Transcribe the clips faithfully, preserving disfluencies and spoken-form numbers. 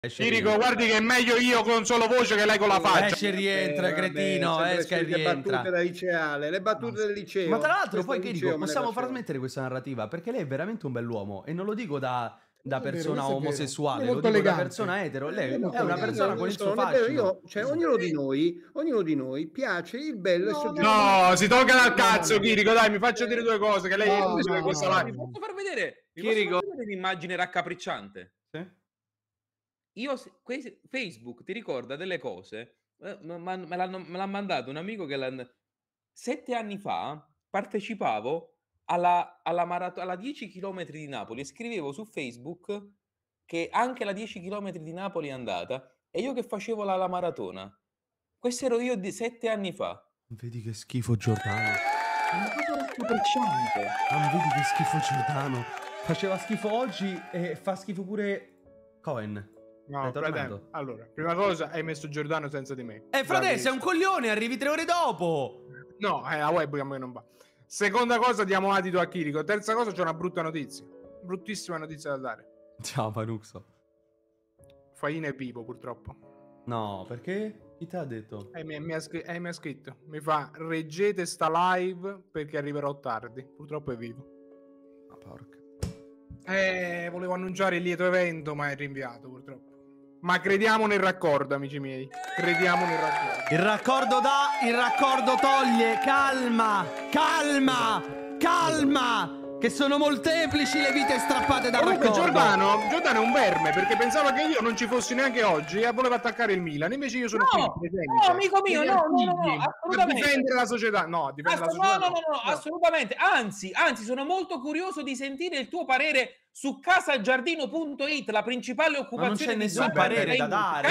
Chirico, guardi che è meglio io con solo voce che lei con la faccia. Esce e rientra, eh, cretino, vabbè, esca e rientra. Le battute da liceale, le battute del liceo. Ma tra l'altro poi Chirico, Chirico, possiamo far smettere questa narrativa, perché lei è veramente un bell'uomo e non lo dico da, da persona vero, omosessuale, lo dico elegante. Da persona etero. Lei è, è una persona con il suo fascino. Io, cioè, ognuno di noi, ognuno di noi piace il bello e soggettivo. No, si tolga dal cazzo, Chirico, dai, mi faccio dire due cose che lei no, no, no, questa no, no. Mi posso far vedere, Chirico, un'immagine raccapricciante. Sì? Io, Facebook ti ricorda delle cose, eh, ma, me l'ha mandato un amico che l'ha... sette anni fa partecipavo alla, alla, marato- alla dieci chilometri di Napoli e scrivevo su Facebook che anche la dieci chilometri di Napoli è andata e io che facevo la, la maratona. Questo ero io di sette anni fa. Vedi che schifo Giordano. Una cosa raccapricciante. Ah, vedi che schifo Giordano. Faceva schifo oggi e fa schifo pure Cohen. No, fratello, allora, prima cosa hai messo Giordano senza di me. Eh, frate, sei un coglione, arrivi tre ore dopo. No, è la webcam che non va. Seconda cosa, diamo adito a Chirico. Terza cosa, c'è una brutta notizia. Bruttissima notizia da dare. Ciao, Panuxo. Faina è vivo, purtroppo. No, perché? Chi te l'ha detto? Eh, mi, mi, ha scr- eh, mi ha scritto. Mi fa, reggete sta live perché arriverò tardi. Purtroppo è vivo. Ma porca. Eh, volevo annunciare il lieto evento, ma è rinviato, purtroppo. Ma crediamo nel raccordo, amici miei. Crediamo nel raccordo. Il raccordo dà, il raccordo toglie. Calma, calma, calma. Che sono molteplici le vite strappate dal Comunque, raccordo. Giordano, Giordano è un verme, perché pensava che io non ci fossi neanche oggi e voleva attaccare il Milan. Invece io sono no, qui presente. No, amico mio, no, no, no, no, assolutamente. A difendere la società. No, a difendere Assu- la società. No, no, no, no, assolutamente. Anzi, anzi, sono molto curioso di sentire il tuo parere su casagiardino punto it, la principale occupazione. Ma non c'è nessun parere da dare.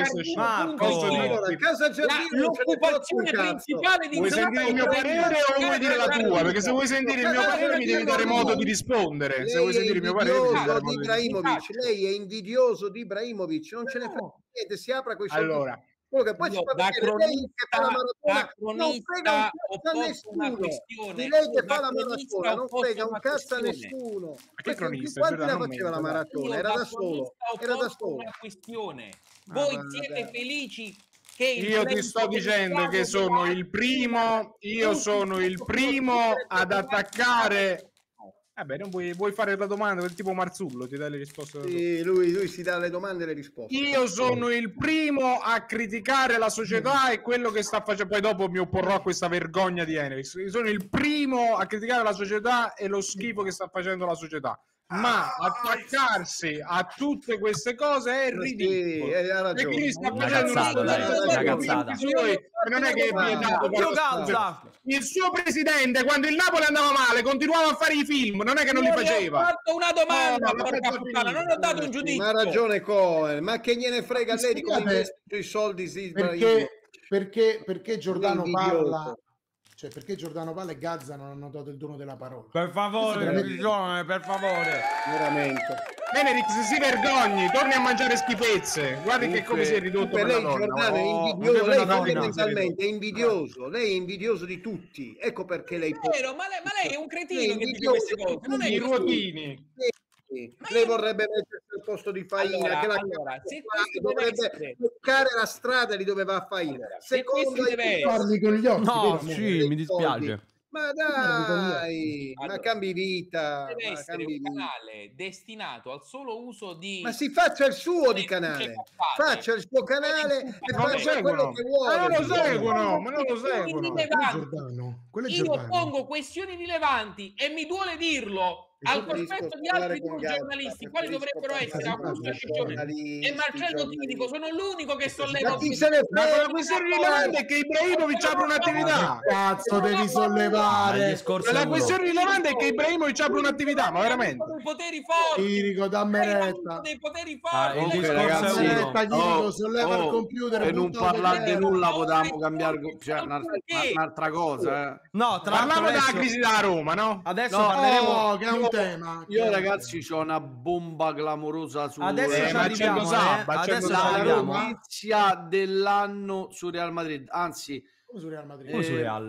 L'occupazione principale di vuoi sentire il mio parere o vuoi dire la tua? Perché se vuoi sentire il mio parere mi devi dare modo di rispondere. Se vuoi sentire il mio parere di Ibrahimovic, lei è invidioso di Ibrahimovic, non ce ne frega niente, si apra quei soldi. Allora, che poi ci fa da vedere lei che fa la maratona, non frega un cazzo a nessuno di lei che fa la maratona, non frega un cazzo a nessuno. Che cronista? Quanti la faceva la maratona? Era da solo, era da solo. Una questione. Voi siete felici che io ti sto dicendo che sono il primo, io sono il primo ad attaccare. Vabbè, non vuoi, vuoi fare la domanda del tipo Marzullo, ti dai le risposte. Sì, lui, lui si dà le domande e le risposte. Io sono il primo a criticare la società e quello che sta facendo. Poi dopo mi opporrò a questa vergogna di Enrix. Io sono il primo a criticare la società e lo schifo che sta facendo la società. Ma attaccarsi a tutte queste cose è ridicolo. Sì, ha ragione. E quindi sta Una facendo cazzata, una dai, una cazzata. non è che è vietato. Il suo presidente, quando il Napoli andava male, continuava a fare i film, non è che non li faceva. Ho fatto una domanda, no, porca puttana, non ho dato un giudizio. Ma ha ragione Cohen, ma che gliene frega a lei di come investe i soldi? Sì, perché, perché, perché Giordano parla... Cioè, perché Giordano Palla e Gazza non hanno dato il dono della parola? Per favore, per favore. Veramente. Enrix, si vergogni, torni a mangiare schifezze. Guardi che come si è ridotto per lei, la donna. Giordano, è Oh, invidioso. Lei donna, fondamentalmente è invidioso. Lei è invidioso di tutti. Ecco perché lei... È vero, ma lei, ma lei è un cretino che dice queste cose. Non è i ruotini. Ma lei vorrebbe mettersi al posto di Faina, allora, che la allora, se dovrebbe essere... toccare la strada di dove va a Faina. Allora, secondo deve parli con gli occhi, no, vero, sì, mi dispiace. Ma dai, allora, ma cambi vita. Deve ma essere cambi un vita. canale destinato al solo uso di... Ma si faccia il suo di canale, faccia il suo canale e faccia quello che vuole. Ma non lo seguono, ma non lo seguono. Io pongo questioni rilevanti e mi duole dirlo al cospetto di altri due giornalisti, quali dovrebbero essere Augusto Ciccione e Marcello Chirico. Sono l'unico che solleva. Ma chi se ne frega? Ma la questione rilevante è che Ibrahimovic apre un'attività. Cazzo devi sollevare. La questione rilevante è che Ibrahimovic apre un'attività, ma veramente. Dei poteri forti. Chirico, dammi retta. Dei poteri Ah, il forti. discorso è uno. Chirico, solleva il computer e non parlare di nulla potevamo cambiare cioè, un'altra cosa. Eh. No, tra parliamo adesso... della crisi della Roma, no? Adesso no, parleremo... Oh, che è un tema. Io ragazzi c'ho una bomba clamorosa su adesso eh, ci arriviamo, sa, eh. Adesso ci la arriviamo. notizia dell'anno su Real Madrid. Anzi, come su Real Madrid? Eh, su Real.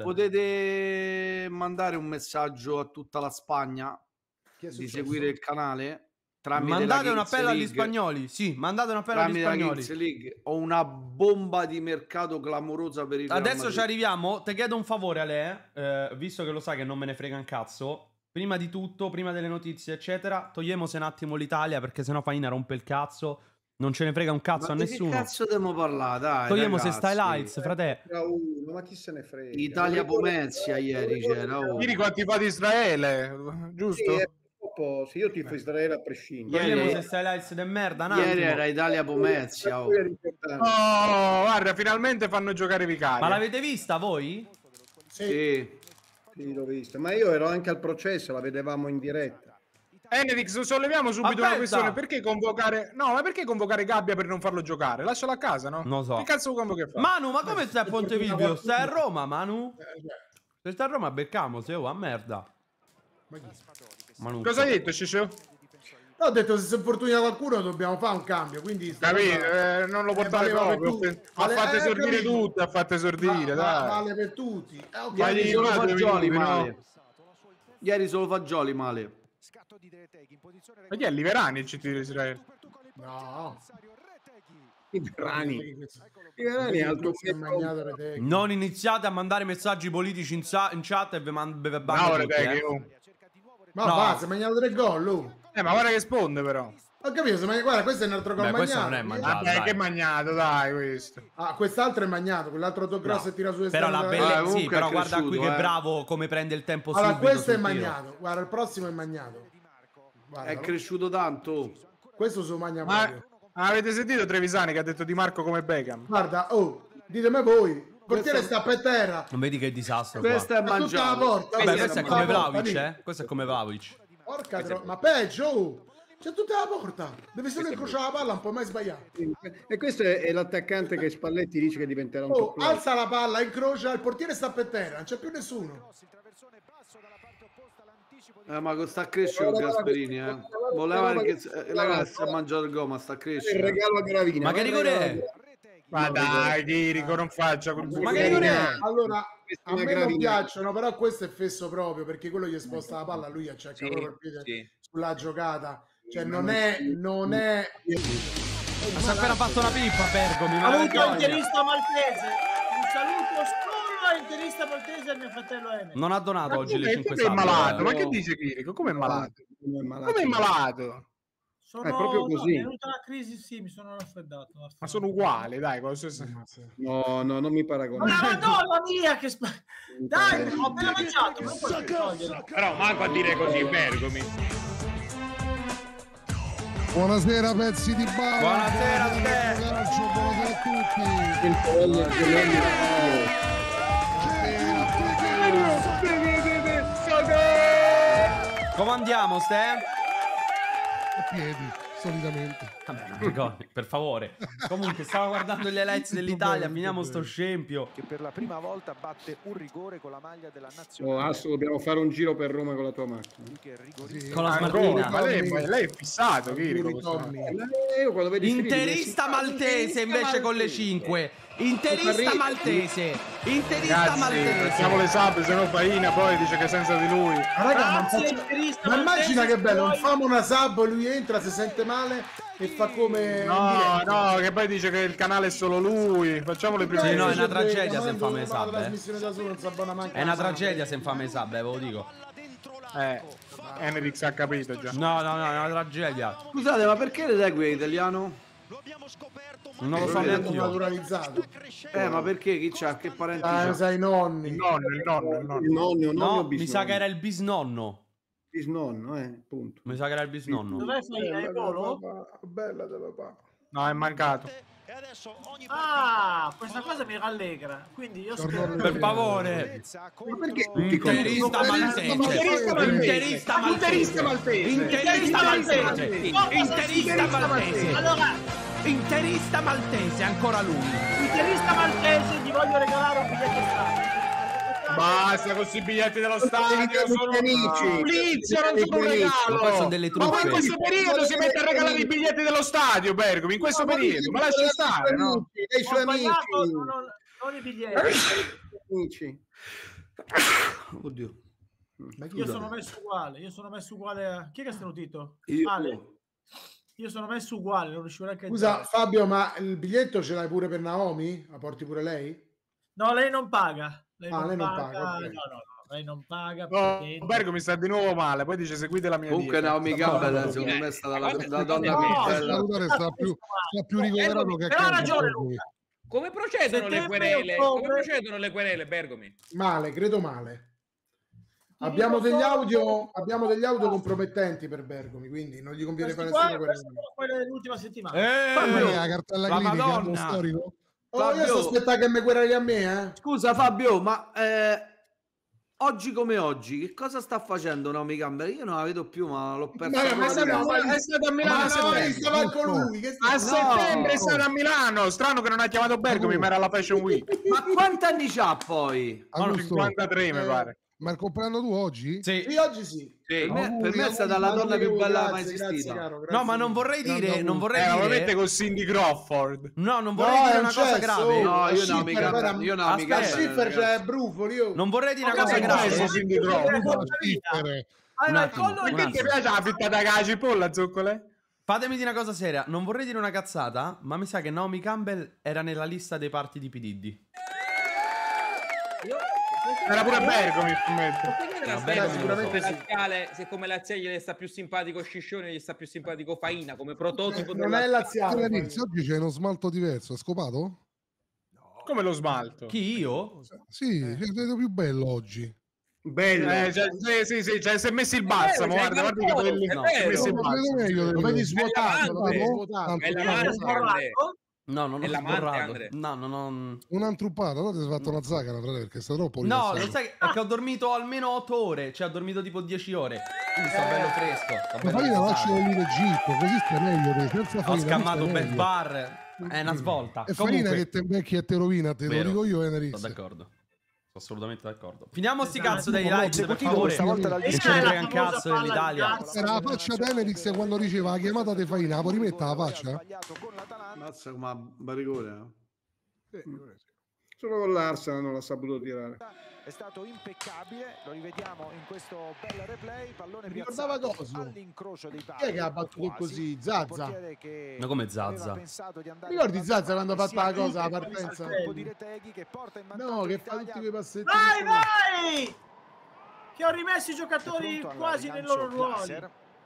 potete mandare un messaggio a tutta la Spagna di seguire il canale mandate un appello agli spagnoli. Sì, mandate un appello agli spagnoli. League, ho una bomba di mercato clamorosa per il Real Adesso Madrid. ci arriviamo. Ti chiedo un favore, Ale, eh, visto che lo sai che non me ne frega un cazzo. Prima di tutto, prima delle notizie, eccetera, togliamo se un attimo l'Italia, perché sennò Faina rompe il cazzo. Non ce ne frega un cazzo ma a nessuno. Che cazzo dobbiamo parlare, dai. Togliamo ragazzi. se stai lights, frate. Ma chi se ne frega? Italia Pomezia ieri c'era. Oh. Ieri quanti fa di Israele, giusto? Sì, se io tifo Israele a prescindere. Togliamo Ieri, se stai lights de merda. Un ieri attimo. era Italia Pomezia. Oh. Oh, guarda, finalmente fanno giocare Vicario. Ma l'avete vista voi? Sì. Sì. Sì, l'ho vista, ma io ero anche al processo, la vedevamo in diretta. Enedix, solleviamo subito Aspetta. una questione. Perché convocare... No, ma perché convocare Gabbia per non farlo giocare? Lascialo a casa, no? Non so. Che cazzo convochi a fare? Manu, ma come stai a Pontevideo? Stai a Roma, Manu? Se stai a Roma beccamo, se oh, a merda. Manu. Cosa hai detto, Ciccio? Ho detto se si infortuna qualcuno dobbiamo fare un cambio, quindi Capito? Eh, non lo portate eh, vale proprio. per Ha vale, fatto eh, esordire capito. tutti, ha fatto esordire, Va, dai. vale per tutti. Eh, okay. Ieri Dai, solo due Fagioli minuti, male. no? Ieri solo Fagioli male. Ma chi è Liverani il C T di Israele? No. Liverani. Liverani è alto. Non iniziate a mandare messaggi politici in, sa- in chat e ve mando ve No, tutti, Reteghi, eh. oh. Ma No. va, si è mangiato tre gol, lui. Eh, ma guarda che sponde però. Ho capito, se mangia- guarda, questo è un altro gol Beh, questo magnato. non è mangiato. Vabbè, dai. che magnato, dai, questo. Ah, quest'altro è magnato, quell'altro autocross No. e tira su Però esterno la della- bella... Ah, sì, comunque però è guarda qui cresciuto, che eh. bravo come prende il tempo Allora, subito questo è sul tiro. magnato. Guarda, il prossimo è magnato. Guarda, È cresciuto tanto. questo su magna Ma proprio. avete sentito Trevisani che ha detto Di Marco come Beckham? Guarda, oh, ditemi voi. Il portiere Questo- sta per terra. Non vedi che disastro qua. Questo è È tutta la mangiato. porta. Vabbè, Vabbè, questo è tutta come la porta, Vlahovic, lì. eh? Questo è come Vlahovic. Porca tro- ma peggio, oh. C'è tutta la porta. Deve solo incrociare la palla, non può mai sbagliare. E questo è, è l'attaccante che Spalletti dice che diventerà un Oh, top player. alza la palla, incrocia, il portiere sta per terra, non c'è più nessuno. Eh, ma sta crescendo Gasperini, eh. Voleva anche eh, ragazzi, ha mangiato il gomma, sta Il crescendo. regalo a Gravina. Ma che rigore è? Ma dai, Chirico, non faccia quel Ma che rigore è? Allora, Questa a è una me non gravina. piacciono, però questo è fesso proprio, perché quello gli sposta la palla, lui accecca Sì, proprio il piede sì. sulla giocata. Cioè, non è, non è... Ma si è appena fatto una pippa, Bergomi, ma Saluto vergogna. interista maltese. Un saluto solo a interista maltese al mio fratello Emer. Non ha donato Ma oggi le come, cinque come è sabato. malato? eh. Ma che dice Chirico? Come è malato? Non è malato. Come è malato? Sono, È proprio così. no, è venuta la crisi, sì, mi sono raffreddato. Ma sono uguali, dai. con lo stesso- No, no, non mi Ma paragonare. la madonna mia, che sp... Dai, ho appena mangiato, non puoi togliere. Però manco a dire così, Bergomi. Buonasera pezzi di balla. Buonasera a te. Calcio, buonasera a tutti. Il pollo, il gemello. Come andiamo, Ste? A piedi, solitamente. Vabbè, non ricordi, per favore. Comunque, stavo guardando gli highlights dell'Italia, finiamo sto scempio. Che per la prima volta batte un rigore con la maglia della nazionale. Oh, Asso, dobbiamo fare un giro per Roma con la tua macchina. Che rigorista Con la Ancora, smartina. ma lei, ma lei è fissato, Chirico. Auguri, Tommy. Eh, io quando vedi Interista maltese invece con le cinque. Interista maltese. Interista Ragazzi, maltese. facciamo le sub, se no Faina poi dice che senza di lui. Ma raga, ma, Grazie, faccia- interista ma immagina maltese, che bello, poi- famo una sub, lui entra, si sente male e fa come... in No, diretta. no, che poi dice che il canale è solo lui. Facciamo le prime. Sì, no, è una Invece, tragedia ma se infame non fa sub, la eh. trasmissione da solo, non si abbona manco È una la sub. tragedia se infame sub, eh, ve lo dico. Eh, Enrix ha capito già. No, no, no, è una tragedia. Scusate, ma perché le Retegui è italiano? Non lo so È neanche io. naturalizzato. Eh, ma perché? Chi c'ha? Che parenti Ah, c'ha? sai i nonni. Il nonno, il nonno, il nonno. Il nonno, nonno, No, mi bisnonno. sa che era il bisnonno. Bisnonno, eh, punto. Mi sa che era il bisnonno. Dov'è Faina? È volo? Bella da papà. No, è mancato. Ah, questa cosa mi rallegra. Quindi io spero... Per favore. Ma perché tutti Interista maltese. Interista Interista maltese. maltese. Interista maltese. Interista maltese. Allora, Interista maltese, ancora lui. interista maltese, gli voglio regalare un biglietto strano. Basta con questi biglietti dello stadio. Sono amici. Blizio, non sono un Ma regalo. poi sono delle Ma poi in truffe. questo periodo si mette a regalare i biglietti dello stadio, Bergomi, in questo periodo. Ma lascia stare, no? Dei Ho suoi sbagliato, amici. non, ho- non i biglietti. amici. Oddio. Ma chi Io lo- sono messo uguale, io sono messo uguale a... Chi è che ha starnutito? Io. Ale? Io sono messo uguale, non riuscivo neanche a Scusa entrare. Fabio, ma il biglietto ce l'hai pure per Naomi? La porti pure lei? No, lei non paga. Lei Ah, non lei non paga. paga, ok. No, no, no, lei non paga. No, perché- Bergo mi sta di nuovo male, poi dice seguite la mia Comunque dieta. Naomi Sta Campbell male. secondo me è stata la, Guarda, la donna no, più no, bella. Salutare sta più, sta più ricoverato che a Però ha casa. ragione Luca. Come procedono le Settembre, querele? ottobre. Come procedono le querele, Bergomi? Male, credo male. Abbiamo degli audio, abbiamo degli audio compromettenti per Bergomi, quindi non gli conviene fare Questi nessuna qua- querela. queste sono quelle dell'ultima settimana. Eh, Fabio, la cartella la clinica Madonna. allo storico? Oh, io Fabio- sto aspettando che mi quereli a me, eh? Scusa Fabio, ma eh, oggi come oggi, che cosa sta facendo Naomi Campbell? Io non la vedo più, ma l'ho persa. Ma- ma proprio. è stato- No, ma è stato a Milano Ma a no, settembre. stava con lui. Che A sta- settembre è No. stato a Milano. Strano che non ha chiamato Bergomi, ma era la Fashion Week. Ma quanti anni c'ha poi? Sono Augusto, cinquantatré, mi Eh, pare. ma il compleanno tu oggi? Sì. Sì, oggi sì. Per me, auguri, per me è stata la Auguri, donna più bella grazie, mai grazie, esistita. caro, grazie No, ma non mille. vorrei Grande dire, non auguri. vorrei Eh, dire... ovviamente con Cindy Crawford. No, non No, vorrei è dire un una cosa cesso. grave. No, io La Naomi Schiffer, Campbell, guarda, io Naomi aspetta. La Campbell, Schiffer c'è ragazzi. brufoli. Io. Non vorrei dire una Ho cosa capito, grave. Adesso Cindy Crawford. La Schiffer. Ah, Un no, il attimo, collo un è Che attimo. ti piace la fittata da cipolla, zoccole? Fatemi dire una cosa seria. Non vorrei dire una cazzata, ma mi sa che Naomi Campbell era nella lista dei parti di P. Diddy. Era pure Bergomi, scommetto. La Vabbè, Stella, sicuramente siccome sì. laziale, siccome laziale gli sta più simpatico Sciscione, gli sta più simpatico Faina come prototipo Non del è laziale. Ragazzi, oggi c'è uno smalto diverso, hai scopato? Come lo smalto? Chi, io? Sì, ti vedo più bello oggi. Bello. Eh, cioè, sì, sì, sì, cioè, si è messo il balsamo, Eh, guarda, c'hai guarda i capelli. è No, si è vero. messo il Lo vedo balsamo. meglio del Lo vedi mio. svuotato, lo vedi Tanto, svuotato. tanto, È la tanto. mano, Andre. No, non È ho l'amante, sborrato. Andre. No, no, no. Una antruppata, no? Ti sei fatto una zagara, frate, perché sta troppo No, rilassato. lo sai che, è che ho dormito almeno otto ore. Cioè, ho dormito tipo dieci ore. Quindi sto bello fresco. Sto Ma bello Farina riposato. lascialo lì in Egitto, così stai meglio, te, senza Ho Farina. scammato stai bel meglio. bar. È una svolta. E Farina Comunque, che te invecchi e te rovina, te lo Vero. dico io, sono Enerix. d'accordo. Sono assolutamente d'accordo. Finiamo sti Esatto. cazzo dei Dopo lights, per consecutivo, favore. questa volta la Che Questa ce ne è la frega un famosa cazzo palla di dell'Italia. cazzo. Era la faccia di Enerix quando diceva la chiamata di Farina, la può rimettere la faccia? Mazza come a baricone. eh. Solo con l'Arsenal non l'ha saputo tirare. È stato impeccabile, lo rivediamo in questo bel replay, pallone Mi ricordava piazzato Coso. all'incrocio dei pali. Chi è che ha battuto quasi. così? Il Zazza. portiere che Ma come aveva Zazza? pensato di andare Ricordi dall'altra Zazza quando ha parte, fatto la sia cosa, la Inter, partenza? al colpo di Reteghi che porta in vantaggio No, che fa l'Italia. tutti quei passetti. Vai, vai! Che ho rimesso i È giocatori pronto al quasi nei rilancio loro ruoli. Glaser.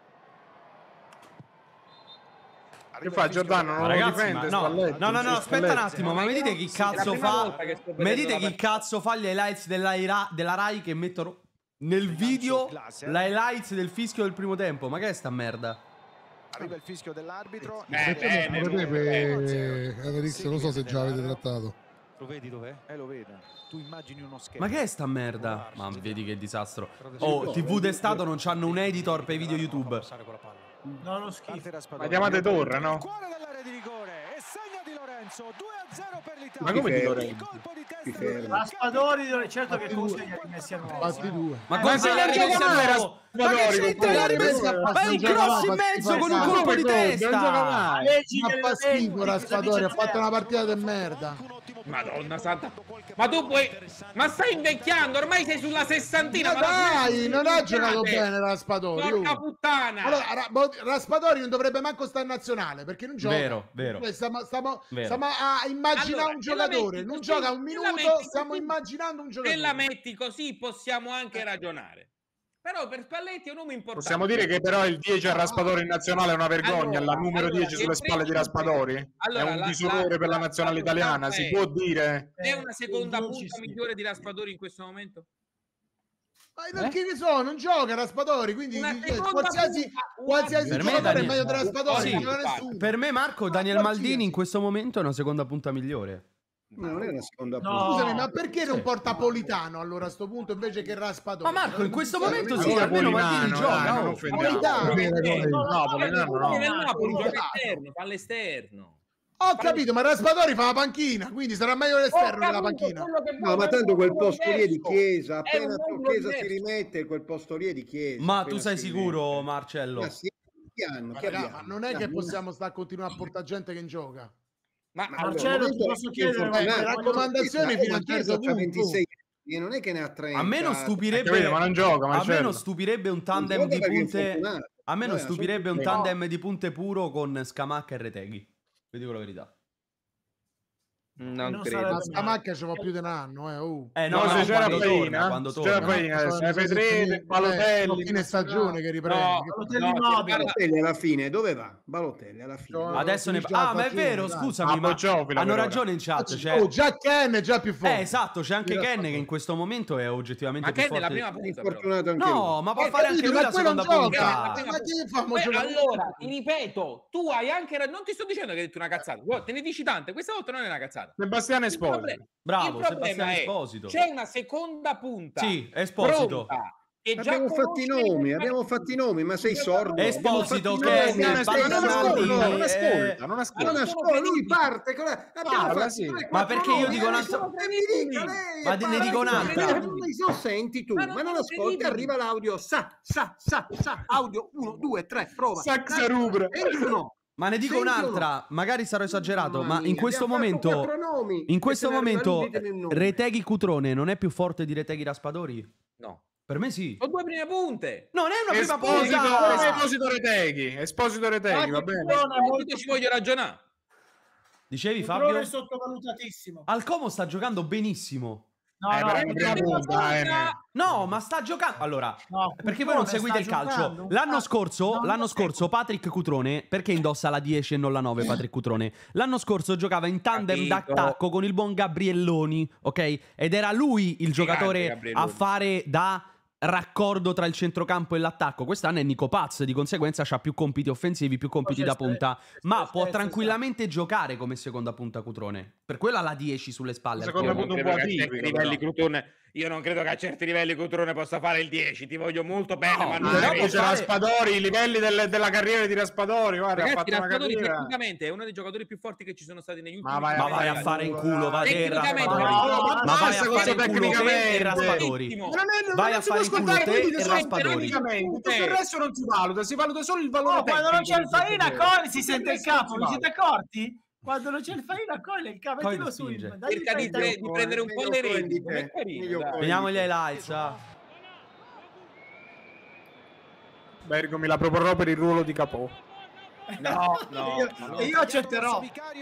Che fa Giordano? Non Ma lo ragazzi, difende ma no, Spalletti? no, no, no, Dice aspetta un Spalletti. attimo, ma mi dite chi Sì, è la cazzo prima fa? volta che sto Mi vedendo dite la chi partita. cazzo fa gli highlights della, Ira- della Rai che mettono nel video Glaser. le highlights del fischio del primo tempo? Ma che è sta merda? Arriva il fischio dell'arbitro. Eh, Perché bene, per te, bene. per Enerix, non so se già avete trattato. Lo vedi dov'è? Eh, lo vedo. Tu immagini uno schermo. Ma che è sta merda? Ma vedi che disastro. Oh, T V d'Estato non c'hanno un editor per i video YouTube. No, lo schifo. Ma chiamate Torre, no? Cuore dell'area di rigore e segna di Lorenzo, due a zero per l'Italia. Ma come di Il Lorenzo? colpo di testa Ti di fermi. Lorenzo. Raspadori, certo che tu sei rimessi a nuovo. Fatti due. Ma Eh, come ma se se li non ha gioca rimessi a mai, nuovo? Ma che Raspadori, c'entra? Li ha rimessi- Raspadori, Ma è il non gioca cross in mai, mezzo fai con un schifo. colpo di Non gioca testa. mai. Leggi Ma delle fa regole, schifo cosa Raspadori, ha dice fatto una Zerbo. partita di merda. Madonna santa. Ma tu puoi. Ma stai invecchiando, ormai sei sulla sessantina. Ma ma la dai, smetti non di ha giocato invecchiare. bene Raspadori. Porca oh. puttana. Allora, Ra- Bo- Raspadori non dovrebbe manco stare in nazionale perché non gioca. Vero, vero. Noi Stiamo, stiamo- Vero. stiamo a immaginare Allora, un se la giocatore, metti non così, gioca un se la minuto, metti stiamo così, immaginando un Se giocatore. la metti così possiamo anche ragionare. Però per Spalletti è un uomo importante. Possiamo dire che però il dieci a Raspadori in nazionale è una vergogna, Allora, la numero allora, dieci sulle che spalle di preso- Raspadori Allora, è un la- disonore la- per la la- nazionale la italiana, domanda si è- può dire? È una seconda Eh, punta sì. migliore di Raspadori in questo momento? Ma perché ne so, non gioca Raspadori, quindi Una dice, seconda qualsiasi, punta, una- qualsiasi Per me giocatore è Daniel- meglio di Raspadori, Sì. non gioca nessuno. Per me Marco, Daniel qualsiasi. Maldini in questo momento è una seconda punta migliore. No, non è una seconda No. punta. Scusami, ma perché non porta Politano allora a sto punto invece che Raspadori? Ma Marco, in questo momento Ma sì, come almeno Politano, Maldini dai, gioca. non oh. offendiamo. Politano. No, Politano no. Nel Napoli no. gioca esterno, fa l'esterno. Ho capito, ma Raspadori fa la panchina, quindi sarà meglio l'esterno della panchina. No, ma tanto quel posto lì è di Chiesa, È appena un mondo Chiesa si diverso. rimette, quel posto lì è di Chiesa. Ma appena tu sei si sicuro, rimette. Marcello? Ma sì, che hanno, Ma che raga, abbiamo? ma non è che Abbiamo- possiamo stare a continuare a portare gente che in gioca. Ma Ma Marcello, allora, ti posso chiedere Eh, una le cosa? raccomandazioni Chiesa- fino a ma un certo Chiesa c'ha punto. ventisei anni, non è che ne ha trenta. A me non Capito, stupirebbe, ma non gioca, a me Marcello. non stupirebbe un Non tandem gioca di perché è punte. infortunato. A me non Vabbè, stupirebbe un sono- tandem di punte puro con Scamacca e Reteghi. Vi dico la verità. Non, Non credo. sarebbe- Ma sta macchina ci va più di un anno, eh. Oh. Eh No, no, se no, c'era quando Faina, torna, quando se c'era torna. Faina, Sono- adesso ne sono- vedrete, sono- Balotelli, fine stagione che riprende. No, Balotelli no, Immobile. Balotelli alla fine, dove va? Balotelli alla fine. No, Adesso ne... finisce la Ah, ma è faccina, vero, dai. scusami, Ah, ma Bocciofila hanno per ora. ragione in chat. Cioè... Oh, già Ken è già più forte. Eh, esatto, c'è anche Tira Ken fuori. che in questo momento è oggettivamente Ma più Ken è forte. la prima punta, però. Infortunato anche No, lui. ma può Eh, fare anche capito, lui ma la quello seconda gioca. punta. Ma che fa? Mo Eh, gioca- allora, ti ripeto, tu hai anche ra- non ti sto dicendo che hai detto una cazzata, guarda, te ne dici tante, questa volta non è una cazzata. Sebastiano Il Esposito. problema- Bravo, il problema Sebastiano è, Esposito. c'è una seconda punta. Sì, Esposito. pronta, che già Abbiamo fatti i conosce nomi, i abbiamo fatti i nomi, ma sei sordo? Esposito, Abbiamo fatti i Ken, nomi. Sebastiano Basta Esposito, Maldini, non eh, ascolta, non Ma ascolta. non ascolta, lui parte con la... abbiamo Parla, fatto sì. tre, Ma quattro perché io nomi, dico eh, un'altra- sono tre, mi dica lei, Ma ne parla, dico un'altra. Non lo senti tu, Ma ma non non sono ascolti, credibili. arriva l'audio, sa, sa, sa, sa, audio, uno, due, tre, prova. Saxa rubra. Senti o no? Ma ne dico Senti o no? un'altra, magari sarò esagerato, Mamma ma in mia, questo abbiamo fatto momento quattro nomi, in e questo se ne arriva momento lui, ditemi il nome. Reteghi Cutrone non è più forte di Reteghi Raspadori? No, Per me sì. sono due prime punte. Non è una prima Esposito, punta. Esposito Reteghi. Esposito Reteghi, va bene. Cutrone è molto- Ci voglio ragionare. Dicevi Cutrone Fabio? è sottovalutatissimo. Al Como sta giocando benissimo. No, Eh, no, però è no, una prima no, punta, eh. No, ma sta giocando. Allora, no, perché voi non Cutrone seguite il sta calcio? giocando. L'anno Ah, scorso, non l'anno lo seguo. scorso Patrick Cutrone, perché indossa la dieci e non la nove Patrick Cutrone? L'anno scorso giocava in tandem Capito. d'attacco con il buon Gabrielloni, ok? Ed era lui il giocatore a Gabrielloni. fare da raccordo tra il centrocampo e l'attacco. Quest'anno è Nico Paz, di conseguenza ha più compiti offensivi, più compiti C'è da ste- punta, c'è ma ste- può c'è tranquillamente giocare come seconda punta Cutrone. Per quello ha la dieci sulle spalle. al Seconda Como. punta un credo po' che a certi atipico, livelli però. Crotone, io non credo che a certi livelli Crotone possa fare il dieci. Ti voglio molto bene, No, ma non però Ah, è c'è può fare- Raspadori, i livelli del- della carriera di Raspadori, guarda, ha Ragazzi, fatto una Raspadori carriera. tecnicamente è uno dei giocatori più forti che ci sono stati negli ultimi Ma vai a Ma venti vai a anni. fare in culo, va te Tecnicamente, Raspadori. no, Ma no, vai a basta fare questo in culo te e tecnicamente. Raspadori. Ma non è- non Vai a si può fare in culo ascoltare te quelli che e sono Raspadori. tecnicamente. Tutto il resto non si valuta, si valuta solo il valore Oh, quando non c'è il tecnico. Faina, Cole si sente il Tutto resto capo, non vi si siete accorti? Quando non c'è il Faina, Cole il capo, Coyle mettilo su. spinge. dai, Cerca di, fai pre- te. di prendere un po' Meglio le Coyle reti. di te. È carino, Meglio dai. Coyle. Vediamo gli highlights. ah. Bergo mi la proporrò per il ruolo di Capò. No, no, Io- no. e io accetterò. No!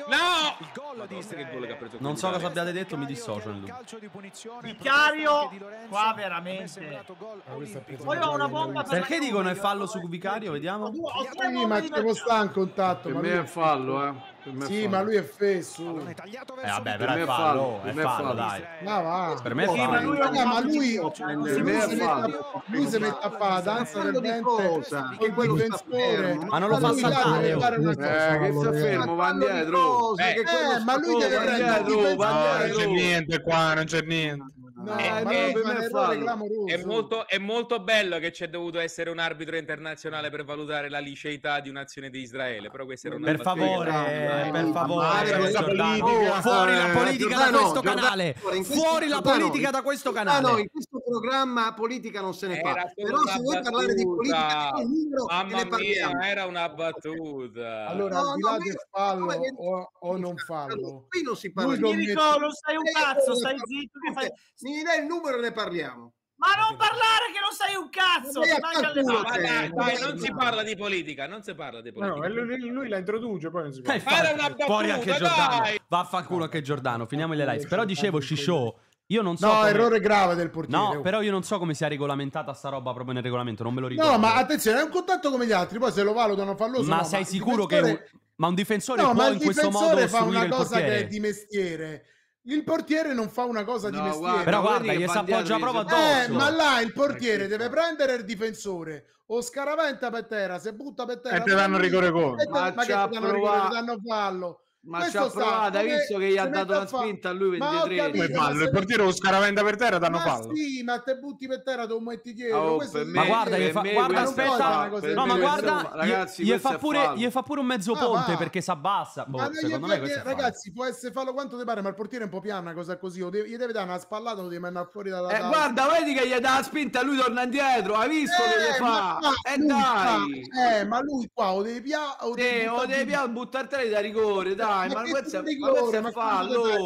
Il gol di Madonna, che gol che ha preso Non so Vicario. cosa abbiate detto, mi dissocio in lui. calcio di punizione. Vicario, Di Lorenzo, qua mi è veramente. sembrato gol Ah, questo è olimpico. preso Poi ho una bomba per Perché la dicono è Juve, fallo io- su Vicario? Vediamo. Ho due- ho tre Sì, bombe ma di ci può sta in contatto. Per Ma me lui è fallo, eh. Per me è Sì, fallo. ma lui è fesso. Pallone tagliato Eh verso vabbè, Vicario. però è me è fallo, fallo, è per me è fallo, fallo. dai. Ma va. Per me è Sì, ma fallo. lui è un Raga, ma lui, matto, se non lui si si può mette dire. a- lui si mette a fare la danza del Fallo di vento cosa? con Che il quello sta difensore. fermo. Ma non lo fa Lui là saltare, deve oh. fare una Eh, cosa. che sta fermo, va Fallo di indietro. cosa? Eh, Che quello Eh, ma lui sta deve fermo. prendere il dietro, va difensore. No, non dietro. c'è niente qua, non c'è niente. No, Eh, ma eh, lui per fa un me è errore fallo. clamoroso. È molto, è molto bello che c'è dovuto essere un arbitro internazionale per valutare la liceità di un'azione di Israele, però questa era una Per battuta. favore, Dai, per dai, favore, dai, dai, Giordano. politica. Fuori la Eh, politica da Giordano, questo Giordano, canale. in questo- Fuori la Giordano, politica in- da questo Ah no, canale. in questo programma politica non se ne Era parla. solo Però una se vuoi parlare di politica, battuta. fai il numero e Mamma ne parliamo. mia, era una battuta. Allora, No, al di no, là io- del fallo come- o, o non fallo, Qui non si parla lui di non Mirko, mette- non sai un Eh, cazzo, io- stai zitto che fai... Mi dai il numero e ne parliamo. Ma non parlare che non sai un cazzo! Ma vai Ti a manca far le culo, Ma palle. dai, dai, non no. si parla di politica, non si parla di No, politica. lui, lui la introduce, poi non si Eh, parla. infatti, Era una battuta, fuori anche Giordano. dai. Vaffanculo anche Giordano. Finiamo le live. Però dicevo, Shishow, io non so No, come- errore grave del portiere. No, oh. però io non so come sia regolamentata sta roba proprio nel regolamento, non me lo ricordo. No, ma attenzione, è un contatto come gli altri, poi se lo valutano falloso. Ma no, sei il sicuro che difensore- un... ma un difensore No, può ma il in questo modo difensore fa ostruire una il cosa che portiere? è di mestiere. Il portiere non fa una cosa di No, mestiere. guarda, Però quelli guarda, che gli van si appoggia dietro proprio gli Eh, addosso. ma là il portiere deve prendere il difensore o scaraventa per terra, se butta per terra E te danno rigore contro. E te- Ma ma che ci ha ti danno rigore, provato- ti danno fallo. Ma Questo ci ha sta, provato, hai come visto che gli ha si dato mette a una fa- spinta a lui Ma ho ventitré. capito, Come ma fallo? se- Il portiere lo scaraventa per terra, danno Ma fallo. sì, ma te butti per terra, tu metti dietro. Oh, Questo per si me- Ma guarda, vede. gli fa, me guarda, questo è aspetta. una cosa per No, me ma questo- guarda, ragazzi, gli, gli questo fa è pure, fallo. gli fa pure un mezzo Ah, ponte va. perché si abbassa. Boh, Ma non gli secondo è- me questo è fallo. ragazzi, può essere fallo quanto ti pare, ma il portiere è un po' piano, una cosa così. O deve- gli deve dare una spallata, lo devi mandare fuori dalla Eh, dalla- guarda, vedi che gli dà la spinta e lui torna indietro. Hai visto che Eh, gli ma fa? qua E lui dai! fa- Eh, ma lui qua o devi pia o Eh, o devi pian buttarteli da rigore, dai, Ma ma che questo è, rigore, ma questo è ma fallo.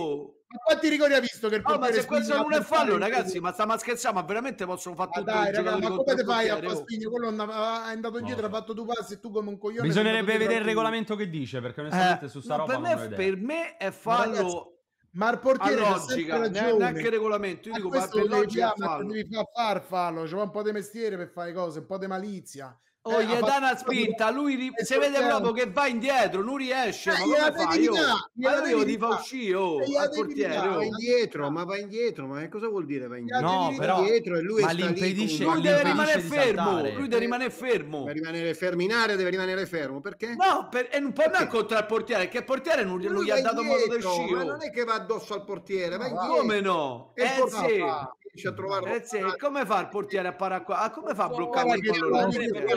Ma quanti rigori ha visto che il portiere... Oh, ma se questo non è fallo, portiere... ragazzi, ma stiamo scherzando, ma veramente possono fare tutto dai, i raga, giocatori ma contro come il te fai a portiere, far spingere? Quello è andato indietro, ha fatto due passi e tu come un coglione... Bisognerebbe vedere il regolamento che dice, perché onestamente eh, su sta roba per non ho me, idea. per me è fallo... Ma, ragazzi, ma il portiere a logica, neanche il regolamento, io ma dico, ma per devi logica fare, fallo. devi far far fallo, c'è un po' di mestiere per fare cose, un po' di malizia. Oh, gli dà una spinta, lui ri... si vede proprio che va indietro, non riesce, eh, ma come fa? Io, ma io devo di fa uscire oh, al portiere. Va indietro, ma va indietro, ma che cosa vuol dire va indietro? No, però indietro e lui ma sta l'impedisce, lì, lui deve rimanere di fermo, saltare. lui deve rimanere fermo. Deve rimanere fermo in area, deve rimanere fermo, perché? No, per... e non può andare contro il portiere, che il portiere non, non gli ha dato modo di uscire. Ma non è che va addosso al portiere, va indietro. Come no? E eh sì. A trovarlo. Eh sì, come fa il portiere a parare qua? Ah, come fa a bloccare il pallone?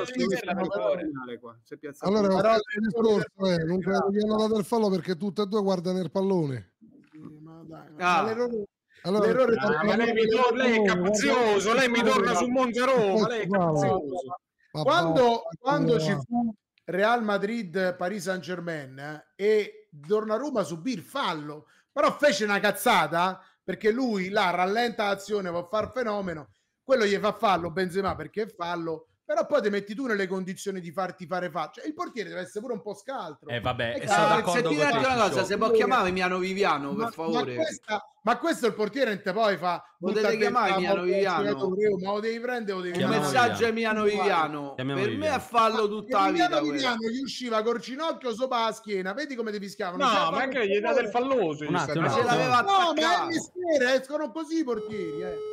Allora, il discorso è, non credo che hanno dato il fallo perché tutte e due guardano il pallone. Ma dai, ah. ma l'errore, allora, l'errore ah, ma lei, mi torna, lei è capazioso, lei mi torna su Monte Roma, lei è capazioso. Quando, quando ci fu Real Madrid Paris Saint Germain eh, e Donnarumma subì il fallo, però fece una cazzata perché lui là rallenta l'azione, può far fenomeno, quello gli fa fallo Benzema perché è fallo, però poi ti metti tu nelle condizioni di farti fare fallo, cioè, il portiere deve essere pure un po' scaltro. Eh vabbè, e sono d'accordo se ti con te, una cosa, se può chiamare Miano Viviano, per ma, favore. Ma, questa, ma questo il portiere non te poi fa... Potete chiamare Miano Viviano. Ma lo devi prendere o devi un messaggio a Miano Viviano. Chiamiamo per Viviano. me è fallo tutta la vita. Miano Viviano gli useva col ginocchio sopra la schiena, vedi come ti fischiavano? No, ma anche gli date il falloso. Un attimo, se l'aveva no, ma è il mestiere, escono così i portieri. Eh.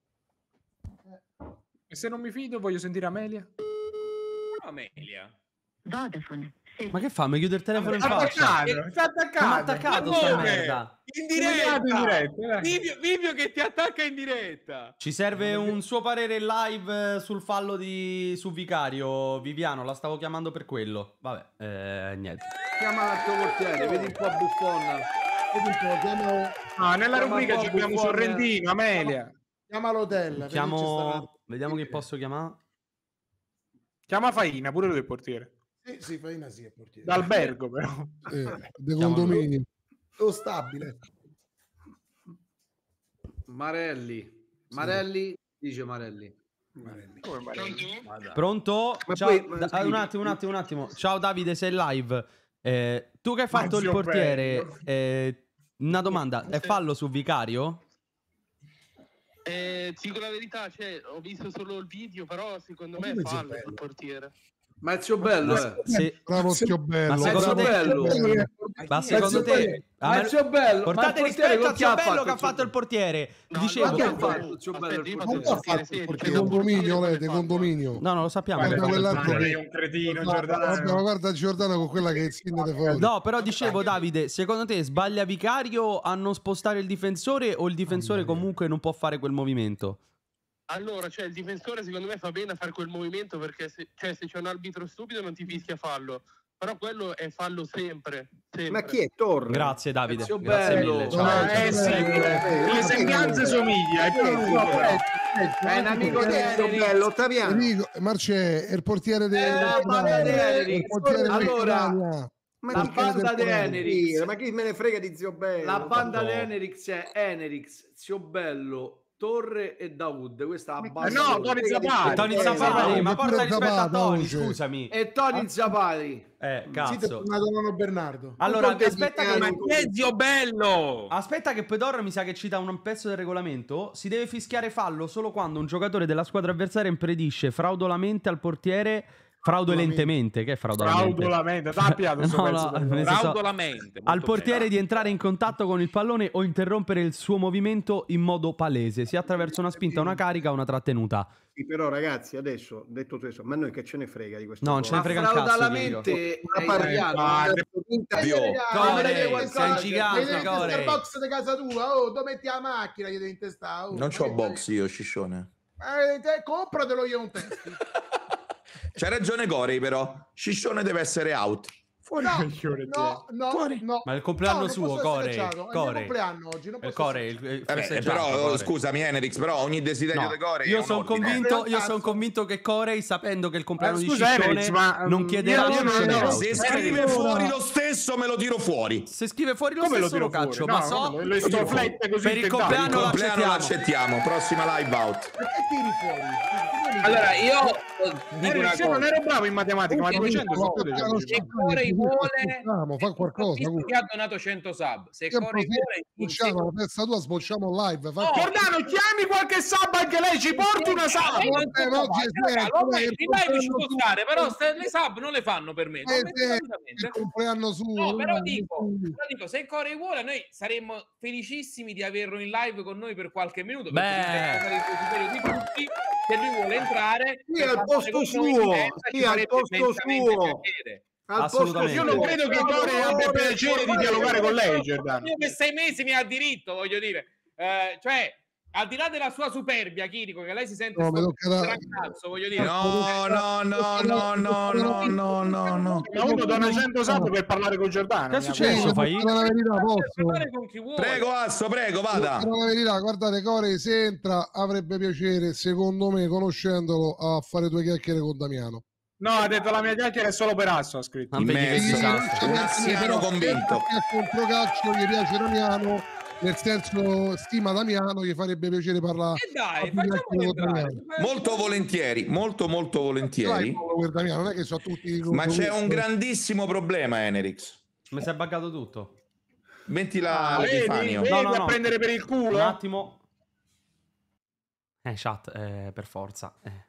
E se non mi fido voglio sentire Amelia. Amelia. Vodafone. Ma che fa? Mi chiude il telefono in Attaccato, faccia? sta attaccato. Ma attaccato sta merda. In diretta, in diretta Vivio, Vivio che ti attacca in diretta. Ci serve un suo parere live sul fallo di su Vicario. Viviano, la stavo chiamando per quello. Vabbè, eh, niente. Chiama l'altro portiere, vedi un po' buffonna. Vedi un po', chiamo... No, nella rubrica ci abbiamo Sorrentino, Amelia. Chiama l'hotel. Chiamo... Vediamo chi posso chiamare. Chiama Faina, pure lui è portiere. Sì, sì, Faina sì è portiere. D'albergo però. Eh, de condominio. Lo stabile. Marelli. Marelli, sì. Dice Marelli. Marelli. Come Marelli? Pronto? Ma Ciao, poi, ma da- un attimo, un attimo, un attimo. Ciao Davide, sei live. Eh, tu che hai fatto Ma il zio portiere, bello. eh, una domanda, è fallo su Vicario? Eh, dico la verità, cioè, ho visto solo il video, però secondo me è come fallo Zio sul portiere. Ma è zio bello, eh. Sì. Bravo zio bello. Ma secondo Zio te, bello. ma secondo te Ma è zio bello. portate ma il portiere rispetto con a chi zio ha bello fatto che ha il fatto il portiere. Dicevo, Ma che ha che- fatto zio bello? il Aspetta, io portiere? faccio Ha fatto serio, perché serio. condominio, lei, de condominio. no, non lo sappiamo. Guarda perché- quell'altro Ma lei che- è un cretino, Vabbè, Giordano. guarda Giordano con quella che è il sindaco fuori. No, però dicevo Davide, secondo te sbaglia Vicario a non spostare il difensore o il difensore comunque non può fare quel movimento? Allora, cioè, il difensore secondo me fa bene a fare quel movimento perché se, cioè, se c'è un arbitro stupido non ti fischia fallo. Però quello è fallo sempre. sempre. Ma chi è Torre? Grazie Davide, Zio grazie bello. mille. No, Ciao. Eh sì, le sembianze somiglia, è più lui. È un amico di Zio Enrico. bello Ottaviano. Enrico, Marce è il portiere del Eh, la banda di Enrico. Allora, Ma la chi banda di cazzo Enerix. Ma chi me ne frega di zio bello? La banda di Enerix è Enerix, Zio Bello, Torre e Dawood. Questa è la banda. No, di- Tony Zapata. Tony Eh, Zapata, no, ma porta rispetto a Zapata, Tony, voce. scusami. E Tony Zapati. Eh, Sì, è cazzo. tornato nonno Bernardo. Allora, Tutto aspetta che... dedicato. Ma chi è zio bello? Aspetta che Pedor mi sa che cita un pezzo del regolamento. Si deve fischiare fallo solo quando un giocatore della squadra avversaria impedisce fraudolamente al portiere. Fraudolentemente, che è fraudolamente? Fraudolamente, tappiato questo No, pezzo no, del- nel senso, Fraudolamente. al molto portiere bene. di entrare in contatto con il pallone o interrompere il suo movimento in modo palese, sia attraverso una spinta, una carica o una trattenuta. Sì, però ragazzi, adesso, detto questo, ma noi che ce ne frega di questo? No, non ce ne Ma frega un cazzo. fraudolamente è italiano. Core, sei in gigante, Il Core. box di casa tua, oh, dove metti la macchina gli devi intestare? Oh, Non c'ho Ma che box io, Sciscione. Eh, te, compratelo io un test. C'ha ragione Corey, però. Sciscione deve essere out. Fuori no, coglione, no, no, Fuori. no. Ma è il compleanno No, non suo, posso Core. essere cacciato, è il mio Core. compleanno oggi, non Il posso Core, essere il, il Vabbè, festeggiato, però Core. scusami Enerix, però ogni desiderio No, di Core è io un sono ordine. convinto, Eh, io sono cazzo. convinto che Corey, sapendo che è il compleanno Eh, di scusa, Ciccione, Enerix, ma, non mm, chiederà io non- shout no, out. Se scrive Allora- fuori lo stesso me lo tiro fuori. Se scrive fuori lo Come lo stesso lo, tiro caccio, fuori? ma No, so come lo- le sto flette così per il intentate. compleanno Il lo compleanno lo accettiamo. accettiamo. Prossima live out. Perché tiri fuori? Allora, io dico una Enerix, io non cosa. ero bravo in matematica, ma duecento no, sono no, tutti no, giusti. Se Corey vuole, Facciamo, fa qualcosa. visto che ha donato cento sub. Se Sempre Corey così, vuole, sbocciamo, la testa tua sbocciamo live. Fa No, Giordano, chiami qualche sub anche lei, ci porti una sub. Eh, non Eh, so no, come, ci raga, sento, lo dai, metti, il in live ci compleanno può suo. stare, però ste- le sub non le fanno per me. Non Eh, metto sì, assolutamente. il compleanno suo. No, però dai, dico, sì. però dico, se Corey vuole, noi saremmo felicissimi di averlo in live con noi per qualche minuto. Beh. perché il desiderio di tutti, se lui vuole entrare, Sì, per al parlare posto con noi suo, in diretta, sì, ci al farebbe posto immensamente suo. piacere. Al posto Assolutamente. Io non credo che Core abbia piacere di dialogare con lei, Giordano. Io per sei mesi ne ha diritto, voglio dire. Eh, cioè, al di là della sua superbia, Chirico, che lei si sente No, mi sto toccherà- gran cazzo, voglio dire. No, no, no, no, no, no, no, no, no. Ma uno dona cento sub per parlare con Giordano. Che è mi successo, auguro. fai? Dico la verità, posso? Parlare con chi vuole. Prego, Asso, prego, vada. Dico la verità, guardate, Core se entra avrebbe piacere, secondo me, conoscendolo, a fare due chiacchiere con Damiano. No, ha detto la mia chiacchiera è solo per Asso, ha scritto. Non vedi che Immenso. disastro. Un assiano convinto. A controcalcio gli piace Damiano, nel senso stima Damiano, gli farebbe piacere parlare. E dai, a due facciamo chiacchiere con entrare. Damiano. Molto volentieri, molto molto Dai, volentieri. per Damiano, non è che so tutti. Ma c'è un grandissimo problema, Enerix. Mi si è buggato tutto. Mettila Ah, vedi, all'Epifanio. vedi No, no, a no. prendere per il Un culo? attimo. Eh, chat, eh, per forza. Eh.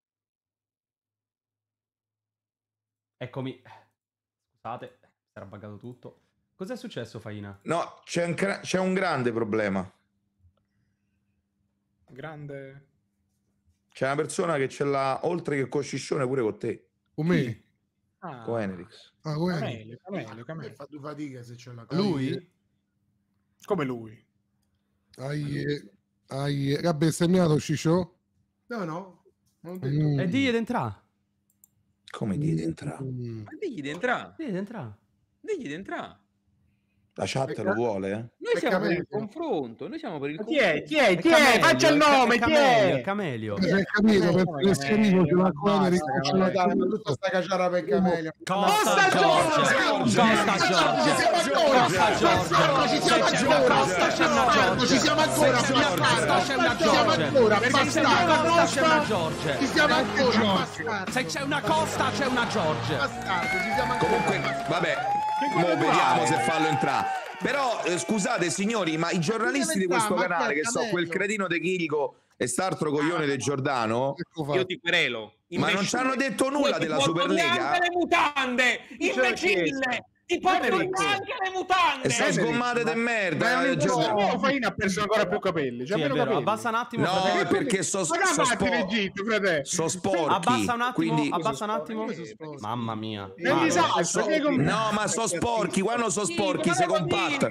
Eccomi. Scusate, si era buggato tutto. Cos'è successo, Faina? No, c'è un, cra- c'è un grande problema. Grande. C'è una persona che ce l'ha oltre che con Sciscione pure con te, Con me? Ah, con Enerix. Ah, come? Camelio, Camelio, Camelio. Fa due fatiche se c'è la cosa. Lui? Come lui? Ai, ai, ha bestemmiato Ciccio? No, no. Non ho detto. Mm. E digli ed entrà. Come dite entrare? Mm. Ma digli di entrare. Digli ed entrà. Digli di entrare. La chat lo vuole, eh? Noi siamo per il Camelio. confronto. Noi siamo per il Chi è? confronto. Chi è? È Chi è? Camelio, Faccia il è Ca- nome, è chi Camelio, è? è Camelio. Si è capito Eh, perché Scherico ce l'ha con Eric, basta, ce l'ha Dai, ma con tutta sta cacciara per Camelio. Costa Giorgia. Costa Giorgia. Costa Giorgia. Ci siamo Se c'è una ancora. Costa c'è una Giorgia. Ci siamo ancora. Se c'è una Costa c'è una Ci siamo Giorgia. ancora. Se c'è una Costa c'è una Giorgia. Ci siamo ancora. Bastardo. Se c'è una Costa c'è una Giorgia. Bastardo, ci siamo ancora. Comunque, vabbè, mo vediamo se farlo entrare. Però, eh, scusate signori, ma i giornalisti di questo Ma canale, che che so, quel Camelio? cretino de Chirico e st'altro coglione di Giordano, Ecco Io fatto. ti querelo. ma non ci hanno detto nulla della Superlega? Anche le mutande, imbecille! Ti porto anche le mutande! E sono sgommate de merda. Ma è eh, un Giordano. po' Faina ha perso ancora più capelli. C'ha Sì, è meno vero. capelli. Abbassa un attimo. No, fratello. è perché sono Ma so avanti in spo- Egitto, frate. so sporchi. Abbassa un attimo. Quindi... Abbassa un attimo. Come sono sporchi? Mamma mia. È un Mamma. disastro. So- che com- no, ma sono sporchi. Quando sono sporchi si compatta.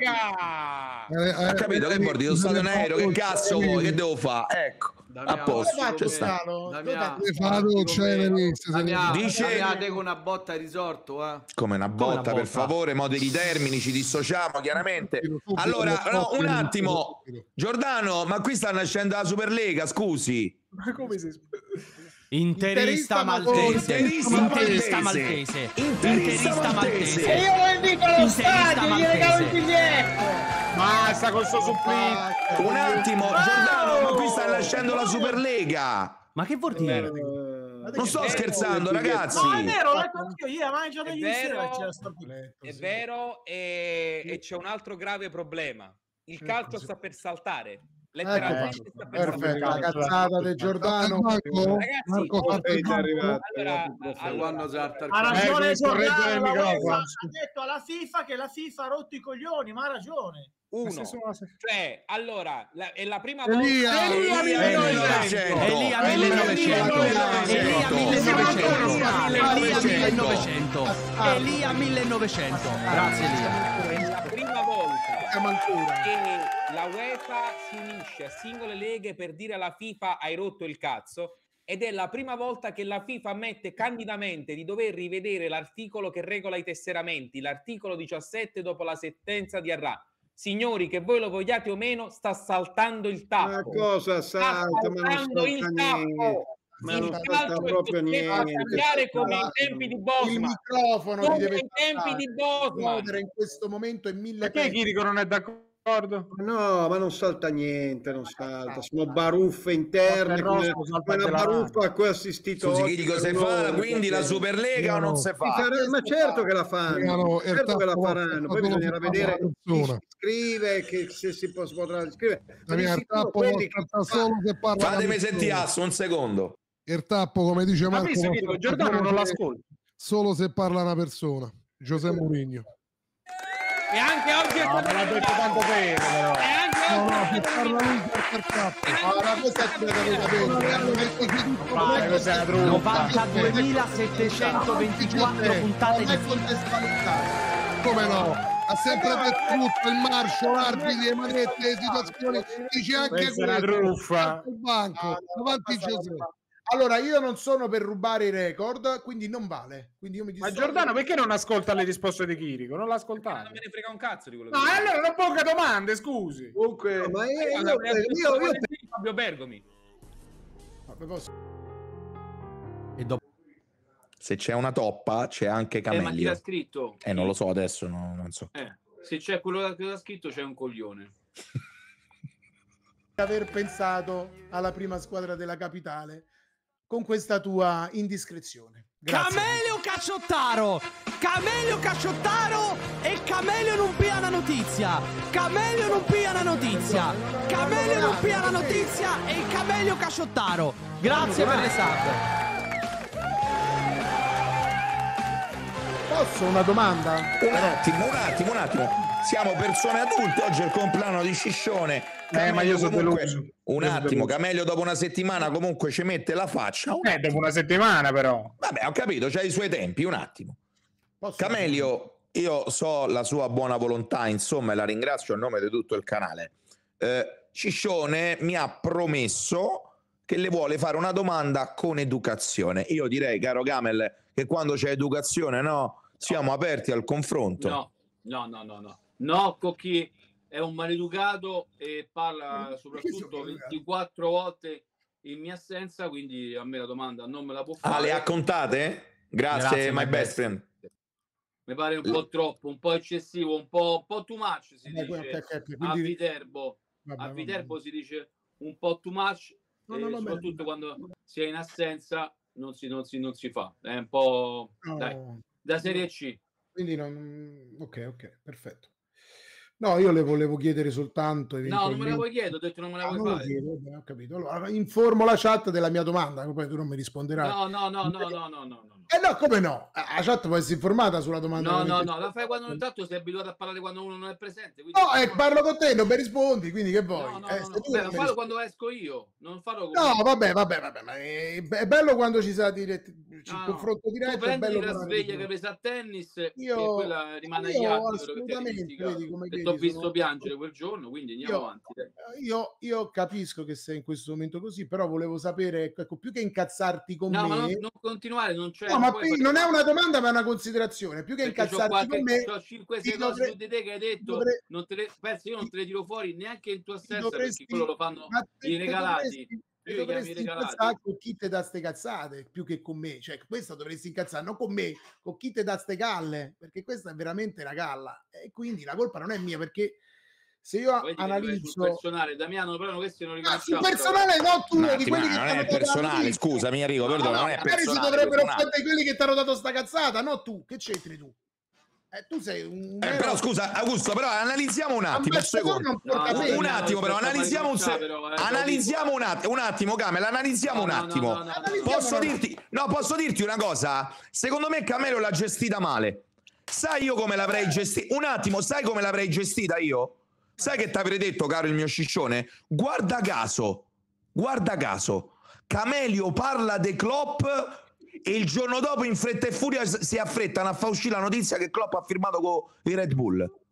Eh, Ha capito che bordi? Sono stato in aereo. Che cazzo vuoi? Che devo fare? Ecco, a posto. Dove Ci sta. Damiano, Dove fa la doccia, Enerix, se ne- Damiano, Dice- Damiano, te con una botta hai risorto, eh. Come una botta, una botta? per favore, moderi i termini, ci dissociamo chiaramente. Allora, no, un attimo, Giordano, ma qui sta nascendo la Superlega, scusi. Ma come si Interista maltese. Interista Interista maltese. maltese. Interista Interista maltese. E io lo invito allo Interista stadio, gli regalo il maltese. biglietto. Basta con sto supplizio. Un attimo, Giordano, ma qui sta nascendo la Superlega. Ma che vuol dire? Non sto scherzando, ragazzi. No, è vero, l'ho detto anch'io, io avevo già È ieri sera vero, c'era sto biglietto. è vero e, e c'è un altro grave problema. Il calcio sta per saltare. Letteralmente Ecco, sta per perfetto, la saltare. cazzata di Giordano. Marco, Ragazzi, Marco, Forte è già arrivato. Allora, Allora, allora, quando salta il Ha calcio. ragione Eh, correggere Giordano, il la UEFA microfono. ha detto alla FIFA che la FIFA ha rotto i coglioni, ma ha ragione. uno, cioè, allora, la, è la prima Elia, volta. Elia, millenovecento. Elia millenovecento. Elia millenovecento. Elia millenovecento. Grazie Elia. È la prima volta Siamo ancora. che la UEFA si unisce a singole leghe per dire alla FIFA hai rotto il cazzo. ed è la prima volta che la FIFA ammette candidamente di dover rivedere l'articolo che regola i tesseramenti, l'articolo diciassette dopo la sentenza di Arrà. Signori, che voi lo vogliate o meno, sta saltando il tappo. Ma cosa salta? Sta saltando il tappo. Ma non salta proprio niente. Cambiare come ai tempi di Bosman. Il microfono come ti deve ai tempi di Bosman. in questo momento in mille Perché Chirico non è d'accordo? No, ma non salta niente, non salta. Sono baruffe interne, come una baruffa a cui ho assistito. Scusi, Chirico, se fa quindi la Superlega o non si fa? Ma certo che la fanno, certo che la faranno. Poi bisognerà vedere chi si scrive, che se si potrà scrivere. Fatemi sentire Asso un secondo. Il tappo, come dice Marco, visto, Giordano non l'ascolta. Solo se parla una persona. Giuseppe Mourinho. E anche oggi è no, stato l'ha detto tanto bene, però. E anche No, oggi no, è se stato parla lui per tappo. Allora, questa è Vai, questa è una truffa. novantaduemilasettecentoventiquattro puntate di Come no? Ha sempre detto il marcio, l'arbitro, le manette, le situazioni. Dice anche questa è una truffa. Il banco, davanti Giuseppe. Allora, io non sono per rubare i record, quindi non vale. Quindi io mi Ma Giordano perché non ascolta le risposte di Chirico? Non l'ascoltate. Non me ne frega un cazzo di quello No, che e allora non ponga domande, scusi. Comunque, No, ma io, io, io, io, io, Fabio Bergomi. Vabbè, posso... E dopo Se c'è una toppa, c'è anche Eh, ma chi Camelio. l'ha scritto? Eh, non lo so adesso, no, non so. Eh, se c'è quello che l'ha scritto, c'è un coglione. aver pensato alla prima squadra della capitale con questa tua indiscrezione. Grazie. Camelio Cacciottaro! Camelio Cacciottaro e Camelio non pia una notizia! Camelio non pia una notizia! Camelio non pia una notizia e il Camelio Cacciottaro! Grazie per le sub! Posso una domanda? Un attimo, un attimo, un attimo. Siamo persone adulte, oggi è il compleanno di Sciscione. Eh, ma io sono comunque, deluso. un Io sono attimo, deluso. Camelio dopo una settimana comunque ci mette la faccia. Un Eh, dopo una settimana però. Vabbè, ho capito, c'ha i suoi tempi, un attimo. Posso Camelio, io so la sua buona volontà, insomma, e la ringrazio a nome di tutto il canale. Eh, Sciscione mi ha promesso che le vuole fare una domanda con educazione. Io direi, caro Camel, che quando c'è educazione, no, siamo aperti al confronto. No, no, no, no, no. No, Cocchi è un maleducato e parla soprattutto ventiquattro volte in mia assenza, quindi a me la domanda non me la può fare. Ah, le ha contate? Grazie, Grazie, my my best best. friend. Mi pare un po' troppo, un po' eccessivo, un po', un po' too much si Vabbè, dice ok, ok, ok, a quindi- Viterbo. Vabbè, A vabbè. Viterbo si dice un po' too much, No, e no, va bene. soprattutto quando si è in assenza non si, non si, non si fa. È un po' No, dai, da Serie C. quindi non... ok, ok, perfetto. No, io le volevo chiedere soltanto No, non me la vuoi eventualmente- chiedere, ho detto non me la Ah, vuoi non lo fare. chiedo, vabbè, ho capito. Allora, informo la chat della mia domanda, poi tu non mi risponderai. No, no, no, no, no, no, no, no. Eh no, come no? La chat può essere informata sulla domanda. No, che no, avete- no, la fai quando intanto sei abituato a parlare quando uno non è presente. Quindi... No, eh, parlo con te, non mi rispondi, quindi che vuoi? No, no, Eh, no, se no. tu Beh, non mi fallo rispondi- quando esco io, non farò come... No, vabbè, vabbè, vabbè, ma è, è bello quando ci sa diretti, il No, no. confronto Tu diretto, è prendi bello la parlare sveglia di- che presa a tennis e Io- quella rimane io agli atti, quello che ti ha assolutamente, dimenticato. vedi come E vedi, ti ho visto sono- piangere quel giorno, quindi andiamo Io- avanti. dai. Io, io capisco che sei in questo momento così, però volevo sapere, ecco, ecco, più che incazzarti con No, me... ma non, non continuare, non c'è... No, ma puoi qui fare- non è una domanda, ma è una considerazione. Più che Perché c'ho incazzarti qualche, con me, c'ho cinque ti sei cose dovre- su di te che hai detto, dovre- non te le, penso io non te le tiro fuori neanche in tua ti assenza, dovresti- perché quello lo fanno ma te- i te regalati. dovresti- te Io li chiamo i dovresti regalati. incazzare con chi te dà ste cazzate più che con me, cioè questo dovresti incazzare non con me, con chi te dà ste galle, perché questa è veramente una galla e quindi la colpa non è mia, perché se io Vedi che vai sul analizzo personale, Damiano, però questi non li ah, sul conosciamo. personale no tu Un di attimo, quelli che non ti hanno è dato la personale, notizia. scusami Enrico, No, perdono, no, non è magari si personale. dovrebbero personale. offendere quelli che ti hanno dato sta cazzata, no tu, che c'entri tu? Eh, tu sei un Eh, però scusa, Augusto, però analizziamo un attimo, un ambasciatore secondo. non porta No, no, bene. Un no, attimo, però, aspetta, analizziamo un fai se- però, eh, analizziamo un attimo, un attimo, Camel, analizziamo un No, no, attimo. no, no, no, no. Posso Analizziamo- dirti, no, posso dirti una cosa? Secondo me Camelo l'ha gestita male. Sai io come l'avrei gestita? Un attimo, sai come l'avrei gestita io? Sai che ti avrei detto, caro il mio ciccione? Guarda caso, guarda caso, Camelio parla de Klopp e il giorno dopo in fretta e furia s- si affrettano a far uscire la notizia che Klopp ha firmato con i Red Bull.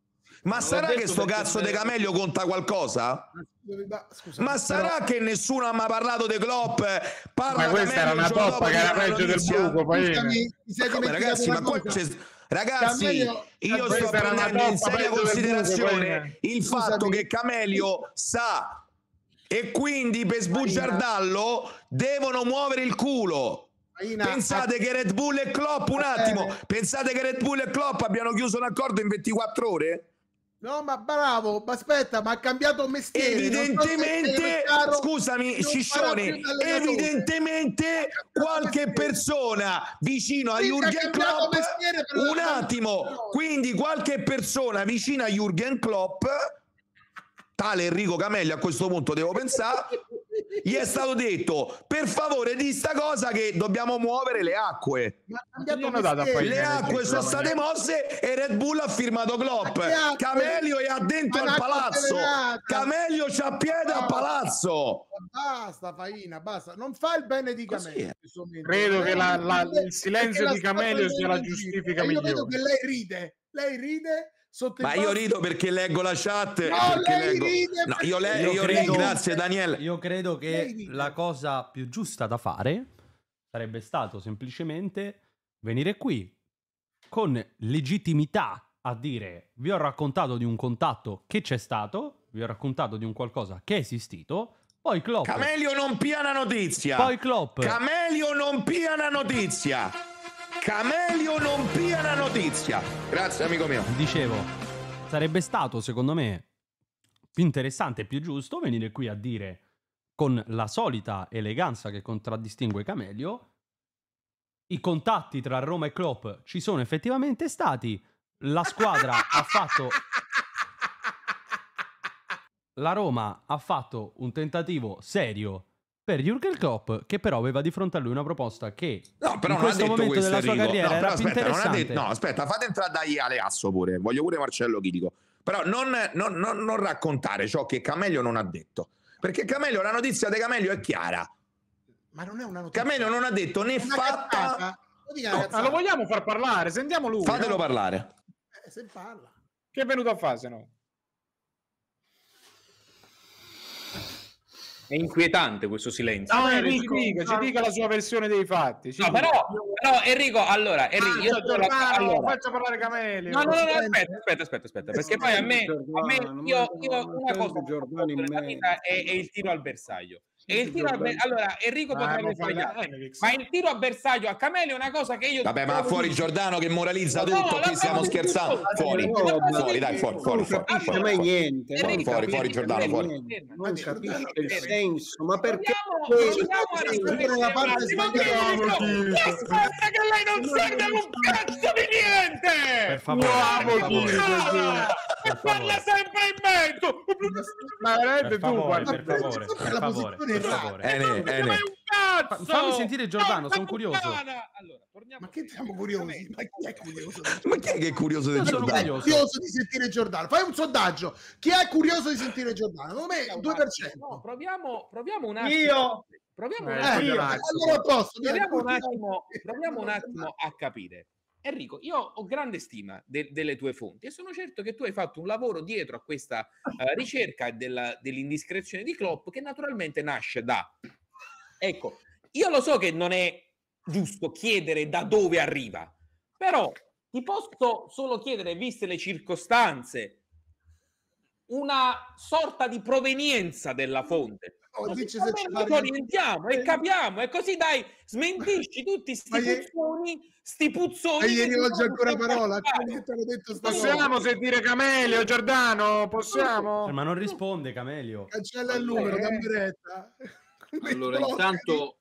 Ma sarà che sto cazzo di Camelio conta qualcosa? Scusa, ma sarà però... che nessuno ha mai parlato di Klopp? Parla ma questa era una toppa che era peggio del buco. Come, ragazzi, ma qua c'è... Ragazzi, Camelio... io sto prendendo in seria considerazione il fatto che Camelio sa e quindi per sbugiardarlo devono muovere il culo. Marina, pensate a... che Red Bull e Klopp un attimo eh. pensate che Red Bull e Klopp abbiano chiuso un accordo in ventiquattro ore? No, ma bravo, ma aspetta, ma ha cambiato mestiere. Evidentemente, so scusami, Ciccione, evidentemente qualche persona vicino a Jürgen Klopp, un attimo, quindi qualche persona vicino a Jürgen Klopp, tale Enrico Camelli, a questo punto devo pensare, gli è stato detto per favore di sta cosa che dobbiamo muovere le acque. Le acque sono state mosse e Red Bull ha firmato Klopp. Camelio è addentro al palazzo. Camelio c'ha piede al palazzo. Basta Faina, basta, non fa il bene di Camelio. Credo che la, la, il silenzio di Camelio sia la giustifica migliore. Io vedo che lei ride, lei ride. Ma io rido perché leggo la chat. No, leggo... ride no io, le... io, io credo... rido, grazie Daniele. Io credo che la cosa più giusta da fare sarebbe stato semplicemente venire qui con legittimità a dire: vi ho raccontato di un contatto che c'è stato, vi ho raccontato di un qualcosa che è esistito. Poi Klopp. Camelio non pia una notizia. Poi Klopp. Camelio non pia una notizia. Camelio non pia la notizia. Grazie amico mio. Dicevo, sarebbe stato secondo me più interessante e più giusto venire qui a dire con la solita eleganza che contraddistingue Camelio: i contatti tra Roma e Klopp ci sono effettivamente stati, la squadra ha fatto la Roma ha fatto un tentativo serio per Jürgen Klopp, che però aveva di fronte a lui una proposta che no, però in non questo ha detto momento questo, della sua Enrico. carriera no, era aspetta, più interessante. non ha detto, no, aspetta, fate entrare dagli Aleasso pure. Voglio pure Marcello Chitico. Però non, non, non, non raccontare ciò che Camelio non ha detto. Perché Camelio, la notizia di Camelio è chiara. Ma non è una notizia. Camelio non ha detto né fatta. No, ma lo vogliamo far parlare? Sentiamo lui. Fatelo no? parlare. Eh, se parla. Che è venuto a fare, se no? È inquietante questo silenzio. No, Enrico, ci dica, ci dica la sua versione dei fatti. No, però, però Enrico, allora, Enrico, io Giordano, allora, faccia parlare Camelio. No, no, no, aspetta, aspetta, aspetta, aspetta, perché poi a me, a me io, io una cosa nella vita è, è il tiro al bersaglio. E il tiro a be- allora Enrico potrebbe sbagliare, ma il tiro a bersaglio a Camelio è una cosa che io vabbè, ma fuori Giordano che moralizza tutto, no, qui stiamo scherzando. Fuori, fuori, dai, fuori, fuori, fuori. Non capisce mai niente. Fuori, fuori, fuori Giordano, fuori. Non capisce il senso, ma perché la parte sbagliata che lei non serve un cazzo di niente. Per favore, e parla sempre in mento. Ma veramente tu, guarda, per favore, per favore, per favore. Ene, ene. Fammi sentire Giordano, sono curioso. Allora, ma che siamo curiosi? Ma chi è curioso? Ma chi è che è curioso del Giordano? Curioso di sentire Giordano. Fai un sondaggio. Chi è curioso di sentire Giordano? Come due per cento. No, proviamo, proviamo un attimo. Io. Proviamo eh, un attimo. Io. Allora posso. Proviamo un attimo, proviamo un attimo a capire. Enrico, io ho grande stima de- delle tue fonti e sono certo che tu hai fatto un lavoro dietro a questa uh, ricerca della, dell'indiscrezione di Klopp, che naturalmente nasce da... Ecco, io lo so che non è giusto chiedere da dove arriva, però ti posso solo chiedere, viste le circostanze, una sorta di provenienza della fonte. Oh, Così dice se ci orientiamo e capiamo, e così dai, smentisci tutti sti puzzoni, sti puzzoni. E ieri oggi ancora parola, detto possiamo sentire Camelio, Giordano, possiamo? Eh, ma non risponde Camelio. Cancella il numero, dammi retta. Allora, intanto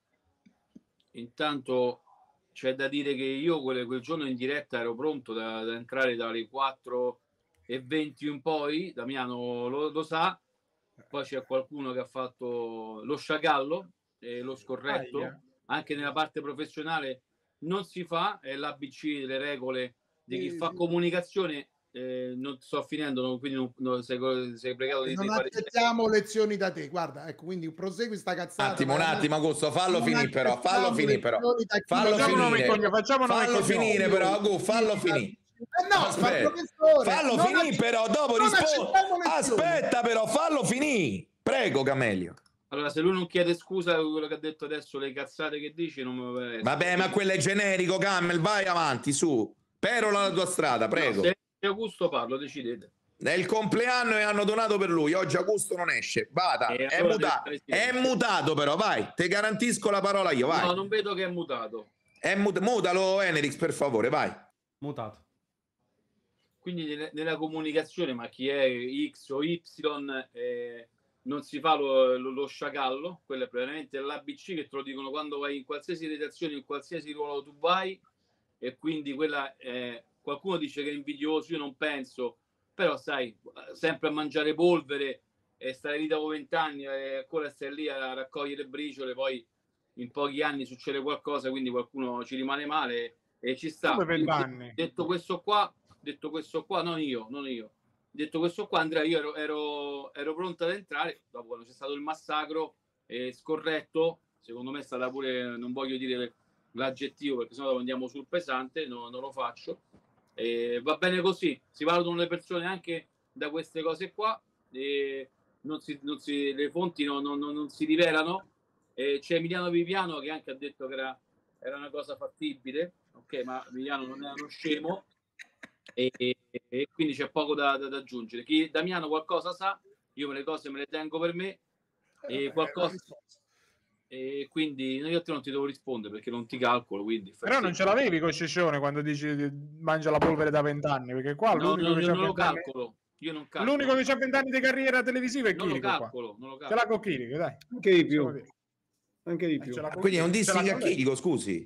intanto c'è da dire che io quel, quel giorno in diretta ero pronto da, da entrare dalle quattro e venti in poi, Damiano lo, lo sa. Poi c'è qualcuno che ha fatto lo sciagallo e lo scorretto. Aia. Anche nella parte professionale non si fa, è l'A B C, le regole di chi sì, fa sì. comunicazione. Eh, non sto finendo, non, quindi non, non sei, sei pregato di non fare... accettiamo lezioni da te, guarda, ecco, quindi prosegui sta cazzata. Un attimo, un attimo, Augusto, fallo finire però, fallo finire però, fallo finire, facciamo fallo finire però, Augusto, fallo finire. Eh no, Aspetta. professore, Fallo non finì acc- però, dopo non rispondi. accettiamo lezioni. Aspetta però, fallo finì. Prego, Camelio. Allora, se lui non chiede scusa per quello che ha detto adesso, le cazzate che dici, non me lo Vabbè, ma quello è generico, Camel, vai avanti, su. Perola la tua strada, prego. No, se se Augusto parlo, decidete. È il compleanno e hanno donato per lui. Oggi Augusto non esce. Vada, E è, allora muta- deve stare è silenzio. mutato però, vai. Te garantisco la parola io, vai. No, non vedo che è mutato. È mut- mutalo, Enerix, per favore, vai. Mutato. Quindi nelle- nella comunicazione, ma chi è X o Y, eh, non si fa lo, lo- lo sciacallo, quello è praticamente l'A B C che te lo dicono quando vai in qualsiasi redazione, in qualsiasi ruolo tu vai, e quindi quella eh, qualcuno dice che è invidioso, io non penso, però sai, sempre a mangiare polvere e stare lì dopo vent'anni e ancora stare lì a raccogliere briciole, poi in pochi anni succede qualcosa, quindi qualcuno ci rimane male e ci sta. Come Quindi, vent'anni? detto questo qua, detto questo qua, non io, non io. Detto questo qua, Andrea, io ero, ero, ero pronto ad entrare, dopo quando c'è stato il massacro eh, scorretto, secondo me è stata pure, non voglio dire l'aggettivo perché sennò andiamo sul pesante, no, non lo faccio. Eh, va bene così, si valutano le persone anche da queste cose qua, e non si, non si, le fonti non, non, non si rivelano. Eh, c'è Emiliano Viviano che anche ha detto che era, era una cosa fattibile, ok, ma Emiliano non è uno scemo. E, e, e quindi c'è poco da, da, da aggiungere. Chi Damiano qualcosa sa, io le cose me le tengo per me e qualcosa e quindi io a te non ti devo rispondere perché non ti calcolo, quindi Però non ce l'avevi con Ciccione quando dici di- mangia la polvere da vent'anni, perché qua no, l'unico no, che io c'ha non lo vent'anni- calcolo, io non calcolo. l'unico che c'ha vent'anni di carriera televisiva è non lo Chirico qua. calcolo, non lo Ce calcolo. l'ha con Chirico, dai. Anche di più. Possiamo dire. Anche di Eh, più. ce l'ha con Quindi è un Chirico, ce l'ha dissing a con lei. Chirico, scusi.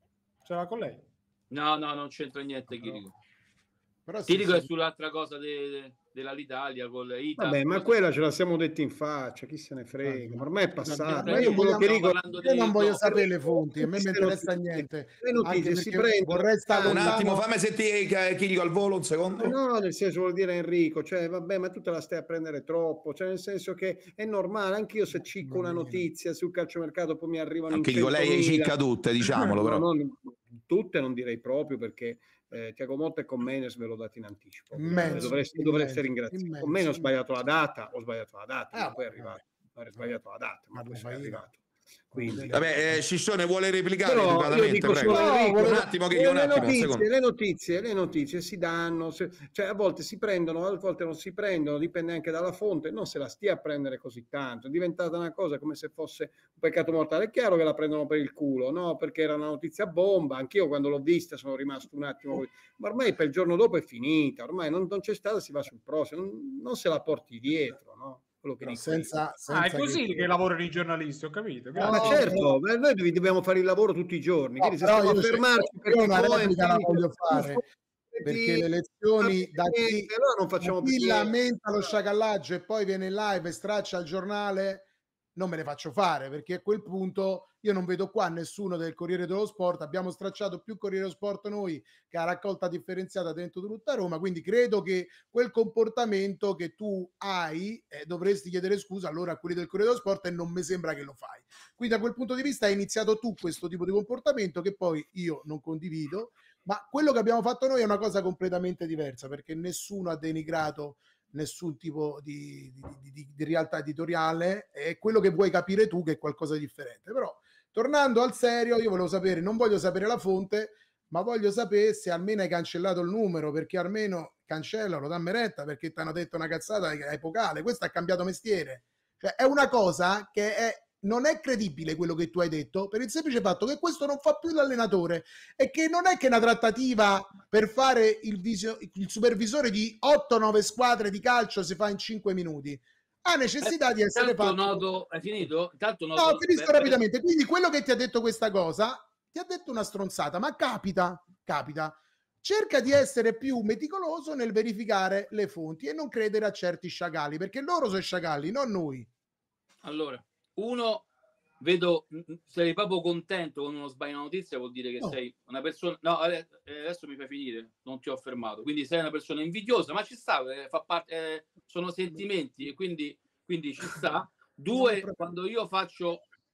Ce l'ha con lei. No, no, non c'entra niente Chirico. Però sì, Chirico sì. è sull'altra cosa de- dell'Alitalia con le Ita. Vabbè, ma quella ce la siamo detti in faccia, chi se ne frega, ma ormai è passato. Ma io quello che Stiamo dico, parlando Io di- non voglio no, sapere le fonti, a me mi queste interessa notizie- niente. le notizie Anche si perché prendono- vorrei stare Un lontano. attimo, fammi sentire Chirico al volo un secondo. Ma no, nel senso vuol dire Enrico, cioè vabbè, ma tu te la stai a prendere troppo, cioè nel senso che è normale, anche io se cicco una notizia sul calciomercato poi mi arrivano in Chirico, lei le centomila. cicca tutte, diciamolo No, però. non- tutte non direi proprio perché eh, Tiago Motta e Comenes ve l'ho dato in anticipo. Immenso, dovreste, immenso, dovreste ringraziare. immenso, Con me ho immenso. sbagliato la data, ho sbagliato la data, Ah, ma poi è vabbè. arrivato. Ho sbagliato la data, ma Vabbè, poi sei fai- arrivato. Quindi, Vabbè, eh, Ciccione vuole replicare però io educatamente, dico prego. solo Enrico, un le- attimo, Chirico, un le, attimo, un notizie, secondo. le notizie, le notizie si danno, se- cioè a volte si prendono, a volte non si prendono, dipende anche dalla fonte, non se la stia a prendere così tanto, è diventata una cosa come se fosse un peccato mortale. È chiaro che la prendono per il culo, no? Perché era una notizia bomba, anch'io quando l'ho vista sono rimasto un attimo, ma ormai per il giorno dopo è finita, ormai non, non c'è stata, si va sul prossimo, non, non se la porti dietro, no? Quello che Però dico senza, Ah, senza è così che- che lavorano i giornalisti, ho capito. io. Grazie. Ma No, certo, però- beh, noi devi- dobbiamo fare il lavoro tutti i giorni, No, quindi se però stiamo a io, fermarci io perché una Cohen, replica la Chirico, voglio fare, perché le elezioni da chi, allora non facciamo da più chi niente. lamenta lo sciacallaggio e poi viene in live e straccia il giornale, non me ne faccio fare, perché a quel punto io non vedo qua nessuno del Corriere dello Sport. Abbiamo stracciato più Corriere dello Sport noi che ha raccolta differenziata dentro tutta Roma, quindi credo che quel comportamento che tu hai eh, dovresti chiedere scusa allora a quelli del Corriere dello Sport, e non mi sembra che lo fai. Quindi da quel punto di vista hai iniziato tu questo tipo di comportamento che poi io non condivido, ma quello che abbiamo fatto noi è una cosa completamente diversa, perché nessuno ha denigrato nessun tipo di, di, di, di, di realtà editoriale, è quello che vuoi capire tu, che è qualcosa di differente. Però tornando al serio, io volevo sapere, non voglio sapere la fonte, ma voglio sapere se almeno hai cancellato il numero, perché almeno cancellalo, dammi retta, perché ti hanno detto una cazzata epocale. Questo ha cambiato mestiere, cioè è una cosa che è, non è credibile quello che tu hai detto, per il semplice fatto che questo non fa più l'allenatore, e che non è che una trattativa per fare il, visio, il supervisore di otto nove squadre di calcio si fa in cinque minuti, ha necessità di essere Intanto fatto. noto, hai finito? Intanto noto, No, finisco per- rapidamente. Quindi quello che ti ha detto questa cosa, ti ha detto una stronzata, ma capita, capita. Cerca di essere più meticoloso nel verificare le fonti e non credere a certi sciacalli, perché loro sono sciacalli, non noi. Allora, uno, vedo, mh, sei proprio contento quando uno sbaglia una notizia, vuol dire che No. sei una persona... No, ade- eh, adesso mi fai finire, non ti ho fermato. Quindi sei una persona invidiosa, ma ci sta, eh, fa parte, eh, sono sentimenti, e quindi, quindi ci sta. Due, quando io faccio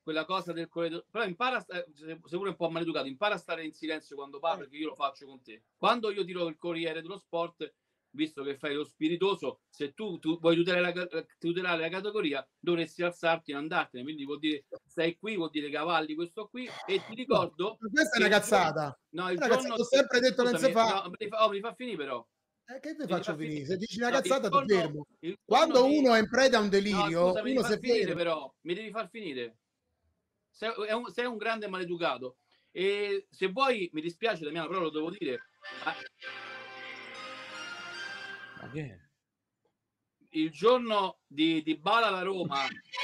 quella cosa del corridoio, però impara a sta- se sei pure un po' maleducato, impara a stare in silenzio quando parlo, perché io lo faccio con te. Quando io tiro il Corriere dello Sport, visto che fai lo spiritoso, se tu, tu vuoi tutelare la, tutelare la categoria, dovresti alzarti e andartene. Quindi vuol dire stai qui, vuol dire cavalli questo qui. E ti ricordo, no, questa è una cazzata. no, il una giorno cazzata, ho sempre detto che non si fa. No, me li fa, oh, me li fa finire però. Eh, che ti faccio finire? Se dici una No, il cazzata giorno- ti fermo. il giorno Quando di- uno è in preda a un No, delirio, scusa, mi uno devi si far finire ferma. però, mi devi far finire. Sei, è un, sei un grande maleducato. E se vuoi, mi dispiace Damiano, però lo devo dire. Ma- Ma che è? il giorno di, di Bala alla Roma,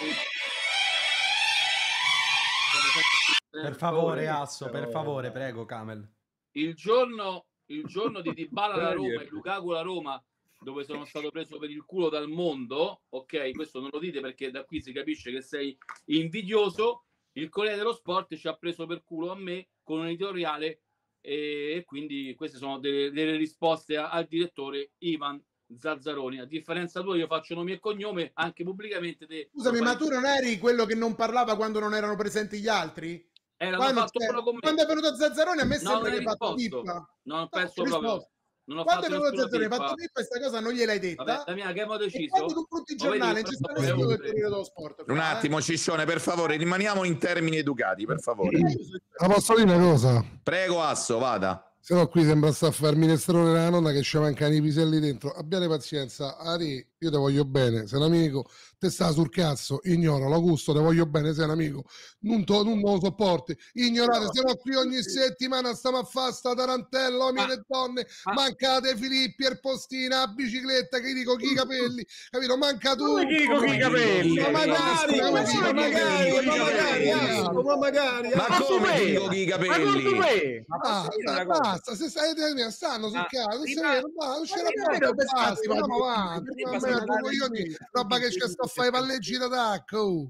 Per favore, Asso, per favore, prego, Camel. il giorno, il giorno di Dybala alla Roma e Lukaku alla Roma, dove sono stato preso per il culo dal mondo, ok, questo non lo dite perché da qui si capisce che sei invidioso. Il Corriere dello Sport ci ha preso per culo a me con un editoriale e, e quindi queste sono delle, delle risposte a- al direttore Ivan Zazzaroni. A differenza tua, io faccio nome e cognome anche pubblicamente. Te, Scusami, lo ma fai- tu non eri quello che non parlava quando non erano presenti gli altri? Eh, l'hanno Quando, fatto cioè, quello con me. quando è venuto Zazzaroni a me No, sembra non che hai hai fatto risposto. pippa. Non ho No, perso ho proprio. risposto. Non ho Quando è fatto venuto nessuna Zazzaroni hai pippa. fatto pippa questa cosa non gliel'hai detta. Vabbè, Damiano, che abbiamo E deciso? quando tu punti il Lo vedi, giornale non ci però sta è nessuno del oltre. Corriere dello Sport. Un qua, eh. attimo, Ciccione, per favore, rimaniamo in termini educati, per favore. Ma posso dire una cosa? Prego, Asso, vada. Se no qui sembra sta a fare il minestrone della nonna che ci mancano i piselli dentro. Abbiate pazienza, Ari, io te voglio bene, sei un amico, te sta sul cazzo, ignora, l'Augusto, te voglio bene, sei un amico, non, to, non lo sopporti, ignorate, se no qui ogni settimana stiamo a fare sta tarantella, uomini e donne, mancate Filippi, Erpostina, a bicicletta, che dico chi i capelli, capito? Manca tu. Come chi dico chi i capelli? Ma magari, Ma ma come magari, chi magari, dico chi i ma magari, capelli? ah, ma magari, Ma ah. come ti dico chi i capelli? Ah, ah, basta, se stai stanno sul Ah, cazzo, non si prima- vede, ma non c'è Ma che la vedo, basta, pescati, andiamo ma- avanti, perché ma passa me una la gara io in roba che c'è sto a fare i palleggi d'attacco. oh.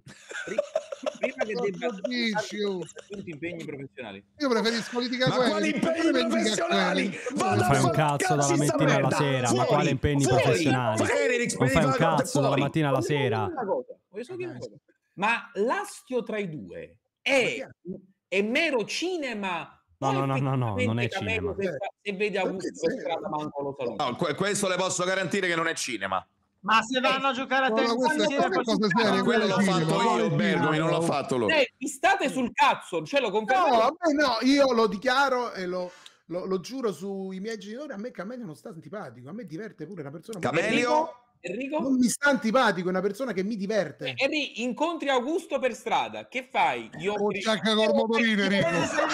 Prima che Cosa debba dici, oh? tutti impegni professionali. Io preferisco litigare Ma quelli. quali impegni Come litigare professionali? quelli? Vado Non a fai un far cazzo dalla cazzi sta mattina alla merda. sera, ma Fuori, quale impegni fuori. professionali? Erix, Non fai un devi fare cazzo dalla fuori. mattina alla sera. Una cosa, voglio solo dire una cosa. Ma l'astio tra i due è, è mero cinema? No, O no, no, no, no, non è effettivamente cinema. Camello, Se, fa- se vede Augusto per strada, manco lo saluta. No, que- questo le posso garantire che non è cinema. Ma se vanno a giocare a No, tennis no, queste insieme, sono poi cose si- serie, Ma quello l'ho quello è fatto cinema, io, no, Bergomi, non l'ho no. fatto loro. Eh, vi state sul cazzo, ce lo confermate? No, a me no, io lo dichiaro e lo, lo, lo giuro sui miei genitori, a me Camelio non sta antipatico, a me diverte pure una persona... Camelio? Enrico? Non mi sta antipatico, è una persona che mi diverte. Enrico, incontri Augusto per strada, che fai? Io Oh, ciacca col motorino, Enrico.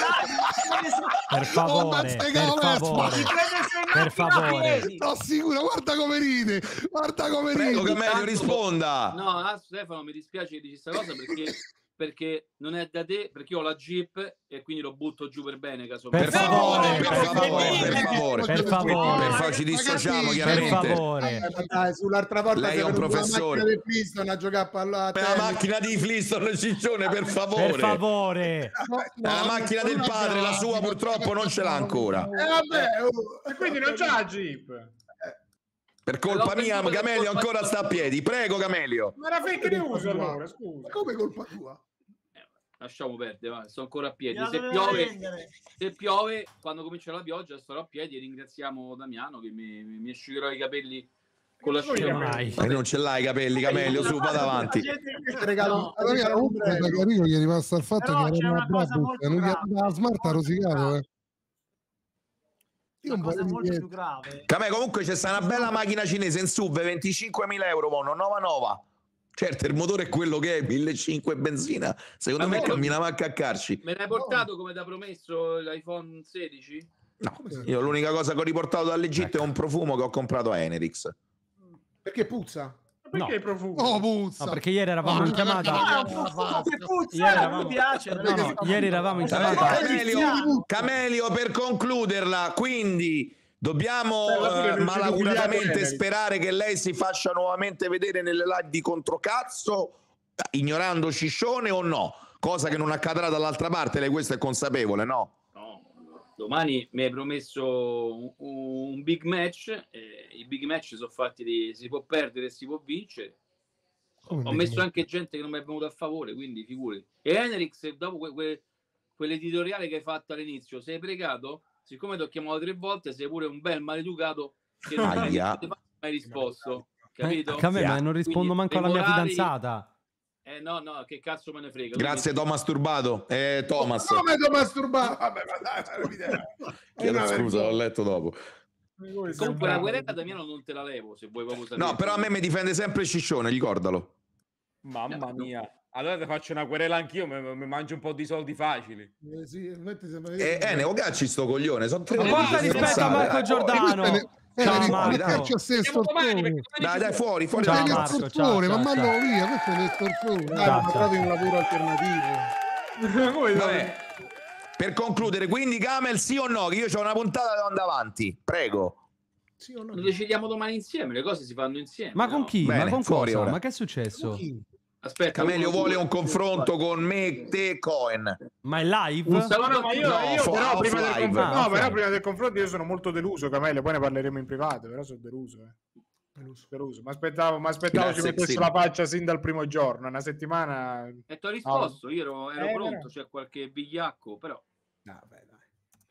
Per favore, per favore, per favore. Sto sicuro, guarda come ride, guarda come Prego, ride. Camelio, risponda. No, ah, Stefano, mi dispiace che dici questa cosa perché, perché non è da te, perché io ho la Jeep e quindi lo butto giù per bene, caso Per favore, per favore, per favore. Per favore. Per favore, ci dissociamo, Per Per chiaramente. favore. Eh, ma dai, sull'altra volta Lei sei è un venuto con la professore. macchina del Flintstone a giocare a palla a Per la tennis. macchina di Flintstone, Ciccione, per favore. Per favore. La macchina del padre, la sua purtroppo non ce l'ha ancora. Eh, vabbè, oh. E quindi non c'ha la Jeep. Per colpa mia, Camelio ancora sta a piedi. Prego, Camelio. Ma era fake news allora, scusa. Ma come colpa tua? Lasciamo perdere, va, sto ancora a piedi. Gliela Se doveva piove, vendere. se piove, quando comincia la pioggia, starò a piedi e ringraziamo Damiano che mi, mi, mi asciugherò i capelli con la scia. Mai. E non ce l'hai i capelli, Camelio, su, vada avanti. Regalo, Allora, comunque, da Carico gli è rimasto il fatto Però che c'è era una una cosa brava, molto non gli grave. la smart ha rosicato, eh. Io un Una po' cosa di molto che- più grave. Camè, comunque c'è sta una bella macchina cinese in sub, venticinquemila euro, mo, non nova nova. Certo, il motore è quello che è, millecinquecento benzina. Secondo Ma me me- camminava a caccarci. Me l'hai portato come da promesso l'iPhone sedici? No, io l'unica cosa che ho riportato dall'Egitto è un profumo che ho comprato a Enerix. Perché puzza? Perché No. profumo? Oh, puzza. No, perché ieri eravamo in chiamata. Ah, un profumo che puzza, Ieri mi eravamo- piace. No, no, ieri eravamo in Vabbè, chiamata. Camelio, Camelio, per concluderla, quindi dobbiamo Beh, alla fine eh, non ci malauguratamente confidiamo, sperare che lei si faccia nuovamente vedere nelle live di controcazzo, ignorando Ciccione o no? Cosa che non accadrà dall'altra parte, lei questo è consapevole, no? No, domani mi hai promesso un, un big match. Eh, I big match sono fatti di si può perdere e si può vincere. Ho messo anche gente che non mi è venuta a favore, quindi figuri. E Henrix, dopo que- que- quell'editoriale che hai fatto all'inizio, sei pregato, siccome ti ho chiamato tre volte, sei pure un bel maleducato che non hai mai risposto, capito? Eh, a me, ma non rispondo Quindi, manco alla mia morali- fidanzata. Eh no, no, che cazzo me ne frega. Grazie Thomas Turbato. Eh, Thomas. Come Thomas Turbato? Vabbè, ma dai, dai, dai. Chiedo scusa, l'ho letto dopo. Comunque la querela Damiano non te la levo, se vuoi proprio sapere. No, però a me mi difende sempre Ciccione, ricordalo. Mamma mia. Allora ti faccio una querela anch'io, mi, mi mangio un po' di soldi facili. Eh, sì, metti sembra- Eh, eh, ne cacci sto coglione, sono tre Ma guarda rispetto a Marco Giordano. Eh, Ciao ma Marco. caccia a sé stortone. Dai, dai, fuori, fuori. Ciao, dai, Marco, cazzo. ciao, Ma ciao, mandalo ciao. via, questo è uno stortone. Dai, Ciao, ma ciao. trovi un lavoro alternativo. Come Vabbè. Per concludere, quindi Camel sì o no? Che io ho una puntata da andare avanti. Prego. Sì o no? Lo decidiamo domani insieme, le cose si fanno insieme. Ma con no? chi? Bene, ma con fuori cosa? ora. Ma che è successo? Aspetta, Camelio uno, vuole due, un tre, confronto quattro. con me, te, Cohen. Ma è live? Un saluto No, ma io, No, io fo- però, off prima del live. confronto, Ah, no, off però live. prima del confronto io sono molto deluso, Camelio, poi ne parleremo in privato, però sono deluso. Eh. Deluso, deluso. Mi aspettavo, mi aspettavo ci Grazie, mettesse Xil. la faccia sin dal primo giorno, una settimana. E ti ho risposto, io ero, ero Eh, pronto, però. c'è qualche vigliacco, però. No, beh, dai.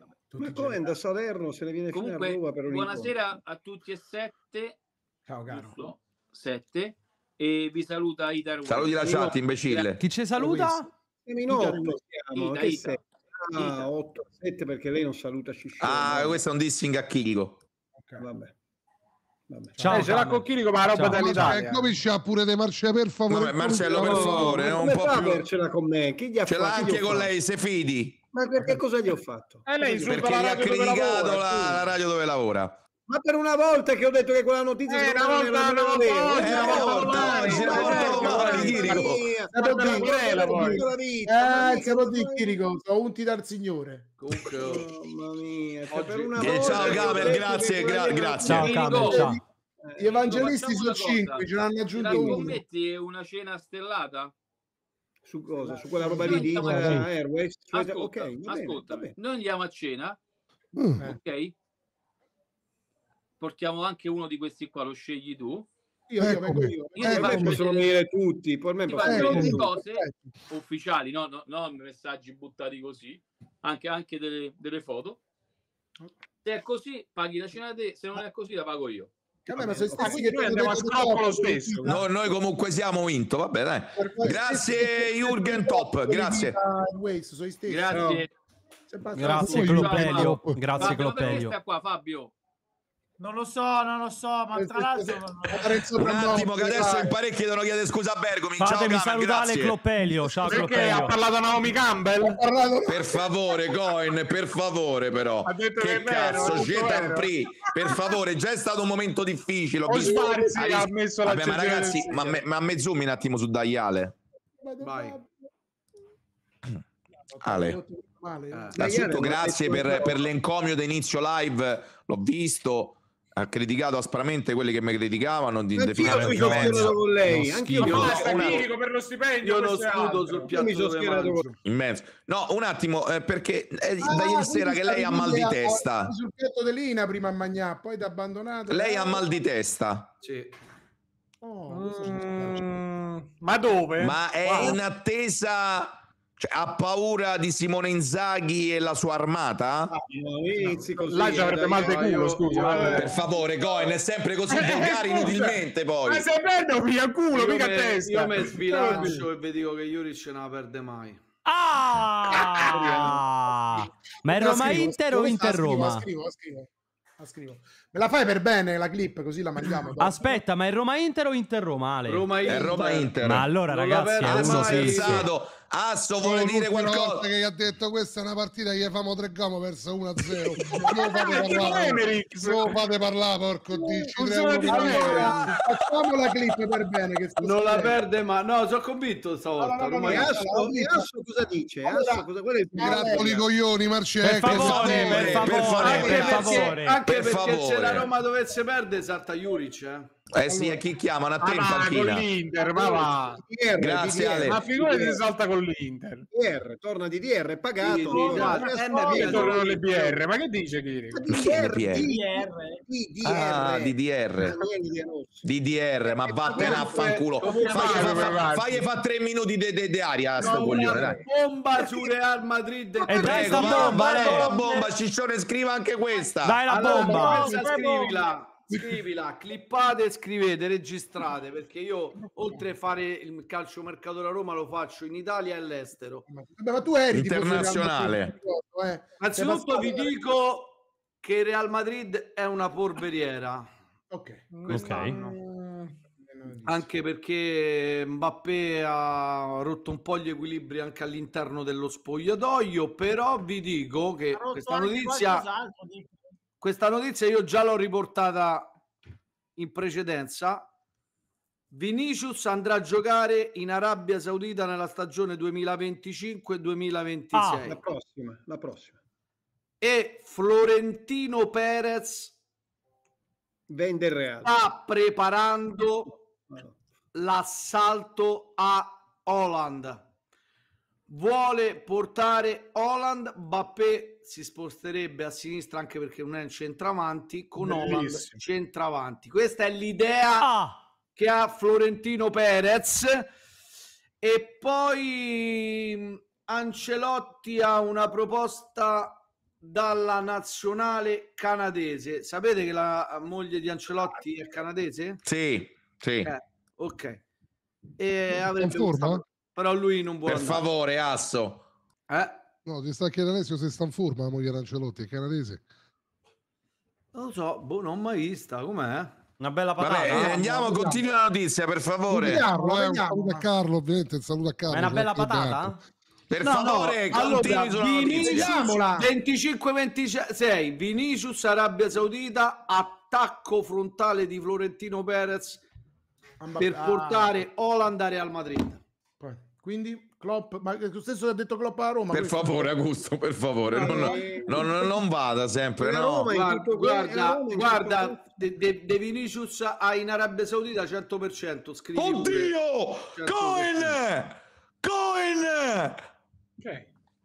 Ma come da Salerno se ne viene fino a Comunque, Roma per un buonasera a tutti e sette. Ciao caro. Giusto? Sette. E vi saluta Ita. Saluti la chat, imbecille. Chi ci saluta? Siamo in otto, siamo. Ita, Che Ita. sei? Ita. Ah, otto, sette perché lei non saluta Ciccione. Ah, no? questo è un dissing a Chirico. Vabbè. Vabbè. Ciao, Eh, ce l'ha Camel. con Chirico, ma la roba Ciao. dall'Italia. Come c'ha pure De Marcia, per favore. No, Marcello, per No, favore, ma un come po' fa a più. avercela con me? Chi gli ha Ce l'ha fatto? Chi gli anche ho con fatto? lei, se fidi. Ma perché cosa gli ho fatto? Eh, lei insulta Perché la gli ha radio dove criticato lavora, la, scusa. la radio dove lavora. Ma per una volta che ho detto che quella notizia Eh, secondo una me volta, non una la volta volevo. oggi, Eh, una una volta volta oggi, oggi, una una volta volta domani, oggi. Chirico. Mia, Sabato guarda, di- guarda, poi. tutta la vita, ma Eh, mica siamo di poi- Chirico, sono unti dal Signore. Comunque, Mamma mia, cioè, Oggi- per una Eh, volta ciao, che ho Gamer, detto grazie, che gra- quella- grazie. Ciao Camel, ciao. Gli evangelisti facciamo sono una cosa. cinque, ce n'hanno Te aggiunto la uno. scommetti una cena stellata? Su cosa? Su quella roba lì di Sì, Ita sì. Airways? Cioè, Ascolta, ok, va bene, va ascolta. bene. Noi andiamo a cena, Mm. ok? Portiamo anche uno di questi qua, lo scegli tu. Io, io, Ecco vengo qui. io. Io Per ti me faccio possono vedere- venire tutti, per me ti possono faccio venire vedere tutti. cose ufficiali, no, no, no messaggi buttati così, anche, anche delle, delle foto. Se è così, paghi la cena te, se non è così la pago io. Vabbè, ma sono Ah, stessi quindi che noi ti andiamo a hanno detto scrocco dopo, lo stesso. No, noi comunque siamo vinto, vabbè dai. per questi Grazie stessi che Jürgen ti hanno Top, detto grazie. di Ita Airways, sono i stessi. Grazie. Se basta- Grazie Ciao, Clopelio. ciao. Grazie Fabio, dove Clopelio. sta qua, Fabio? Non lo so, non lo so, ma tra l'altro... Un attimo che adesso in parecchi devono chiedere scusa a Bergomi. Ciao Fatemi Gamer, salutare grazie. Clopelio. Ciao Perché ha Clopelio. parlato Naomi Campbell? Ha parlato Per favore, Coin, per favore, però. Ha detto Che che è vero, cazzo, è tutto Geta vero. Pri, per favore, già è stato un momento difficile. Ho O visto. Sbarzi Hai ha visto- messo Vabbè, ma l'accensione ragazzi, del ma me, ma me zoom un attimo su Daiale. Vai. Ale. male. Innanzitutto grazie per, per l'encomio da inizio live, l'ho visto, ha criticato aspramente quelli che mi criticavano di Anch'io definire mi un sono mezzo. schierato con lei, anch'io Ma mi basta, sono- Chirico per lo stipendio. Io non questo è sputo altro. sul Io piatto mi sono dove schierato mangio. con In mezzo. No, un attimo, eh, perché è da Ah, ieri sera che lei ha mal di testa. Sul piatto di Lina prima a mangiare, poi ti ha abbandonato. Lei ha mal di testa. Sì. Oh, Mm, ma dove? Ma è Wow. in attesa, cioè, ha paura di Simone Inzaghi e la sua armata? No, inizi così, Là ci avrebbe dai, mal di io- culo, io- scusa. io- Per favore, Coin, è sempre così Eh, volgare scusa. inutilmente poi. Ma sei bello, via culo, Io mica a me, testa. io me sbilancio e vi dico che Juric non la perde mai. Ah! Ma è La Roma scrivo, Inter scrivo, o la Inter scrivo, Roma? La scrivo, la scrivo, la scrivo. Me la fai per bene la clip così la mandiamo. dopo. Aspetta, ma è Roma Inter o Inter Roma, Ale? Roma È Inter. Roma Inter. Ma allora Non la ragazzi, è perde uno mai. sì, sì. Pensato. Asso vuole dire L'ultima qualcosa. volta che gli ha detto questa è una partita che gli famo tre gol persa uno a zero. Non fate parlare. Emerix. Non fate parlare, porco Dio. Ci Funziona devo di parlare. Allora, facciamo la clip per bene. Che sto Non la scrivendo. perde mai. No, sono convinto stavolta. No, no, no, Roma E no, Inter. Asso, e Asso cosa dice? Asso cosa, qual è il Grattoli i coglioni, Marcello. Per favore, per per favore, favore, per Anche perché, favore. anche Per perché se favore. la Roma dovesse perdere salta Juric, eh. Eh sì, e chi chiamano a te in Ah, con panchina? l'Inter, ma va. D D R, Grazie, D D R. Ale. Ma figurati si salta con l'Inter. D D R, torna D D R, è pagato. Sì, no? sì, Ma sì. che Eh, storia, via, Io torno no? le B R, ma che dice Chiri? D Chi è D R, le P R? D D R. Ah, D D R. Daniele De Rossi. D D R, ma vattene a fanculo. comunque- Fagli fa, comunque- fa, fagli fa tre minuti di de, de aria a sto coglione, dai. Bomba su Real Madrid. E dai Prego, sta ma- bomba, manda eh. la bomba, Ciccione, scriva anche questa. Dai la Allora, bomba. questa scrivila, scrivila, clippate, scrivete, registrate, perché io oltre a fare il calciomercato da Roma lo faccio in Italia e all'estero. Vabbè, ma tu eri tifoso del Real Internazionale. Madrid, ricordo, eh. Innanzitutto vi Sei passato- dico che il Real Madrid è una polveriera Ok. quest'anno. Anche perché Mbappé ha rotto un po' gli equilibri anche all'interno dello spogliatoio, però vi dico che Ha rotto questa anche notizia, qualcos'altro, dico. questa notizia io già l'ho riportata in precedenza. Vinicius andrà a giocare in Arabia Saudita nella stagione duemilaventicinque duemilaventisei La prossima, la prossima. e Florentino Perez Vende il Real. sta preparando l'assalto a Holland. Vuole portare Holland. Mbappé si sposterebbe a sinistra anche perché non è un centravanti, con Holland Bellissimo. centravanti. Questa è l'idea Ah, che ha Florentino Perez. E poi mh, Ancelotti ha una proposta dalla nazionale canadese. Sapete che la moglie di Ancelotti è canadese? Sì, sì. Eh, ok. E avrebbe in forma? questa- però lui non vuole Per andare. favore, Asso. Eh? No, ti sta chiedendo Alessio se sta in forma la moglie Ancelotti, è canadese. Non lo so, boh, non ho mai vista. Com'è? una bella patata. Vabbè, eh, andiamo, continua la notizia, per favore. Carlo, eh, un vediamo, saluto a ma- Carlo, ovviamente, un saluto a Carlo. Ma è una bella che è beato. patata? Per No, no, favore, allora, continui sulla notizia. Vinicius venticinque ventisei Vinicius Arabia Saudita, attacco frontale di Florentino Perez per Ah, portare Holland a Real Madrid. poi, quindi Klopp, ma lo stesso che ha detto Klopp a Roma. Per questo- favore, Augusto, per favore, non, non- non- non vada sempre, La no. Roma in Guarda, tutto- guarda, la Roma in guarda, tutto- De, De- De Vinicius ha in Arabia Saudita cento per cento. Scrivi pure. Oddio! cento per cento. Cohen! Cohen! Ok.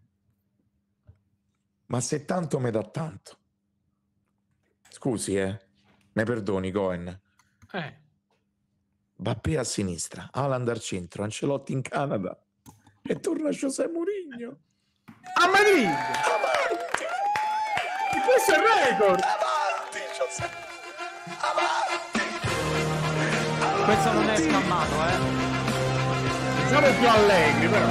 Ma se tanto me dà tanto. Scusi, eh. Mi perdoni, Cohen. Eh. Mbappé a sinistra, Haaland al centro, Ancelotti in Canada. E torna José Mourinho. A Madrid! Avanti! Questo è il record! Avanti, José! Avanti! Questo non è scammato, eh. Siamo più allegri, però.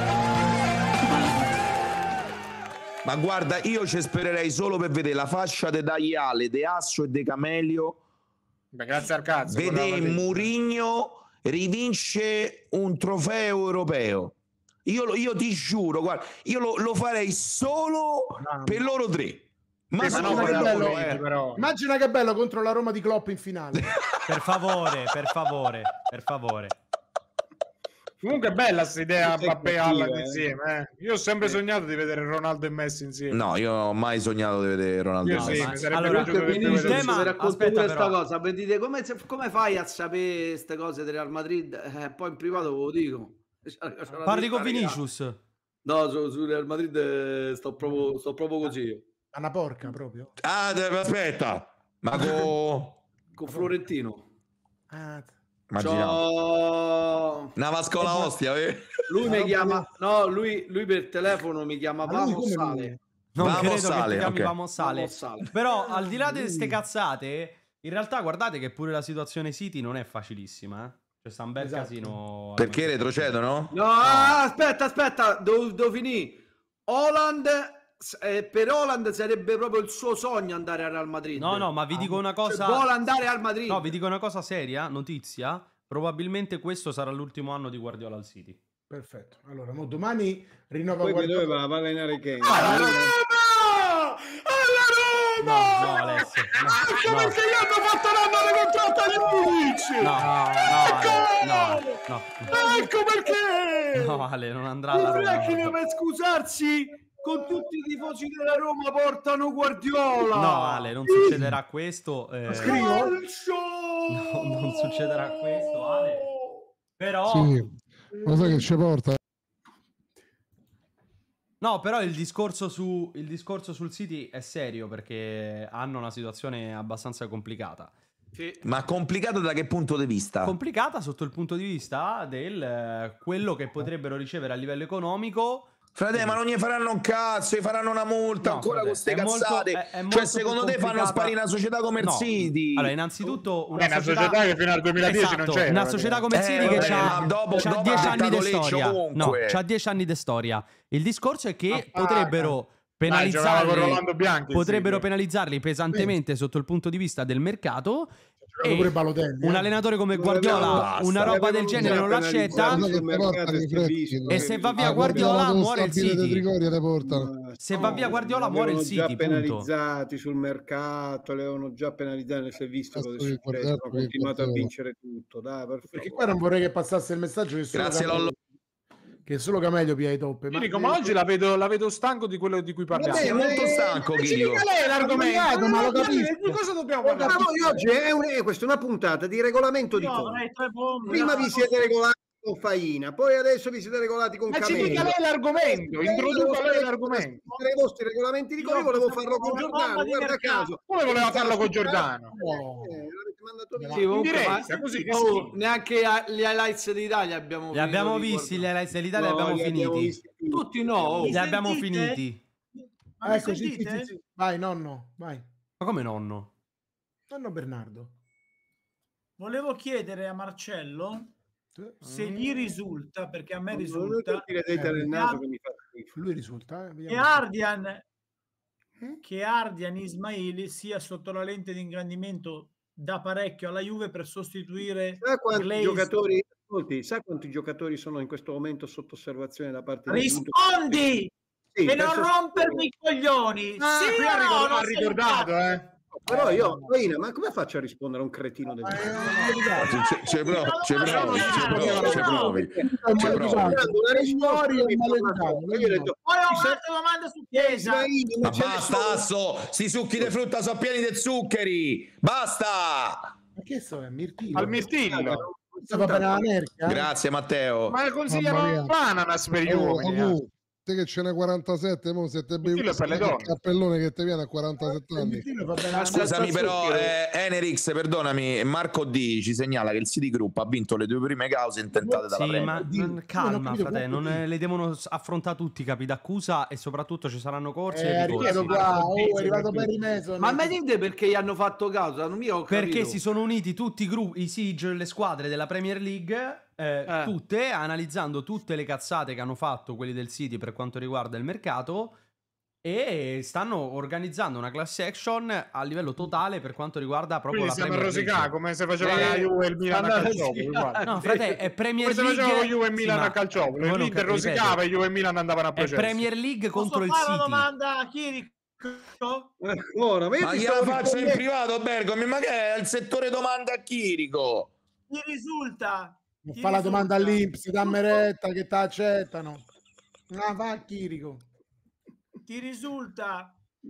Ma guarda, io ci spererei solo per vedere la fascia de Daiale, De Asso e De Camelio. Beh, grazie al cazzo. Vede volevamo dire. Mourinho rivince un trofeo europeo. Io, lo- io ti giuro, guarda, io lo, lo farei solo per loro tre. Ma Sì, ma solo no, per guarda, loro, Mourinho, eh. però. Immagina che bello contro la Roma di Klopp in finale. Per favore, per favore, per favore. Comunque è bella questa idea Tutte Mbappé e cattive, Haaland eh. insieme. Eh. Io ho sempre sognato di vedere Ronaldo e Messi insieme. No, io non ho mai sognato di vedere Ronaldo. Io e sì, Messi. ma- mi sarebbe allora, piaciuto Comunque, che Vinicius, vedere- tema- vi racconto aspetta, pure però. sta cosa. Per dite, come, se- come fai a sapere queste cose del Real Madrid? Eh, poi in privato ve lo dico. Parli con Vinicius. No, su, su Real Madrid eh, sto proprio, sto proprio così io. A una porca proprio. Ah, de- aspetta, ma co... Con Florentino. Ah, Immaginavo. C'ho- Una vascola ostia, eh? Lui mi chiama, no, lui, lui per telefono mi chiama Ma lui Vamos come Sale. lui? Non Vamos credo Sale, che ti chiami ok. Vamos Sale. Vamos Sale. Però al di là di queste cazzate, in realtà guardate che pure la situazione City non è facilissima, eh. C'è sta un bel Esatto. casino. Perché retrocedono? No, ah, aspetta, aspetta, devo, devo finire. Holland, eh, per Holland sarebbe proprio il suo sogno andare al Real Madrid. No, no, ma vi dico una Cioè, cosa. vuole andare al Madrid. No, vi dico una cosa seria, notizia. Probabilmente questo sarà l'ultimo anno di Guardiola al City. perfetto. Allora, mo domani rinnova Poi Guardiola. dove va? Va a allenare Kane. Alla Roma! Alla Roma! No, no, Alessio. No, Ecco no. perché gli hanno fatto un anno di contratto agli Unici! No, no, Ale, no, no, Ecco perché! no, Ale, non andrà alla Il Roma. Flecchino per scusarsi con tutti i tifosi della Roma portano Guardiola. No, Ale, non succederà questo. eh. Scrivo? Calcio! No, non succederà questo, Ale. Però... Sì, ma sai che ci porta? No, però il discorso, su, il discorso sul City è serio perché hanno una situazione abbastanza complicata. Ma complicata da che punto di vista? Complicata sotto il punto di vista del eh, quello che potrebbero ricevere a livello economico. Frate, ma non gli faranno un cazzo, gli faranno una multa No, ancora frate, con ste è molto- cazzate. è- è Cioè, molto secondo più te fanno complicata- sparire una società come il No. City? Allora, innanzitutto una, È una società che fino al duemiladieci non Esatto, c'era, una società come il Eh, City che vabbè, c'ha ma dopo- c'ha dopo dieci ha anni di buttato Lecce storia. No, ovunque. c'ha dieci anni di storia. Il discorso è che Ah, potrebbero Dai, giocava con penalizzarli, Rolando Bianchi, il potrebbero City. penalizzarli pesantemente sotto il punto di vista del mercato. Giocato E pure Balotelli, un eh. allenatore come Non Guardiola avevano- una basta, roba del avevano genere già non l'accetta. penalizzato sul Guarda, mercato guarda, e si è guarda, visto. E se va via Ah, Guardiola Guardiola, muore il stabile dei City. Trigoria le portano. Se va via Guardiola Li muore il avevano City, già punto. penalizzati sul mercato, li avevano già penalizzati, si è visto cosa è Cazzo di successo, Guardiola, hanno continuato a Guardiola. vincere tutto, dai, per Perché favore. qua non vorrei che passasse il messaggio che solo Grazie, Camello, Lollo. che solo Camelio pia i toppe. Chirico, ma oggi la vedo, la vedo stanco di quello di cui parliamo. Sei molto stanco, Ma ci Chirico. dica lei l'argomento, sbagliato, ma lo Ma capisco. di cosa dobbiamo Ma parlare? noi oggi è, un- è questa è una puntata di regolamento di Io conti. avrei tre bombe. Prima no, vi siete regolati con Faina, poi adesso vi siete regolati con Ma ci Camello. dica lei l'argomento, Eh, introduca devo lei fare- l'argomento. fare i vostri regolamenti di conti, io volevo farlo con Una Giordano, bomba di guarda mercato. caso. Come voleva farlo con Giordano? Eh, l'avete mandato via. Sì, comunque, In diretta, ma- così, che oh, schifo. neanche a- gli highlights d'Italia abbiamo Li abbiamo finito di visti gli guardare. highlights dell'Italia, No, li abbiamo li abbiamo finiti. visti tutti. Tutti no, oh. Mi Li abbiamo sentite? finiti. Ma mi Ecco, sì, sì, sentite? sì, sì. Vai, nonno, vai. Ma come nonno? Nonno Bernardo. Volevo chiedere a Marcello se gli risulta, perché a me Non risulta, mi dite nel naso che mi fa schifo. Lui risulta, eh? che Vediamo. Ardian, che Ardian Ismaili sia sotto la lente di ingrandimento da parecchio alla Juve per sostituire Sa quanti Glaze. giocatori, ascolti, sa quanti giocatori sono in questo momento sotto osservazione da parte di Rispondi! Sì, e per non sost- rompermi i coglioni! Ah, sì qui o ha no? ricordato, Non ha sei ricordato, un eh. Però io, Faina, ma come faccio a rispondere a un cretino del genere? Ci- Ci provi, ci provi, ci provi, ci provi. Ci provi. Una risposta mi torna- io ho detto, Poi ho ci sa- un'altra domanda su Chiesa. Ismaili, Ma ma ce ne basta, sono- Asso! Sti succhi di frutta sono pieni di zuccheri! Basta! Ma che so, è Mirtillo? Al mirtillo. Questo va bene alla merca? Grazie, Matteo. Ma consigliano Mamma mia. l'ananas per gli Oh, uomini. oh, eh. te che ce n'è quarantasette, mo se te bevi Mirtillo è per le il donne. cappellone che ti viene a quarantasette anni. Mirtillo va bene alla Scusami, Senza però, zucchero. eh, Enerix, perdonami, Marco D ci segnala che il City Group ha vinto le due prime cause intentate dalla Sì, Premier. ma Dio, non- io calma, non capito frate, quanto non Dio. eh, le devono s- affrontare tutti i capi d'accusa e soprattutto ci saranno corsi È e arrivato ricorsi. qua, oh, è arrivato Barry Mason. Ma mi dite perché gli hanno fatto causa? Non mi ho capito. Perché si sono uniti tutti i gruppi, i Siege, le squadre della Premier League, eh, Eh. tutte, analizzando tutte le cazzate che hanno fatto quelli del City per quanto riguarda il mercato e stanno organizzando una class action a livello totale per quanto riguarda proprio Quindi la stiamo a Premier League. rosicare come se faceva Eh, la Juve e il Milan a stanno a calciopolo. rosicare. uguale. No, frate, è Premier Come se League. faceva Juve e Milan Sì, a ma calciopolo. voi non L'Inter cap- rosicava ripeto, e Juve e Milan andavano a È processo. Premier League contro Posso il fare una City. domanda a Chirico? Ancora, ma io Ma ti gliela stavo faccio in rispondendo. privato, Bergomi, ma che è il settore domanda a Chirico? Mi risulta. Non ti fa la domanda risulta- all'Inps, dammi retta che ti accettano. Ah, va a Chirico. Ti risulta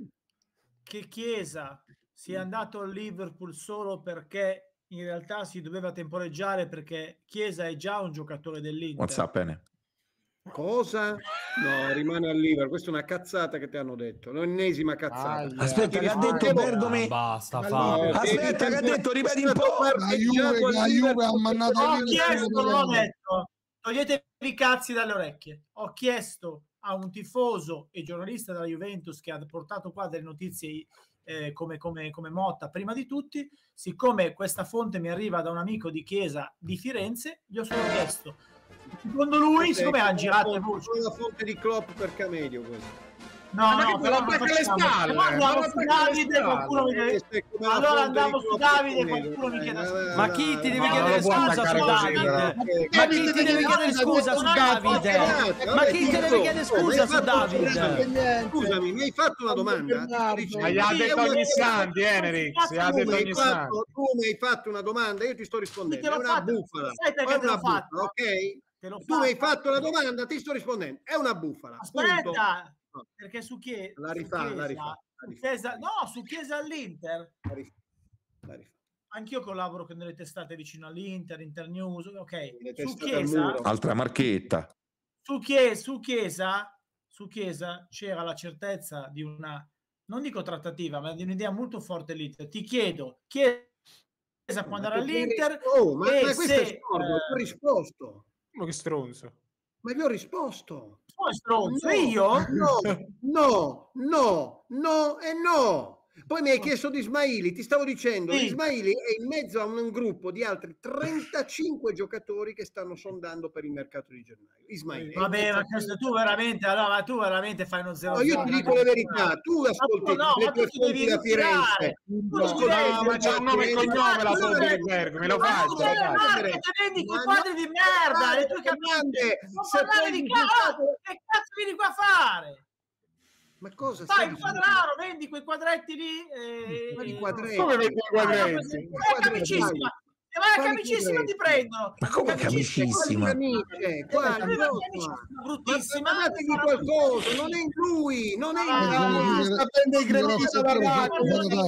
che Chiesa sia andato al Liverpool solo perché in realtà si doveva temporeggiare perché Chiesa è già un giocatore dell'Inter? WhatsApp, bene. Cosa? No, rimane al Liverpool. Questa è una cazzata che ti hanno detto, l'ennesima cazzata. Aia. Aspetta, che ha detto Bergomi? Ah, basta, Ma Fabio. no, Aspetta, che ha detto, ripeti un po'. La Juve, la Juve ha mandato Ho via chiesto, nessuno non ho per- detto, toglietevi i cazzi dalle orecchie. Ho chiesto a un tifoso e giornalista della Juventus che ha portato qua delle notizie eh, come, come, come Motta prima di tutti, siccome questa fonte mi arriva da un amico di Chiesa di Firenze, gli ho solo chiesto, secondo lui, siccome ha girato le voci, Sono la fonte di Klopp per Camelio questo. no, Ma no, che però te non la attacca alle facciamo. spalle? Ma andiamo Ma su attacca alle Davide, spalle. qualcuno mi deve... Questa è come la Allora fonte andiamo di su Klopp Davide, per Camelio. qualcuno mi chiede Dai, scusa. dai, Ma dai, chi ti dai, deve No, dai. chiedere non lo può scusa su attaccare così, Davide? però. Ma chi ti deve chiedere scusa su Davide? Ma chi ti deve chiedere scusa su Davide? Scusami, mi hai fatto una domanda? Ma gli ha detto ogni santi, Enerix. Gli ha Tu detto mi hai ogni santi. fatto- tu mi hai fatto una domanda, io ti sto rispondendo. Te l'ho È una fatta. bufala. Sai perché È te l'ho una bufala, fatta? ok? Te l'ho Tu mi hai fatta. fatto la domanda, ti sto rispondendo. È una bufala. punto. Aspetta, perché su Chiesa, La rifà, su la Chiesa- rifà, la su rifà. Chiesa- no, su Chiesa all'Inter, La rifà, la rifà. anch'io collaboro con delle testate vicino all'Inter, Internews, ok. Su testate al Chiesa, muro. Altra marchetta. su Chiesa, su Chiesa, su Chiesa c'era la certezza di una, non dico trattativa, ma di un'idea molto forte all'Inter. Ti chiedo, Chiesa può andare all'Inter? Oh, ma, e ma questo se, è storto, eh, ho risposto. Ma che stronzo. Ma vi ho risposto. Sono stronzo, No, io? No, no, no, no e no. Poi mi hai chiesto di Ismaili, ti stavo dicendo, Sì. Ismaili è in mezzo a un gruppo di altri trentacinque giocatori che stanno sondando per il mercato di gennaio. Ismaili. è in Vabbè, mezzo ma a- questo tu veramente, allora, ma tu veramente fai uno zero. No, io ti dico la verità, tu ascolti no, le ma tue tu ti devi fonti da Firenze. ritirare. Tu No, ascolti no, le ma fonti c'è da un nome e Firenze. cognome la Ma fonte non del Bergo, me lo Ma faccio, tu lo sei faccio. Marco, che vendi quei quadri di merda, le tue capite? Non Se parlare poi di mi cazzo, fate- che cazzo vieni qua a fare? Ma cosa Fai stai il dicendo? quadraro, vendi quei quadretti lì e... Quali quadretti? Come vendi i quadretti? Vai a camicissima, se vai a Quali camicissima ti quadretti? prendono. Ma come camicissima? Amiche, quali? Lui va a Cosa? camicissima, Ma bruttissima. dategli qualcosa, non è in lui, non è in Ah, lui. sta prendendo i cremini da baracca.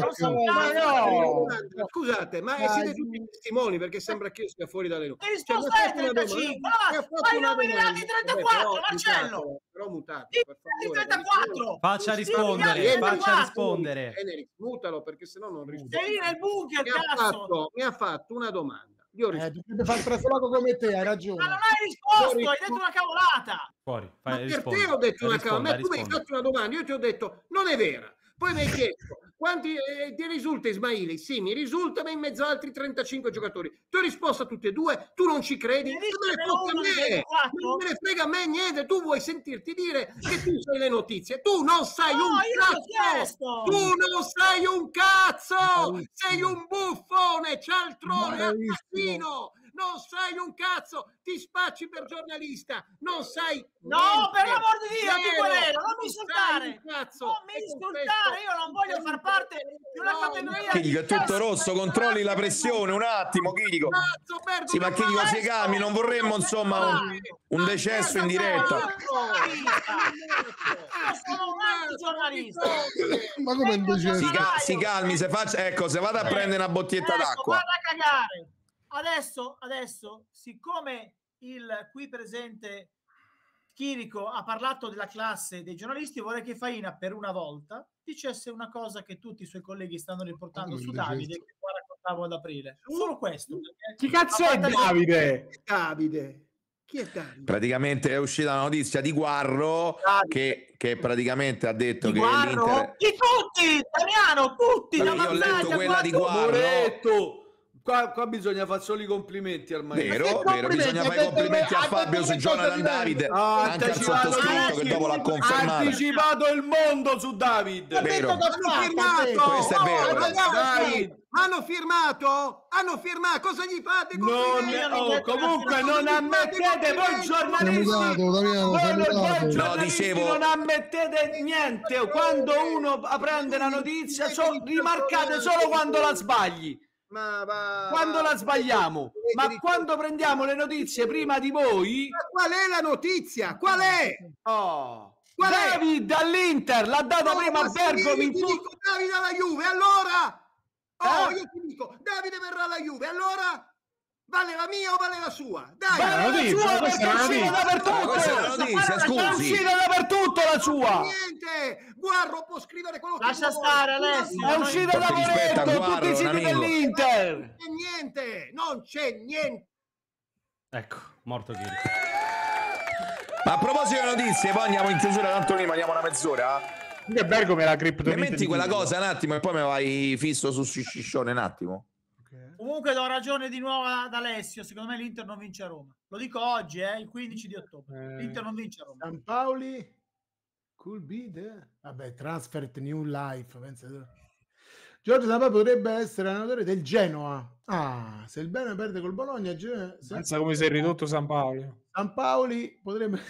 Scusate, ma Dai, siete tutti testimoni perché sembra che io sia fuori dalle luci. Che risposta è trentacinque? Fai i numeri dati trentaquattro, Marcello. Però mutato, Sì, per favore. trentaquattro. Faccia Sì, rispondere, sì, faccia trentaquattro. rispondere. Enric, mutalo perché sennò non rispondo. Sei lì nel bunker, Mi ha, cazzo. fatto, mi ha fatto una domanda. Io Eh, rispondo. dovrebbe fare il trasloco come te, hai Ma ragione. non hai risposto, Io hai detto una cavolata. Fuori, Ma fai, per rispondi. te ho detto una cosa, Risponda, ma tu mi hai risponda. fatto una domanda, io ti ho detto non è vera. Poi mi hai chiesto quanti eh, ti risulta Ismaili? Sì, mi risulta, ma in mezzo ad altri trentacinque giocatori. Ti ho risposto a tutte e due, tu non ci credi? Mi Non dici me ne che frega uno a di me, ventiquattro? non me ne frega a me niente. Tu vuoi sentirti dire che tu sai le notizie. Tu non sai No, un io l'ho cazzo. chiesto. Tu non sai un cazzo. Sei un buffone, cialtrone, Bravissimo. assassino. Non sai un cazzo, ti spacci per giornalista, non sai No, niente. per l'amor di Dio, ti Zero. querelo, non mi sai insultare. un cazzo. Non mi E con insultare, questo- io non voglio far parte di una No, categoria Chirico di è tutto test. rosso, controlli la pressione, un attimo, Chirico. Cazzo, perdo Sì, ma una Chirico si mano. calmi, non vorremmo insomma un, un decesso in diretta. Io sono un antigiornalista. Ma come invece Si, ca- si calmi, se faccia, ecco, se vada a prendere una bottiglietta Ecco, d'acqua. vada a cagare. Adesso, adesso, siccome il qui presente Chirico ha parlato della classe dei giornalisti, vorrei che Faina per una volta dicesse una cosa che tutti i suoi colleghi stanno riportando Ah, su non Davide, dice- che qua raccontavo ad aprile. Solo questo. perché- Chi cazzo è Davide? Davide. Chi è Davide? Praticamente è uscita la notizia di Guarro che, che praticamente ha detto Di che Guarro? l'Inter... Di tutti, Damiano, tutti. Io da ho letto Mazzaglia, quella di Guarro. Guarro. Moretto, qua, qua bisogna fare solo i complimenti al maestro. Vero, Ma che vero, bisogna complimenti? fare i Ha complimenti a detto- ha Fabio detto su che cosa Jonathan diversa. Davide, Ha anche al anticipato sottoscritto tutti. che dopo l'ha Ha confermato. anticipato il mondo su David. Ha Vero. detto che Hanno fa, firmato! Questo è vero. Oh, ragazzi, Dai. hanno firmato! Hanno firmato! Cosa gli fate? Non, complimenti? oh, comunque non ammettete voi giornalisti, Siamo mutato, Damiano, voi, siamo non- voi mutato. giornalisti dicevo- non ammettete niente. Quando uno prende la notizia, so- rimarcate solo quando la sbagli. Ma va, Quando va. la sbagliamo, ma quando prendiamo le notizie prima di voi, Ma qual è la notizia? Qual è? oh, Qual è? David all'Inter l'ha data No, prima ma a se Bergamo vieni in ti tutto. dico Davide alla Juve, allora? Oh, Eh? io ti dico, Davide verrà alla Juve, allora? Vale la mia o vale la sua? Dai! Vale la notizia, sua questa perché è è una uscita notizia. dappertutto. Ma questa è una notizia, È scusi. uscita dappertutto la sua. Niente! Guarro può scrivere quello Lascia che vuole. stare, Alessio. È uscita da Troppi rispetto a Moretto, Guarro, tutti i un siti amico. dell'Inter. Non c'è niente! Non c'è niente! Ecco, morto Chirico. Ma a proposito di notizie, poi andiamo in chiusura, tanto noi rimaniamo una mezz'ora. Che Bergo me la Mi criptonite. metti di quella Chirico. cosa un attimo e poi me vai fisso su Sciscione un attimo. Comunque do ragione di nuovo ad Alessio, secondo me l'Inter non vince a Roma. Lo dico oggi, eh, il quindici di ottobre. Eh. L'Inter non vince a Roma. San Paoli could be there. Vabbè, transfer new life. Pensa tu. Giorgio San Paoli potrebbe essere allenatore del Genoa. Ah, se il bene perde col Bologna, Ge- se- Pensa come si è ridotto San Paolo. San Paoli potrebbe.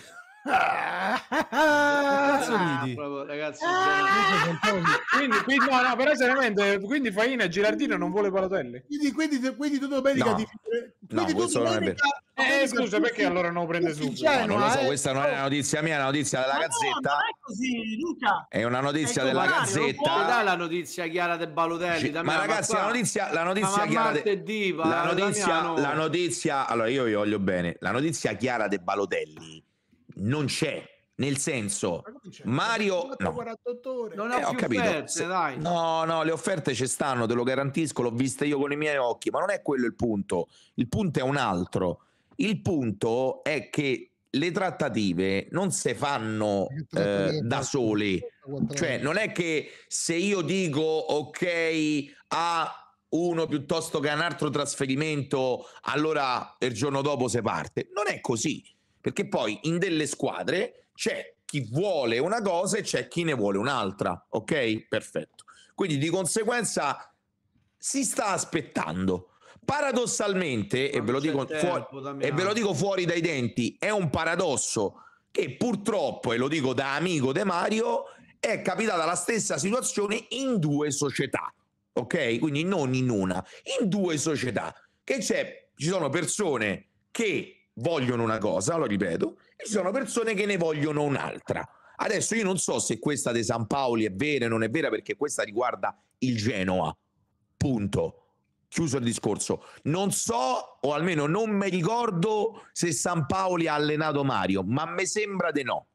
Cazzo ridi? Proprio, ragazzi, Quindi, quindi no, no, però seriamente, quindi Faina e Girardino non vuole Balotelli. Quindi, quindi, quindi tu domenica No. ti- No, quindi tu questo non è domenica Eh, scusa, perché allora non lo prende subito? No, non lo so, questa non è una notizia mia, è una notizia della Ma no, Gazzetta. non è così, Luca. È una notizia È della contrario, Gazzetta. Non dai la notizia chiara del Balotelli, Sì, Damiano, ma ragazzi, qua- la notizia, la notizia ma chiara de- martedì, va, la notizia, Damiano. la notizia, allora io vi voglio bene, la notizia chiara del Balotelli non c'è, nel senso Mario no. quarantotto ore. Non Eh, ho ho più capito. offerte, Se- dai. No, no, le offerte ci stanno, te lo garantisco, l'ho viste io con i miei occhi, ma non è quello il punto. Il punto è un altro. Il punto è che le trattative non si fanno eh, da sole. Cioè, non è che se io dico ok a uno piuttosto che a un altro trasferimento, allora il giorno dopo si parte. Non è così, perché poi in delle squadre c'è chi vuole una cosa e c'è chi ne vuole un'altra, ok? Perfetto. Quindi di conseguenza si sta aspettando. Paradossalmente, e ve, lo dico fuori, e ve lo dico fuori dai denti, è un paradosso che purtroppo, e lo dico da amico de Mario, è capitata la stessa situazione in due società, ok? Quindi non in una, in due società, che c'è, ci sono persone che vogliono una cosa, lo ripeto, e ci sono persone che ne vogliono un'altra. Adesso io non so se questa di San Paoli è vera o non è vera, perché questa riguarda il Genoa, punto. Chiuso il discorso. Non so, o almeno non mi ricordo se San Paoli ha allenato Mario, ma mi sembra di no.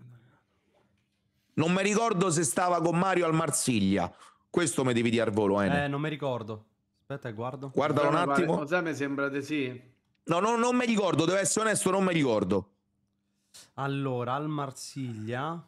Non mi ricordo se stava con Mario al Marsiglia. Questo mi devi dire al volo, Ene. Eh, non mi ricordo. Aspetta, guardo. Guardalo un attimo. Cosa mi sembra di sì? No, no, non mi ricordo, devo essere onesto, non mi ricordo. Allora, al Marsiglia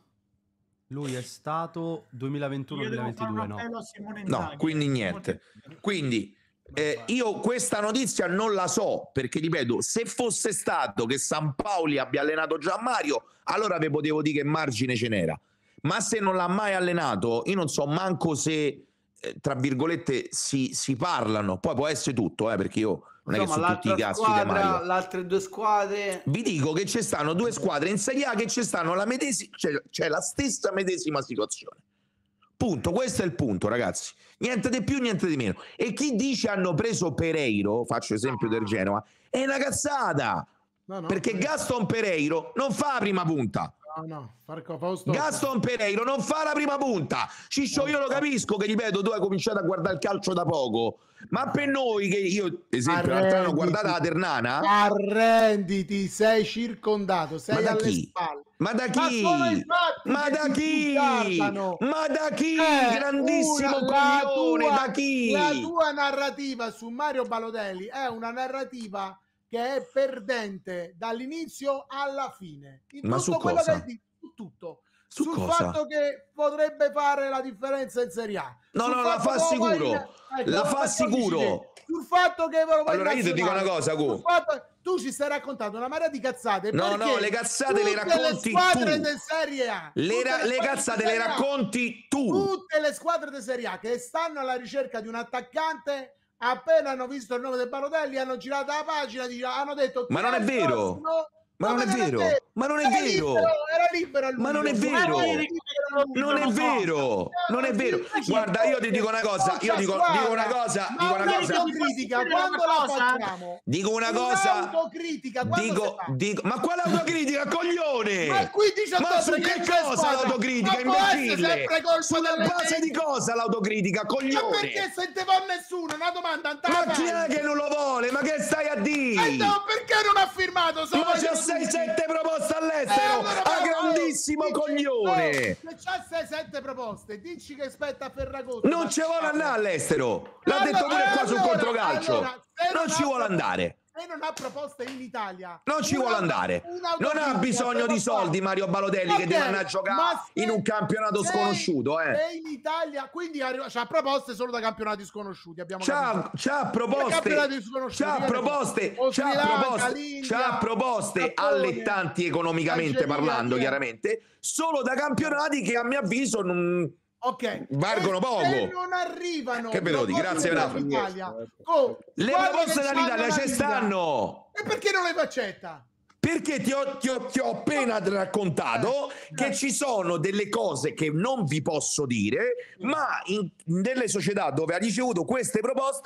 lui è stato duemilaventuno duemilaventidue, no? No, quindi niente. Quindi eh, io questa notizia non la so, perché ripeto, se fosse stato che San Paoli abbia allenato già Mario, allora vi potevo dire che margine ce n'era. Ma se non l'ha mai allenato, io non so manco se, eh, tra virgolette, si, si parlano. Poi può essere tutto, eh, perché io non è che Insomma, sono tutti i l'altra cazzi di squadra, Mario. le altre due squadre. Vi dico che ci stanno due squadre in Serie A che ci stanno la medesima, c'è, c'è la stessa medesima situazione. Punto, questo è il punto, ragazzi. Niente di più, niente di meno. E chi dice hanno preso Pereiro, faccio esempio del Genoa, è una cazzata. No, no, perché Gaston Pereiro non fa la prima punta. No, no, Farco, Fausto. Gaston Pereiro non fa la prima punta. Ciccio, io lo capisco che, ripeto, tu hai cominciato a guardare il calcio da poco, ma per noi che io, esempio, l'altro anno ho guardato la Ternana. Arrenditi, sei circondato, sei Ma da alle chi? spalle. Ma da chi? sono i fatti Ma che da ti chi? riguardano. Ma da chi? Eh, Grandissimo una- la coglione, tua- da chi? La tua narrativa su Mario Balotelli è una narrativa che è perdente dall'inizio alla fine. In Ma tutto su quello cosa? che hai detto, su tutto. Su Sul cosa? fatto che potrebbe fare la differenza in Serie A. No, Sul no, la fatto fa che lo sicuro. vuoi- ecco, La lo fa facciamo sicuro. dici te. Sul fatto che ve lo vuoi Allora io ti dico una nazionale. cosa, Gu. Sul fatto- tu ci stai raccontando una marea di cazzate. No, perché no, le cazzate le tutte racconti le squadre tu. di Serie A. Le, tutte ra- le squadre cazzate di le Serie A, racconti tu. Tutte le squadre di Serie A che stanno alla ricerca di un attaccante, appena hanno visto il nome del Balotelli, hanno girato la pagina, di- hanno detto Ma chi non è il vero. prossimo? Ma non è Come vero. detto? Ma non è Era vero. libero, era libero lui. Ma non è Ma vero. non è Non è vero, non è vero. Guarda, io ti dico una cosa, io dico, dico una cosa, Ma dico una cosa. un'autocritica, quando la facciamo? Dico una cosa. Un'autocritica, quando Dico, si fa? dico, ma quale autocritica, coglione? Ma il quindici Ma su ottobre che che c'è cosa squadra? l'autocritica, Ma può essere imbecille? sempre colpa Sulla delle base di cosa l'autocritica, Ma coglione? perché se te va nessuno? Una domanda Ma chi è che non lo vuole? Ma che stai a dire? Eh no, perché non ha firmato? Se Ma c'è vogliono sei tutti. sette proposte Eh, all'estero, allora, a ma- grandissimo dici- coglione. oh, se c'ha sei sette proposte, dici che aspetta a Ferragosto. Non ma- ci vuole andare all'estero. L'ha Allora- detto pure qua sul allora- controcalcio. allora, se Non ci ha vuole proposte- andare. Se non ha proposte in Italia, Non ci una- vuole andare. un'autocritica Non ha bisogno se di lo fa. soldi Mario Balotelli, Va che deve bene, andare a ma giocare se- in un campionato se- sconosciuto, eh. se in Italia, quindi arriva, c'ha proposte solo da campionati sconosciuti. Abbiamo C'ha, capito. c'ha Da proposte, campionati sconosciuti, c'ha che ne proposte, so. c'ha Sri Lanka, proposte, l'India, c'ha proposte Giappone, allettanti economicamente Algeria, parlando, via. chiaramente, solo da campionati che a mio avviso non Ok, valgono e poco. se non arrivano Che ve lo dico, proposte grazie, Renato. dall'Italia, oh, Le squadre proposte che dall'Italia c'hanno la ci Liga, stanno. e perché non le accetta? Perché ti ho, ti ho- ti ho appena raccontato che ci sono delle cose che non vi posso dire, ma in, in delle società dove ha ricevuto queste proposte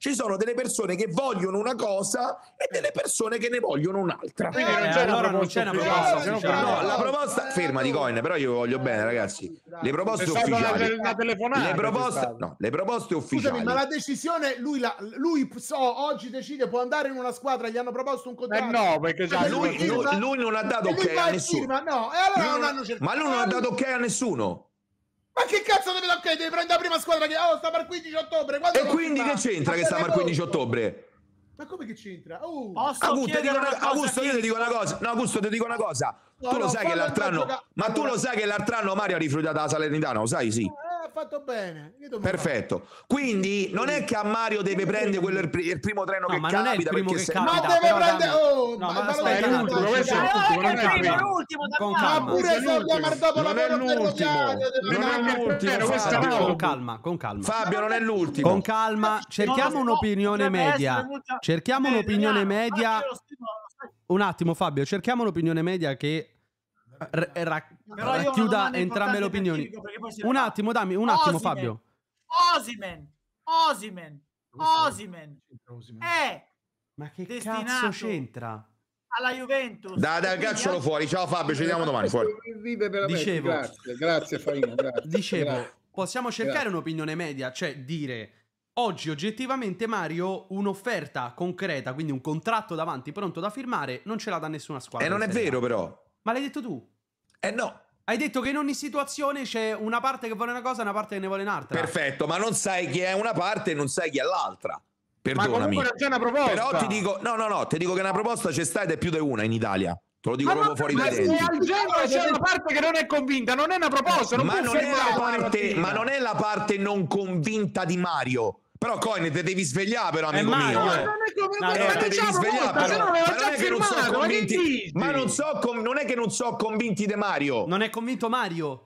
ci sono delle persone che vogliono una cosa e delle persone che ne vogliono un'altra. Quindi non Eh, c'è una allora non proposta c'è una ufficiale, proposta se no ufficiale. No, parliamo. la proposta, fermati Coin, però io vi voglio bene, ragazzi. Le proposte C'è stata una, ufficiali. una telefonata. Le c'è proposte, stata. no, le proposte Scusami, ufficiali. ma la decisione lui, la, lui so, oggi decide, può andare in una squadra, gli hanno proposto un Eh contratto. no, perché c'ha E Lui, firma, lui- lui non ha dato e lui ok va a e nessuno. firma, no, e allora Lui non non- hanno cercato. ma lui non ha dato ok a nessuno. Ma che cazzo deve dare ok? Devi prendere la prima squadra che oh, sta per il quindici ottobre. Quando E lo quindi firma? che c'entra Ma che stiamo al per quindici agosto? ottobre? Ma come che c'entra? Oh. Posso Augusto, ti chiedere dico una- una cosa, Augusto, io ti Kim? dico una cosa. No, Augusto, ti dico una cosa. No, Tu lo no, sai che fallo l'altro andare a anno. giocare. Ma tu Allora- lo sai che l'altro anno Mario ha rifiutato la Salernitana, lo sai? Sì. Eh, ha fatto bene. Io devo Perfetto. Quindi non è che a Mario deve prendere quello il, pri- il primo treno No, che ma non è il capita primo perché che se- capita. Ma deve però prendere. dammi- Oh, No, ma, ma ma aspetta, lo è l'ultimo, dai, questo è dai, l'ultimo, non è il dai, primo. dai. l'ultimo, Con Damiano. calma. Ma pure Questo è soldi a l'ultimo. Mardopo Non è l'ultimo. Non è l'ultimo, questo è Fabio. l'ultimo. Con calma, con calma. Fabio non è l'ultimo. Con calma, cerchiamo No, un'opinione potrebbe media. essere molto- Cerchiamo Eh, un'opinione Damiano, media. fatti lo stimo, lo sai. Un attimo, Fabio, cerchiamo un'opinione media che ra- ra- Però io ho una racchiuda domanda entrambe le importante per opinioni. Chirico, perché poi se ne Un va. attimo, dammi, un attimo, Osimhen. Fabio. Osimen, Osimen, Osimen è Ma che destinato cazzo c'entra? alla Juventus. Dai, dai, Quindi caccialo anche- fuori. Ciao Fabio, ci vediamo domani. Fuori. Vive veramente. Dicevo- Grazie, grazie Farina. Grazie. Dicevo, Grazie. possiamo cercare Grazie. un'opinione media, cioè dire oggi oggettivamente Mario un'offerta concreta, quindi un contratto davanti pronto da firmare, non ce l'ha da nessuna squadra. E non in è Serie A. vero, però. Ma l'hai detto tu? Eh no. Hai detto che in ogni situazione c'è una parte che vuole una cosa e una parte che ne vuole un'altra. Perfetto, ma non sai chi è una parte e non sai chi è l'altra. Ma Perdonami. comunque non c'è una proposta. Però ti dico, no, no, no, ti dico che una proposta c'è sta ed è più di una in Italia. Te lo dico Ma proprio no, fuori ma dai se denti. al genere c'è una parte che non è convinta, non è una proposta, non Ma può non, è la fermare domani parte, mattina. ma non è la parte non convinta di Mario. Però Coin te devi svegliare, però, amico Mario, mio. eh. eh. Non è come No, ma no, non Eh, te devi diciamo svegliare, proposta, se però. no aveva Ma non già è che non sono firmato, ma che convinti. dici? Ma non so com- non è che non so convinti di Mario. Non è convinto Mario?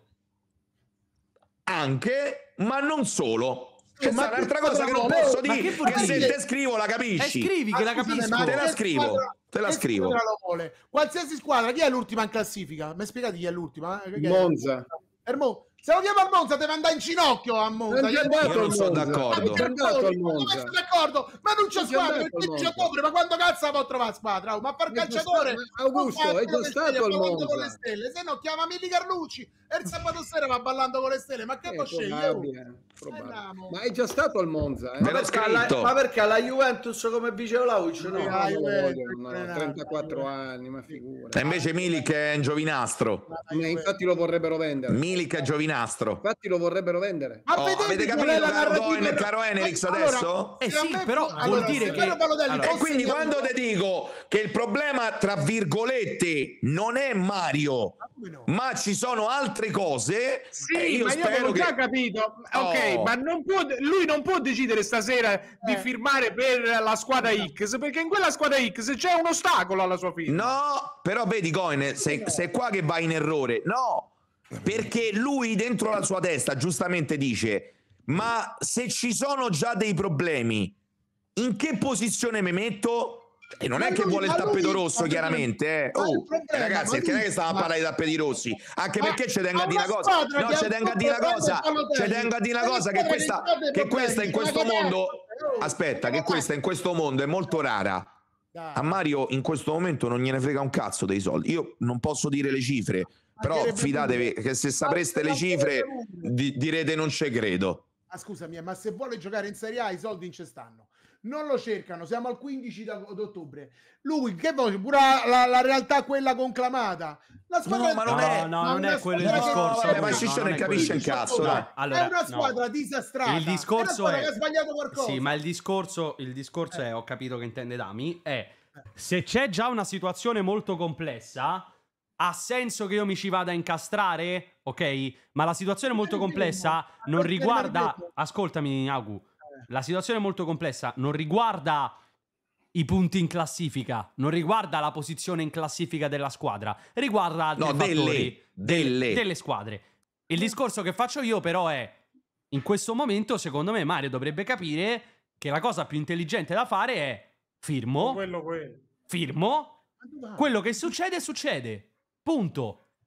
Anche, ma non solo. C'è Ma sta un'altra che cosa che non squadra posso vuole? dire, Ma che che se vuol dire? te scrivo la Eh, capisci. scrivi che la Ah, scusami, capisco. ma Te la che scrivo, squadra- te la che scrivo. squadra lo vuole? Qualsiasi squadra, chi è l'ultima in classifica? Mi spiegate chi è l'ultima? Eh, chi è? Monza. Ermo- Se lo chiama al Monza deve andare in ginocchio a Monza. Non c'è andato Io non al sono Monza. d'accordo. Non c'è andato al Ma Monza. sono d'accordo, ma non c'è Non c'è squadra andato il al quindici Monza. ottobre, ma quando cazzo può trovare squadra? Oh, ma per È già calciatore stato- Augusto, non fa è quello già che stato stelle, al ballando con le Monza. stelle, se no chiama Mili Carlucci e il sabato sera va ballando con le stelle, ma che Eh, può scegliere? probabile, probabile. Andiamo. Ma è già stato al Monza, eh? Ve l'ho Perché alla- scritto. ma perché alla Juventus come vice Vlahovic no? Sì, No, ah, non lo eh, vogliono, no, eh, trentaquattro anni, ma figura. E invece Milik è un giovinastro. Ma infatti lo vorrebbero vendere. Milik è giovinastro. Infatti lo vorrebbero vendere. Ma Oh, vedete avete qual capito, è la caro narrativa? Coin e caro Enerix Allora, adesso? Eh se a sì, me- però allora, vuol dire se che- Piero Balotelli allora, E fosse quindi io- quando ti dico che il problema, tra virgolette, non è Mario, come no? ma ci sono altre cose, Sì, e io ma io spero avevo che... già capito. Ok, Oh. ma non può, lui non può decidere stasera di Eh. firmare per la squadra X, perché in quella squadra X c'è un ostacolo alla sua firma. No, però vedi Coin, sei, sei qua che vai in errore. No, perché lui dentro la sua testa giustamente dice, ma se ci sono già dei problemi, in che posizione mi metto? E non Ma è che lui- vuole il ma lui- tappeto rosso, ma- chiaramente. Eh. ma il Oh, problema- ragazzi, ma perché non è lui- che stava a ma- parlare di tappeti rossi? Anche Ma- perché ci tengo ma a dire una una cosa. squadra No, che ci ha tengo a dire una fatto cosa. Balotelli, Ci tengo a dire una è una cosa che squadra questa, che ha dei che questa in problemi, questo ma che mondo. oh, Aspetta, che ma questa in questo mondo è molto rara. Dai. A Mario in questo momento non gliene frega un cazzo dei soldi. Io non posso dire le cifre, però Mancherebbe fidatevi pure. che se sapreste le cifre di- direte non ci credo. Ah, scusami, ma se vuole giocare in Serie A i soldi non ci stanno. Non lo cercano, siamo al quindici d'ottobre. Lui, che vuole? Pure la, la realtà quella conclamata. La squadra No, ma non è- no, non una è quello il squadra che- discorso. vabbè, ma che- Ciccione che- capisce che- il cazzo, che- dai. Allora, è una no. squadra disastrata. Il discorso è una squadra è- che ha sbagliato qualcosa. Sì, ma il discorso, il discorso è, ho capito che intende Dami, è se c'è già una situazione molto complessa, ha senso che io mi ci vada a incastrare? Ok? Ma la situazione molto complessa non riguarda... Ascoltami, Agu. La situazione molto complessa non riguarda i punti in classifica, non riguarda la posizione in classifica della squadra, riguarda altri No, delle, fattori delle. delle squadre. Il discorso che faccio io però è, in questo momento secondo me Mario dovrebbe capire che la cosa più intelligente da fare è firmo, Quello, quello. firmo, quello che succede succede, punto.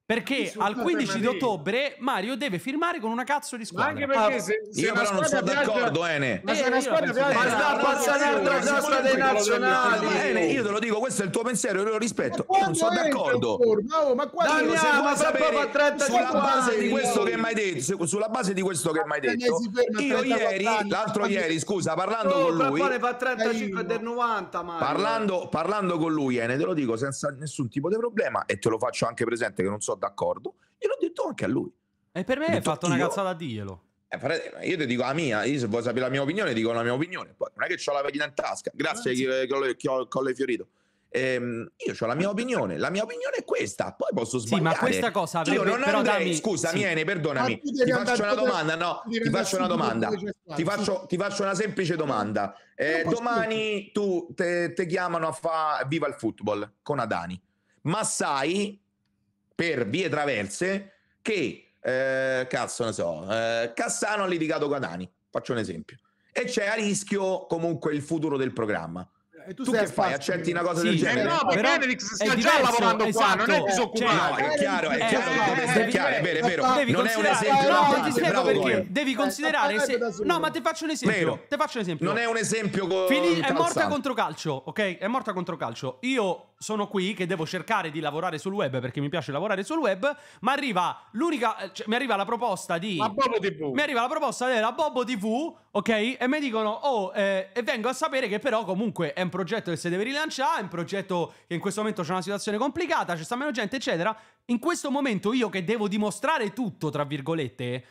Perché al quindici di ottobre Mario deve firmare con una cazzo di squadra. Anche perché se, se io però non sono d'accordo, Ene. Ma se Eh, una io squadra penso- viaggia, Ma sta passando un'altra sosta dei nazionali. Ene, io te lo dico, questo è il tuo pensiero, io lo rispetto. Ma Io non sono quando è d'accordo. Ormai, oh, ma quando Dai, Io, se ma vuoi fra sapere, poco a trentacinque sulla base di anni. questo che mi hai detto, su- sulla base di questo che mi hai Ma detto, si ferma a io trentaquattro ieri, anni, l'altro ma- ieri, scusa, parlando Oh, con fra lui, poi ne fa trentacinque del novanta, Mario. parlando, parlando con lui, Ene, te lo dico senza nessun tipo di problema e te lo faccio anche presente che non sono d'accordo, gliel'ho detto anche a lui. E per me Ho hai detto fatto una io- cazzata, diglielo. Eh, frate, io ti dico la mia, io se vuoi sapere la mia opinione, dico la mia opinione. Poi non è che ho la velina in tasca, grazie a chi che ho, che ho, Colle Fiorito. Ehm, io ho la mia opinione, la mia opinione è questa, poi posso Sì, sbagliare. ma questa cosa io avrebbe- non però andrei, dammi- scusami, sì. Ene, perdonami, Ma tu ti devi faccio andare una dove- domanda, no, devi ti andare faccio una subito domanda, dove c'è spazio. ti faccio, ti faccio una semplice domanda. Eh, posso domani tu te, te chiamano a fa Viva il Football con Adani, ma sai per vie traverse che eh, cazzo ne so, eh, Cassano ha litigato con Adani, faccio un esempio, e c'è a rischio comunque il futuro del programma. E Tu, sei che a fai? spazio. Accetti una cosa Sì, del Eh genere? no, perché Però Enrix è sta già diverso, lavorando qua, esatto. non è No, disoccupato. è chiaro, è Eh, chiaro che eh, deve eh, stare devi- chiaro, è vero, è vero. Devi Non è un considerare- esempio no, da ti fare, spiego bravo perché. Cohen. Devi considerare Eh, se... da solo. No, ma ti faccio un esempio. Vero. Ti faccio un esempio. Non è un esempio con Fini- è morta calzante. contro calcio, ok? È morta contro calcio. Io sono qui che devo cercare di lavorare sul web perché mi piace lavorare sul web, ma arriva l'unica cioè, mi arriva la proposta di Ma Bobo tivù. mi arriva la proposta della Bobo tivù, ok? E mi dicono "Oh, eh, e vengo a sapere che però comunque è un progetto che si deve rilanciare, è un progetto che in questo momento c'è una situazione complicata, c'è sta meno gente, eccetera". In questo momento io che devo dimostrare tutto, tra virgolette,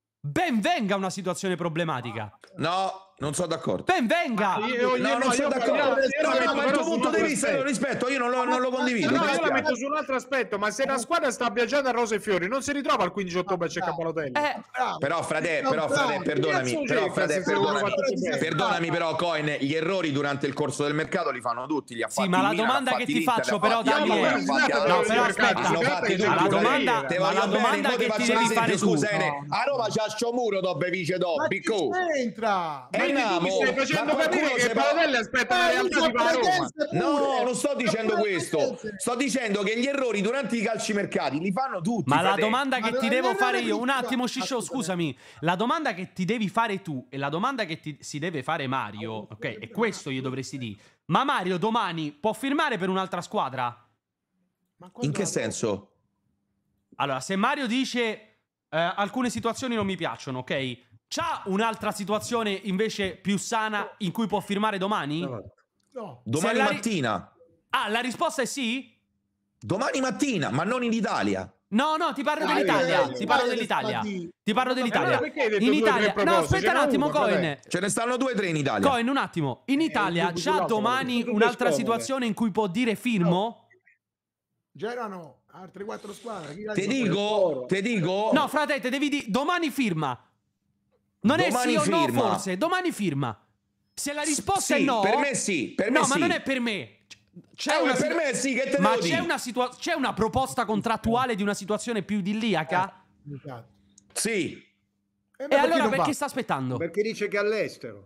ben venga una situazione problematica. No, non sono d'accordo. Ben venga! Io, io, No, non no, sono io, d'accordo. io- io No, la no, metto ma il però tuo su un punto di altro vista io lo aspetto. rispetto, io non lo, non lo condivido. No, mi io la dispiace. metto su un altro aspetto, ma se la squadra sta viaggiando a Rose e Fiori, non si ritrova il quindici ottobre a cercare Balotelli. Eh, Bravo. Però frate, No, però bravo. frate, perdonami, Cazzo però c'è, frate, cazzo, se uno perdonami, fa tutto bene. perdonami però Cohen, gli errori durante il corso del mercato li fanno tutti, li ha Sì, fatti ma il la Milan, domanda ha che fatti ti l'Inter, faccio, ha però, fatti Daniele- Milan, ha fatti No, Alonso, però ha aspetta, fatti la tutti. domanda- Te ma voglio la bene, domanda mo ti che ti faccio devi un esempio, fare tu. scusa, Ene, No. a Roma c'ha sto muro dove vice Ma dopo, che Bicco. c'entra? E Quindi tu Namo, mi stai facendo ma capire qualcuno che se va- Balotelli aspetta la Eh, realtà usa di Roma. presenze pure. No, non sto dicendo Ma questo. presenze. Sto dicendo che gli errori durante i calciomercati li fanno tutti. Ma la frate. domanda Ma che ti non- devo non fare è io, un critica- attimo, Ciccio, Ascolta, scusami. La domanda che ti devi fare tu e la domanda che ti si deve fare Mario, ok? E questo io dovresti dire. Ma Mario domani può firmare per un'altra squadra? Ma In quando che la- senso? Allora, se Mario dice eh, alcune situazioni non mi piacciono, ok? C'ha un'altra situazione invece più sana in cui può firmare domani? No. Domani Se la ri- mattina. Ah, la risposta è sì? Domani mattina, ma non in Italia. No, no, ti parlo Dai, dell'Italia. dai, Ti parlo dai, dell'Italia. dai. Ti parlo dell'Italia. allora perché hai detto In due o tre Italia. No, proposte? aspetta Ce un n'è attimo, una, Cohen. vabbè. Ce ne stanno due o tre in Italia. Cohen, un attimo. In Italia il c'ha dubito domani tutte un'altra scomode. situazione in cui può dire firmo? C'erano altre quattro squadre. Chi Te cazzo dico, te dico. No, frate, te devi dire domani firma. Non Domani è sì o no, firma. forse. Domani firma. Se la risposta sì, è no. per me sì, per no, me ma sì. non è per me. C'è Eh, una ma per situ- me sì, che te Ma devo c'è dire? una, situa- c'è una proposta contrattuale di una situazione più idilliaca? Esatto. Sì. E, E allora perché sta aspettando? Perché dice che è all'estero.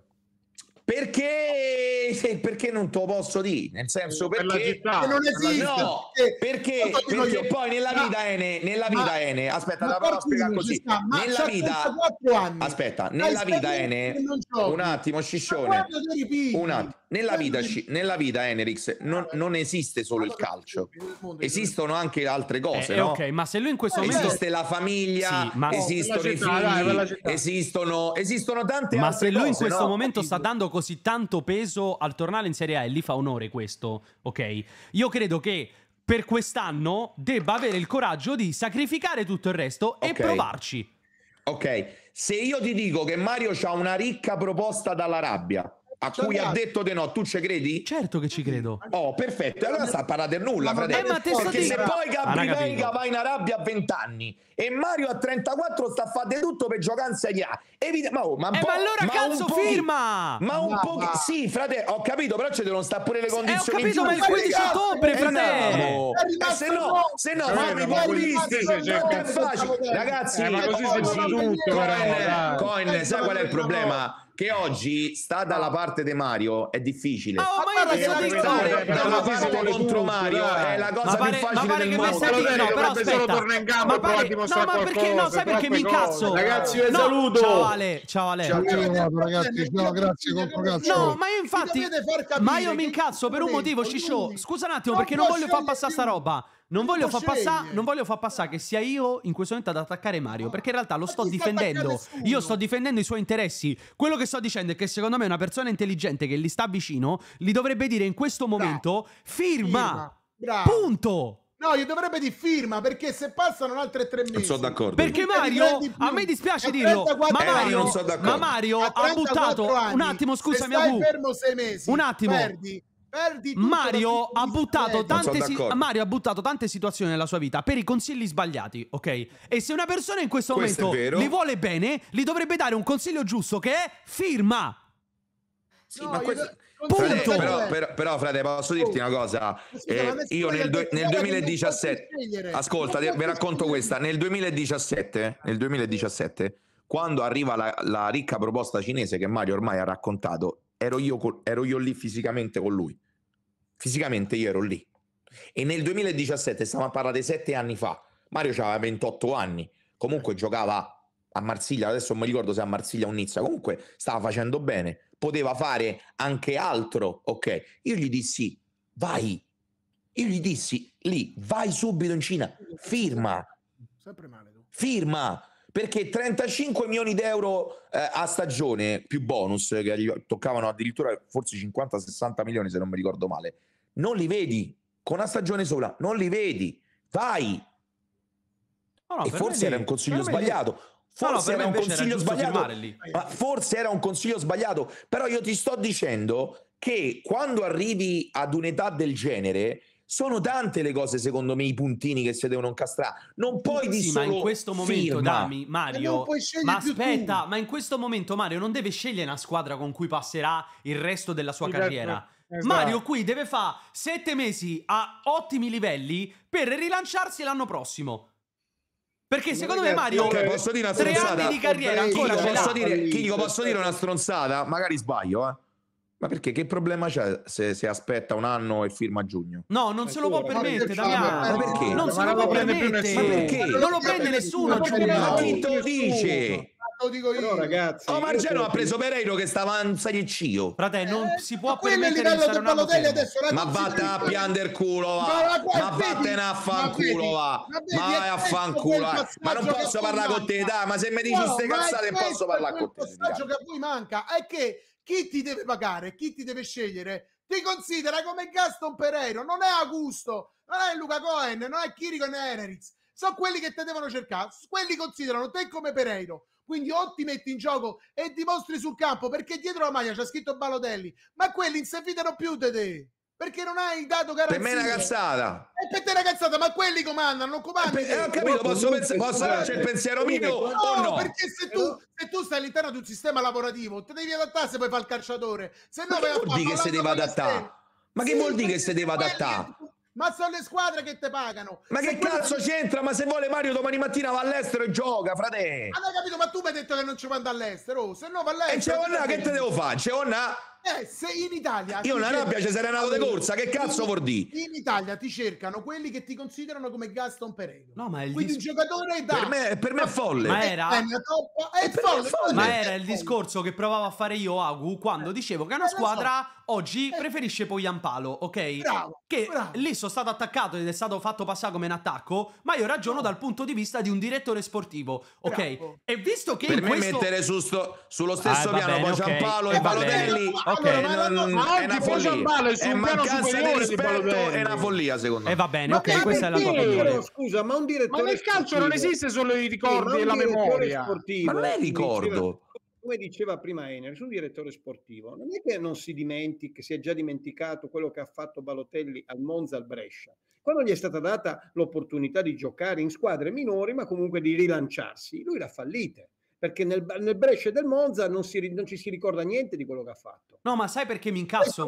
Perché perché non te lo posso dire? Nel senso Per la perché città. Che non esiste. No, Perché- perché, Lo dico perché io. poi nella Ma- vita Ene, nella vita ma- Ene, aspetta, ma la provo a spiegare qualcuno così. ci sta, ma Nella c'ha vita trentaquattro anni. Aspetta, Hai nella vita esperienza Ene, che non giochi. un attimo, Ma Sciscione. quando te ripigli? Un attimo. Nella vita, Quando- Sci- nella vita Enerix non, non esiste solo il calcio. Esistono anche altre cose, Eh, eh, no? ok, ma se lui in questo Eh, momento Esiste la famiglia, Sì, ma- esistono per la i città, dai, per la figli, città. esistono, esistono tante Ma altre se lui in cose, questo no? momento sta dando così tanto peso al tornare in Serie A e gli fa onore questo, ok? Io credo che per quest'anno debba avere il coraggio di sacrificare tutto il resto e Ok. provarci. Ok, se io ti dico che Mario ha una ricca proposta dall'Arabia, a cui ha detto di no, tu ci credi? Certo che ci credo. Oh, perfetto, e allora sta a parlare del nulla, Ma fratello. Eh, ma te sto Perché se dicendo- poi Ah, non Gabri capito. Veiga va in Arabia a venti anni e Mario a trentaquattro sta a fare di tutto per giocare in Serie A. Evide- ma, oh, ma, un Eh, po'- ma allora un cazzo pochi- firma! Ma un Ma po'. va. Sì, frate, ho capito, però ci devono stare pure le Eh, ho condizioni capito, ma il giuste. quindici ottobre, Eh, fratello! no. È Eh, rimasto se no, no. se no, Eh, fammi i ma populisti, così si cerca- è facile. Ragazzi, Eh, ma così si oggi- fa tutto, però, Cohen, dai. Cohen, sai qual è il problema? che oggi sta dalla parte di Mario è difficile. Oh, ma io Stare penso stare di dalla Però parte vuole contro tutto, Mario dai. è la cosa Ma pare- più ma facile pare del che mondo. mi stai dicendo- no, però dovrebbe solo aspetta. tornare in campo Ma e provare a pare- dimostrare no, ma perché no, qualcosa, sai perché mi troppe incazzo? cose. Ragazzi, io vi No, saluto. ciao Ale, ciao Ale. Ciao, ragazzi, ciao, grazie, colpo calcio. No, ma io infatti, dovete far capire ma io mi che incazzo in per un questo motivo, momento Ciccio. lui Scusa un attimo, non perché non può voglio far scegliere passare sta più. roba. Non Non voglio può far passare, scegliere. non voglio far passare che sia io in questo momento ad attaccare Mario, perché in realtà lo sto non ti sta difendendo. attaccando nessuno. Io sto difendendo i suoi interessi. Quello che sto dicendo è che secondo me una persona intelligente che gli sta vicino gli dovrebbe dire in questo momento firma. Firma. Bravo. Punto. No, gli dovrebbe di firma, perché se passano altre tre mesi... Non sono d'accordo. Perché non te li Mario, prendi più. a me dispiace A dirlo, trentaquattro ma Eh, Mario, io non sono d'accordo. ma Mario A ha trentaquattro buttato, anni, un attimo scusami se stai Agu, fermo sei mesi, un attimo, perdi, perdi tutto Mario dal ha punto di vista buttato medico. Non sono tante si- d'accordo. Mario ha buttato tante situazioni nella sua vita per i consigli sbagliati, ok? E se una persona in questo, Questo è momento vero. li vuole bene, gli dovrebbe dare un consiglio giusto che è firma. Sì, No, ma io- questo... Punto. Frate, però, però, però, frate, posso dirti una cosa? Scusa, Eh, ma nessuno io gli ha nel, due- detto, nel guarda che non duemiladiciassette, puoi scegliere. ascolta, Non vi puoi racconto scegliere. questa. Nel duemiladiciassette, nel duemiladiciassette, quando arriva la, la ricca proposta cinese che Mario ormai ha raccontato, ero io, col- ero io lì fisicamente con lui. Fisicamente io ero lì. E nel duemiladiciassette, stiamo a parlare di sette anni fa, Mario aveva ventotto anni, comunque giocava a Marsiglia, adesso non mi ricordo se a Marsiglia o Nizza, comunque stava facendo bene, poteva fare anche altro, ok? Io gli dissi, vai, io gli dissi, lì, vai subito in Cina, firma, Sempre male tu. firma, perché trentacinque milioni di euro eh, a stagione, più bonus, che gli toccavano addirittura forse cinquanta sessanta milioni se non mi ricordo male, non li vedi, con una stagione sola, non li vedi, vai! No, no, E per forse me era lì- un consiglio per me lì- sbagliato. No, no, Forse per me era un invece era consiglio giusto sbagliato. firmare lì. Ma forse era un consiglio sbagliato. Però io ti sto dicendo che quando arrivi ad un'età del genere, sono tante le cose, secondo me, i puntini che si devono incastrare. Non puoi di Sì, solo ma in questo momento, firma. Dami, E non Mario, puoi scegliere ma più aspetta, tu. ma in questo momento Mario non deve scegliere una squadra con cui passerà il resto della sua Esatto, carriera. esatto. Mario qui deve fare sette mesi a ottimi livelli per rilanciarsi l'anno prossimo. Perché secondo me ragazzi, Mario Ok, posso dire una tre stronzata? anni di carriera ancora Chirico, ce posso l'ha. dire, Chirico, posso dire una stronzata? Magari sbaglio, eh. Ma perché? Che problema c'è se, se aspetta un anno e firma a giugno? No, non se lo può Ma permettere, che Damiano. fame, ma perché? Non Ma se lo non può lo prende più permettere. nessuno. Ma perché? Non lo prende nessuno, Ma Giulio. Ma chi no. te lo dice? Lo dico io. Però ragazzi, Oh, io Margeno credo ha preso Pereiro che stava in Serie C. oh. Frate, non Eh, si ma può quello è il permettere di livello stare del un anno Balotelli fermo. adesso, Ma ragazzi, vattene a perché- piander culo, va. Ma la- Ma vedi? vattene a Ma fanculo, vedi? va. Ma vedi, Ma vai è a questo fanculo, quel va. Ma non passaggio che posso a voi parlare con te, manca. dai, ma se mi dici No, ste ma è cazzate questo posso parlare quel con te. passaggio che a voi manca è che chi ti deve pagare, chi ti deve scegliere, ti considera come Gaston Pereiro, non è Augusto, non è Luca Cohen, non è Chirico né Enerix. Sono quelli che te devono cercare, quelli considerano te come Pereiro. Quindi o ti metti in gioco e dimostri sul campo, perché dietro la maglia c'è scritto Balotelli, ma quelli non si fidano più di te, perché non hai dato garanzia. Per me è una cazzata. E per te è una cazzata, ma quelli comandano, non comandi Eh, te. ho capito, posso, pens- posso darci il pensiero mio o no? Perché se tu, se tu stai all'interno di un sistema lavorativo, te devi adattare se poi fai il calciatore. Se no Ma vai che a vuol fare dire che si deve adattare? Ma che Sì, vuol dire che perché si deve quelli adattare? che- Ma sono le squadre che te pagano. Ma Se che quelli- cazzo c'entra? Ma se vuole Mario domani mattina va all'estero e gioca, frate. Ah, hai capito? Ma tu mi hai detto che non ci puoi andare all'estero. Oh, se no va E all'estero. c'è una, che te devo fare? C'è una... Eh, se in Italia Io ti una cercano- rabbia ci sarei nato di corsa, che cazzo vuol dire? In Italia ti cercano quelli che ti considerano come Gaston Pereiro. No, ma il Quindi dis- un giocatore da Per me, per me è folle. Ma era- È una toppa- è per me è folle, folle. Ma è era il folle. discorso che provavo a fare io, Agu, quando dicevo che una Eh, lo so. squadra oggi Eh. preferisce Pogliampalo, ok? Bravo, Che bravo. lì sono stato attaccato ed è stato fatto passare come un attacco, ma io ragiono dal punto di vista di un direttore sportivo, ok? Bravo. E visto che Per in me questo... mettere su sto- sullo stesso Ah, va piano bene, poi ok. Giampaolo Eh, e va bene. Balotelli Ok. è, Ma non- ma è oggi una poi follia. Giampaolo è su È un piano mancanza di superiore di rispetto, Balotelli. è una follia secondo me. E va bene, Ma ok, questa è la tua perché? opinione. Però, scusa, ma un direttore Ma nel calcio non sportivo- esiste solo i Sì, ricordi ma e un la direttore memoria. sportivo, Ma non è come ricordo. diceva- Come diceva prima Ener, un direttore sportivo non è che non si dimentichi, che si è già dimenticato quello che ha fatto Balotelli al Monza, al Brescia, quando gli è stata data l'opportunità di giocare in squadre minori, ma comunque di rilanciarsi, lui l'ha fallite, perché nel, nel Brescia e del Monza non, si, non ci si ricorda niente di quello che ha fatto. No, ma sai perché mi incazzo? Questo che puoi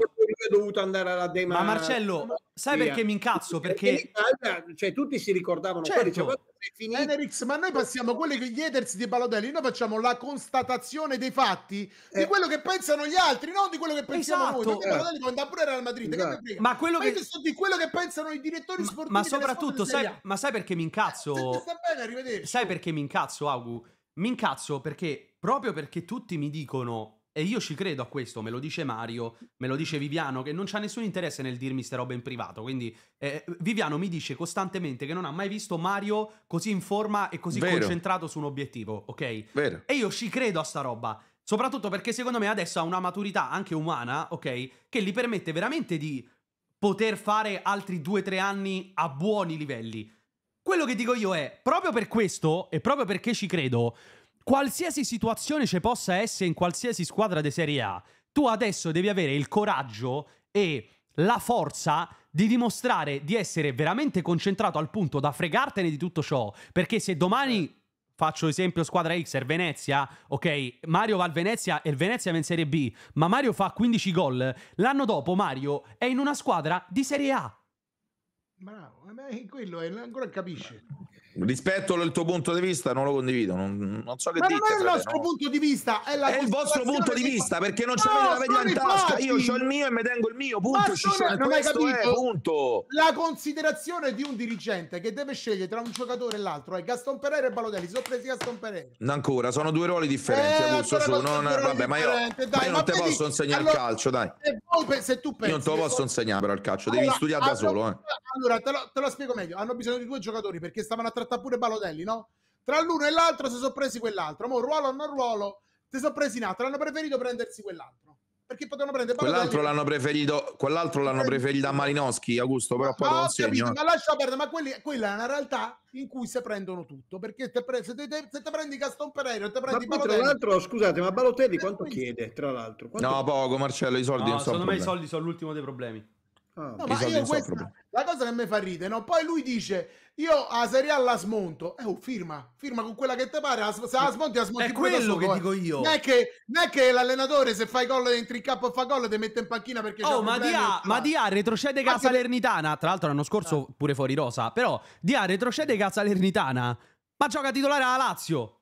è dovuto andare alla Dema. Ma Marcello, sai perché mi incazzo? Perché in Italia, cioè, tutti si ricordavano certo. quello, diceva, è finito. Enerix, ma noi passiamo quelli che gli haters di Balotelli, noi facciamo la constatazione dei fatti Eh. di quello che pensano gli altri, non di quello che pensiamo Esatto. noi. Perché Balotelli può andare pure al Real Madrid, che Esatto. me frega? Ma quello Ma che- io sto di quello che pensano i direttori Ma, sportivi ma delle soprattutto, squadre sai, Serie A. ma sai perché mi Se incazzo? ti sta bene, arrivederci. Sai perché mi incazzo, Augu? Mi incazzo perché proprio perché tutti mi dicono, e io ci credo a questo, me lo dice Mario, me lo dice Viviano, che non c'ha nessun interesse nel dirmi ste robe in privato. Quindi eh, Viviano mi dice costantemente che non ha mai visto Mario così in forma e così Vero. concentrato su un obiettivo, ok? Vero. E io ci credo a sta roba. Soprattutto perché secondo me adesso ha una maturità anche umana, ok? Che gli permette veramente di poter fare altri due tre anni a buoni livelli. Quello che dico io è, proprio per questo e proprio perché ci credo, qualsiasi situazione ci possa essere in qualsiasi squadra di Serie A, tu adesso devi avere il coraggio e la forza di dimostrare di essere veramente concentrato al punto da fregartene di tutto ciò. Perché se domani, faccio esempio squadra X, è il Venezia, ok, Mario va al Venezia e il Venezia va in Serie B, ma Mario fa quindici gol, l'anno dopo Mario è in una squadra di Serie A. Bravo, ma quello è, ancora capisce. Rispetto il tuo punto di vista, non lo condivido. Non, non so che Ma dite. non è il frate, nostro no? punto di vista, è la È il vostro constatazione punto di dei vista, fatti. perché non No, c'avete la veglia sono in i tasca. fatti. Io ho il mio e mi tengo il mio. Punto. Ma Ciccione, sono- non hai questo è, capito? punto. La considerazione di un dirigente che deve scegliere tra un giocatore e l'altro è Gaston Pereira e Balotelli. Si sono presi Gaston Pereira. Ancora, sono due ruoli differenti. Eh, Augusto, ancora su, sono non- due ruoli vabbè, ma io, differenti, dai, ma io ma non te vedi, posso insegnare allora- il calcio, dai. E poi pe- se tu pensi Io non te lo che- posso insegnare però il calcio, devi Allora, studiare da hanno- solo. Eh. Allora, te lo, te lo spiego meglio. Hanno bisogno di due giocatori perché stavano a trattare pure Balotelli, no? Tra l'uno e l'altro si sono presi quell'altro. Mo' ruolo o non ruolo, si sono presi in altro. Hanno preferito prendersi quell'altro. Perché potevano prendere Balotelli. Quell'altro l'hanno preferito, quell'altro l'hanno preferito a Malinowski, Augusto, però poi Ma te lo ho capito, insegno. ma lascia perdere, ma quelli- quella è una realtà in cui si prendono tutto. Perché te pre- se, te, te- se te prendi Gaston Pereira o te Ma prendi poi, tra Balotelli, l'altro, scusate, ma Balotelli quanto chiede, tra l'altro? Quanto No, poco, Marcello, i soldi No, non sono secondo me i problemi. soldi sono l'ultimo dei problemi. Ah, no, i ma soldi io non sono questa, problemi. la cosa che mi fa ridere, no? Poi lui dice: io a Serie A la smonto. Eh, oh, firma, firma con quella che ti pare. la- Se la smonti, la smonti È pure da quello solo, che eh. dico io. Non è che, non è che l'allenatore, se fai gol, entri in campo e fa gol, ti mette in panchina perché c'ha Oh, ma problemi Dia, o- ma Dia retrocede Ma che la che- Salernitana. Tra l'altro l'anno scorso pure fuori rosa. Però Dia retrocede che la Salernitana. Ma gioca titolare alla Lazio.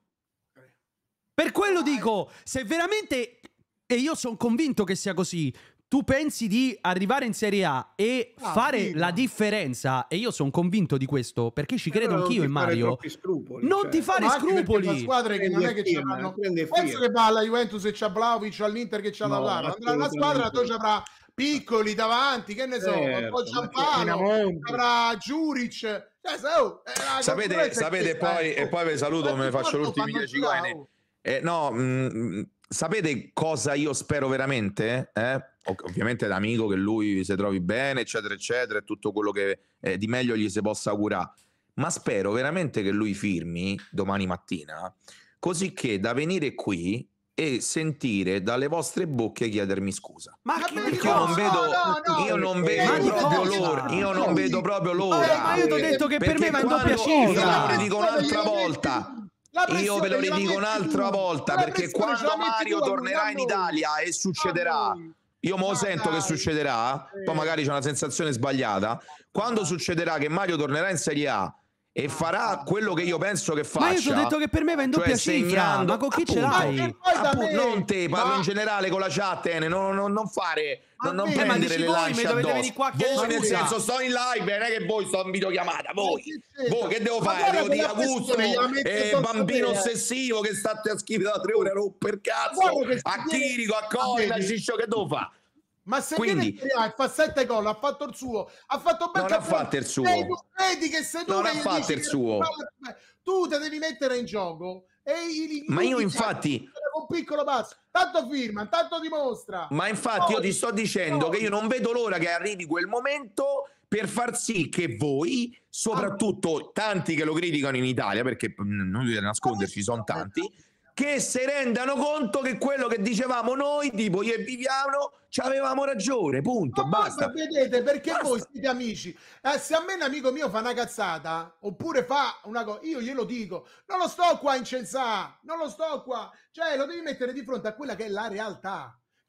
Per quello dico, se veramente, e io sono convinto che sia così, tu pensi di arrivare in Serie A e Ah, fare figa. la differenza, e io sono convinto di questo, perché ci credo Allora non anch'io ti in fare Mario. troppi scrupoli, Non cioè. ti fare Ma anche perché scrupoli. fa squadre che non è che Prendi c'hanno. firma, prendi Penso firma. che va alla Juventus e c'ha Vlahovic, all'Inter che c'ha No, Lautaro. Andrà alla assolutamente. squadra, poi ci avrà Piccoli davanti, che ne so, Certo, poi ma Giampano, che- avrà Giuric. Cioè, se- oh, eh, la Sapete, concorrenza è sapete questa, poi, eh, e poi vi saluto, oh. me ne faccio Quanto l'ultimi fanno dieci giocare, coin. oh? Eh, no, mh, sapete cosa io spero veramente? Eh? Ov- ovviamente da amico che lui si trovi bene, eccetera, eccetera, e tutto quello che eh, di meglio gli si possa augurare. Ma spero veramente che lui firmi domani mattina, così che da venire qui e sentire dalle vostre bocche chiedermi scusa. Ma Ma chi- perché Perché io non no, vedo, no, no, io non ma vedo di proprio cosa? l'ora. Io non No, vedo proprio Oh, l'ora. ma io ti ho detto che per Perché me va in doppia quando- io ve cifra. lo ridico un'altra volta. Io ve lo ridico un'altra volta, perché quando Mario tornerà in Italia e succederà, io me lo sento che succederà, poi magari c'è una sensazione sbagliata, quando succederà che Mario tornerà in Serie A e farà quello che io penso che faccia, Ma io ti ho detto che per me va in cioè doppia cifra. segnando- Ma con chi ce appunto, l'hai? Ma che poi da appunto, me- non te, parlo ma- in generale con la chat, eh, non, non- non fare, non, non Eh, ma prendere dici le voi, lance mi dovete addosso. venire qua a chiedere Voi nel scusa. senso sto in live, non è che voi sto in videochiamata, voi. che Voi che devo Ma fare? guarda Devo che dire la Augusto questione gliela metto e sul bambino sapere. ossessivo che state a scrivere da tre ore a romper cazzo, Guarda che a si viene- Chirico, a Coina, a vedi? Ciccio, che devo fare? Ma se Quindi- viene in Serie A e fa sette gol, ha fatto il suo, ha fatto un bel Non ha campionato. fatto il suo. E tu vedi che se tu Non ha che gli fatto dici il che suo. palla- tu te devi mettere in gioco. E i, i- Ma io tutti infatti- con un piccolo passo, tanto firma, tanto dimostra. Ma infatti io Poi- ti sto dicendo poi- che io non vedo l'ora che arrivi quel momento per far sì che voi, soprattutto tanti che lo criticano in Italia, perché mh, non dovete nasconderci, sono tanti, che si rendano conto che quello che dicevamo noi, tipo io e Viviano, ci avevamo ragione, punto, Ma basta. voi vedete perché Basta. voi siete amici. Eh, se a me un amico mio fa una cazzata oppure fa una cosa, io glielo dico, non lo sto qua a incensare, non lo sto qua, cioè lo devi mettere di fronte a quella che è la realtà. Che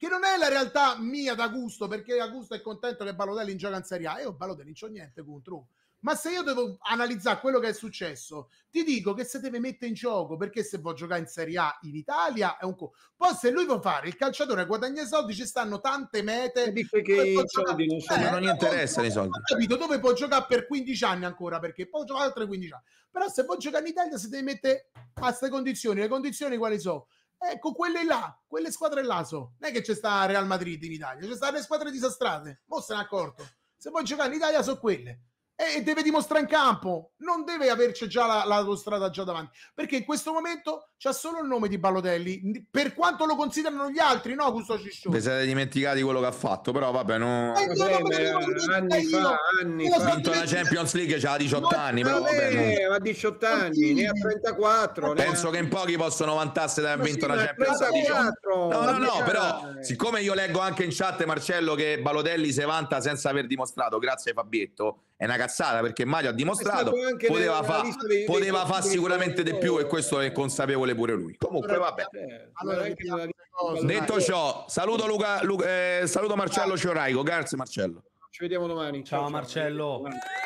che non è la realtà mia da gusto, perché Augusto è contento che Balotelli gioca in Serie A. Io Balotelli non c'ho niente contro. Ma se io devo analizzare quello che è successo, ti dico che se deve mettere in gioco, perché se vuoi giocare in Serie A in Italia è un co'. Poi se lui vuole fare il calciatore guadagna i soldi, ci stanno tante mete. Dice che i soldi non sono... Eh, non gli interessano i soldi. Ho capito, dove può giocare per quindici anni ancora, perché poi giocare altre quindici anni. Però se vuoi giocare in Italia si deve mettere a queste condizioni. Le condizioni quali sono? Ecco, quelle là, quelle squadre là so. Non è che c'è sta Real Madrid in Italia, c'è sta le squadre disastrate. Mo se ne è accorto. Se vuoi giocare in Italia sono quelle. E deve dimostrare in campo, non deve averci già la, l'autostrada già davanti, perché in questo momento c'ha solo il nome di Balotelli, per quanto lo considerano gli altri, no, Gusto Ciccione? Vi siete dimenticati quello che ha fatto, però vabbè, no... Eh, io non me lo dico anni io. fa, anni Io fa. Ha vinto la Champions League, c'ha diciotto anni, però vabbè, no. Ha diciotto anni, ne ha trentaquattro. Penso ne ha... che in pochi possono vantarsi di aver Ma vinto sì, una ma Champions League. trentaquattro, No, no, no, ma però dai. siccome io leggo anche in chat, Marcello, che Balotelli si vanta senza aver dimostrato, grazie a Fabietto, è una cazzata, perché Mario ha dimostrato, È stato anche poteva nella fare lista dei- poteva dei- fa dei- sicuramente dei- di più, e questo è consapevole pure lui. Comunque vabbè. Eh, Allora, anche vediamo nella- le cose. Detto ciò, saluto Luca, Luca eh, saluto Marcello Cioraico, grazie Marcello. Ci vediamo domani. Ciao, Marcello.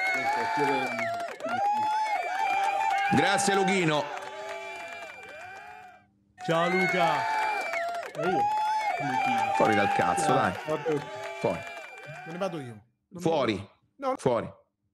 Grazie Luchino. Ciao Luca. Fuori dal cazzo, dai. Fuori. Me ne vado io. Non Fuori. No. Fuori.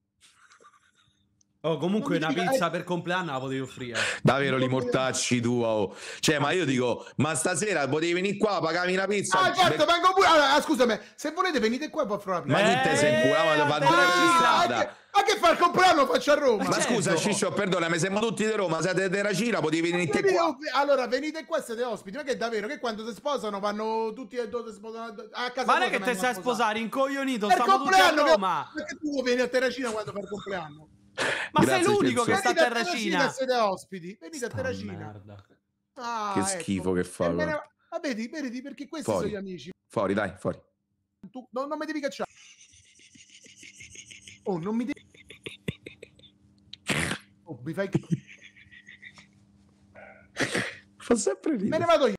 Oh, comunque Non mi una dica- pizza per compleanno la potevi offrire. Davvero li mortacci tu, oh. Cioè, ma io dico, ma stasera potevi venire qua, pagavi una pizza. Ah, certo, per- vengo pure. Allora, scusami, se volete venite qua per fare la Ma pizza. chi te sei in culo? Ma fa due ore di strada. Ma che fa il compleanno faccio a Roma? Ma scusa, Ciccio, perdonami, siamo tutti di Roma, siete di Racina, potevi venire Venite- qua. Allora, venite qua e siete ospiti. Ma che è davvero che quando si sposano vanno tutti e due si sposano a casa. Ma non è tua che si te vengono stai a sposare. sposare, incoglionito, Per stiamo tutti a compleanno, che- Roma. perché tu vieni a Terracina quando per il compleanno? Ma Grazie, sei l'unico che Cezzo. sta a Venite Terracina. e siete ospiti. Venite a Sta Terracina. merda. Ah, Che ecco. schifo che fa, E me ne- guarda. Ma vedi, vedi, perché questi Fuori. sono gli amici. Fuori, dai, fuori. Tu, no, non mi devi cacciare. Oh, non mi devi... Oh, mi fai... Fa sempre ridere. Me ne vado io.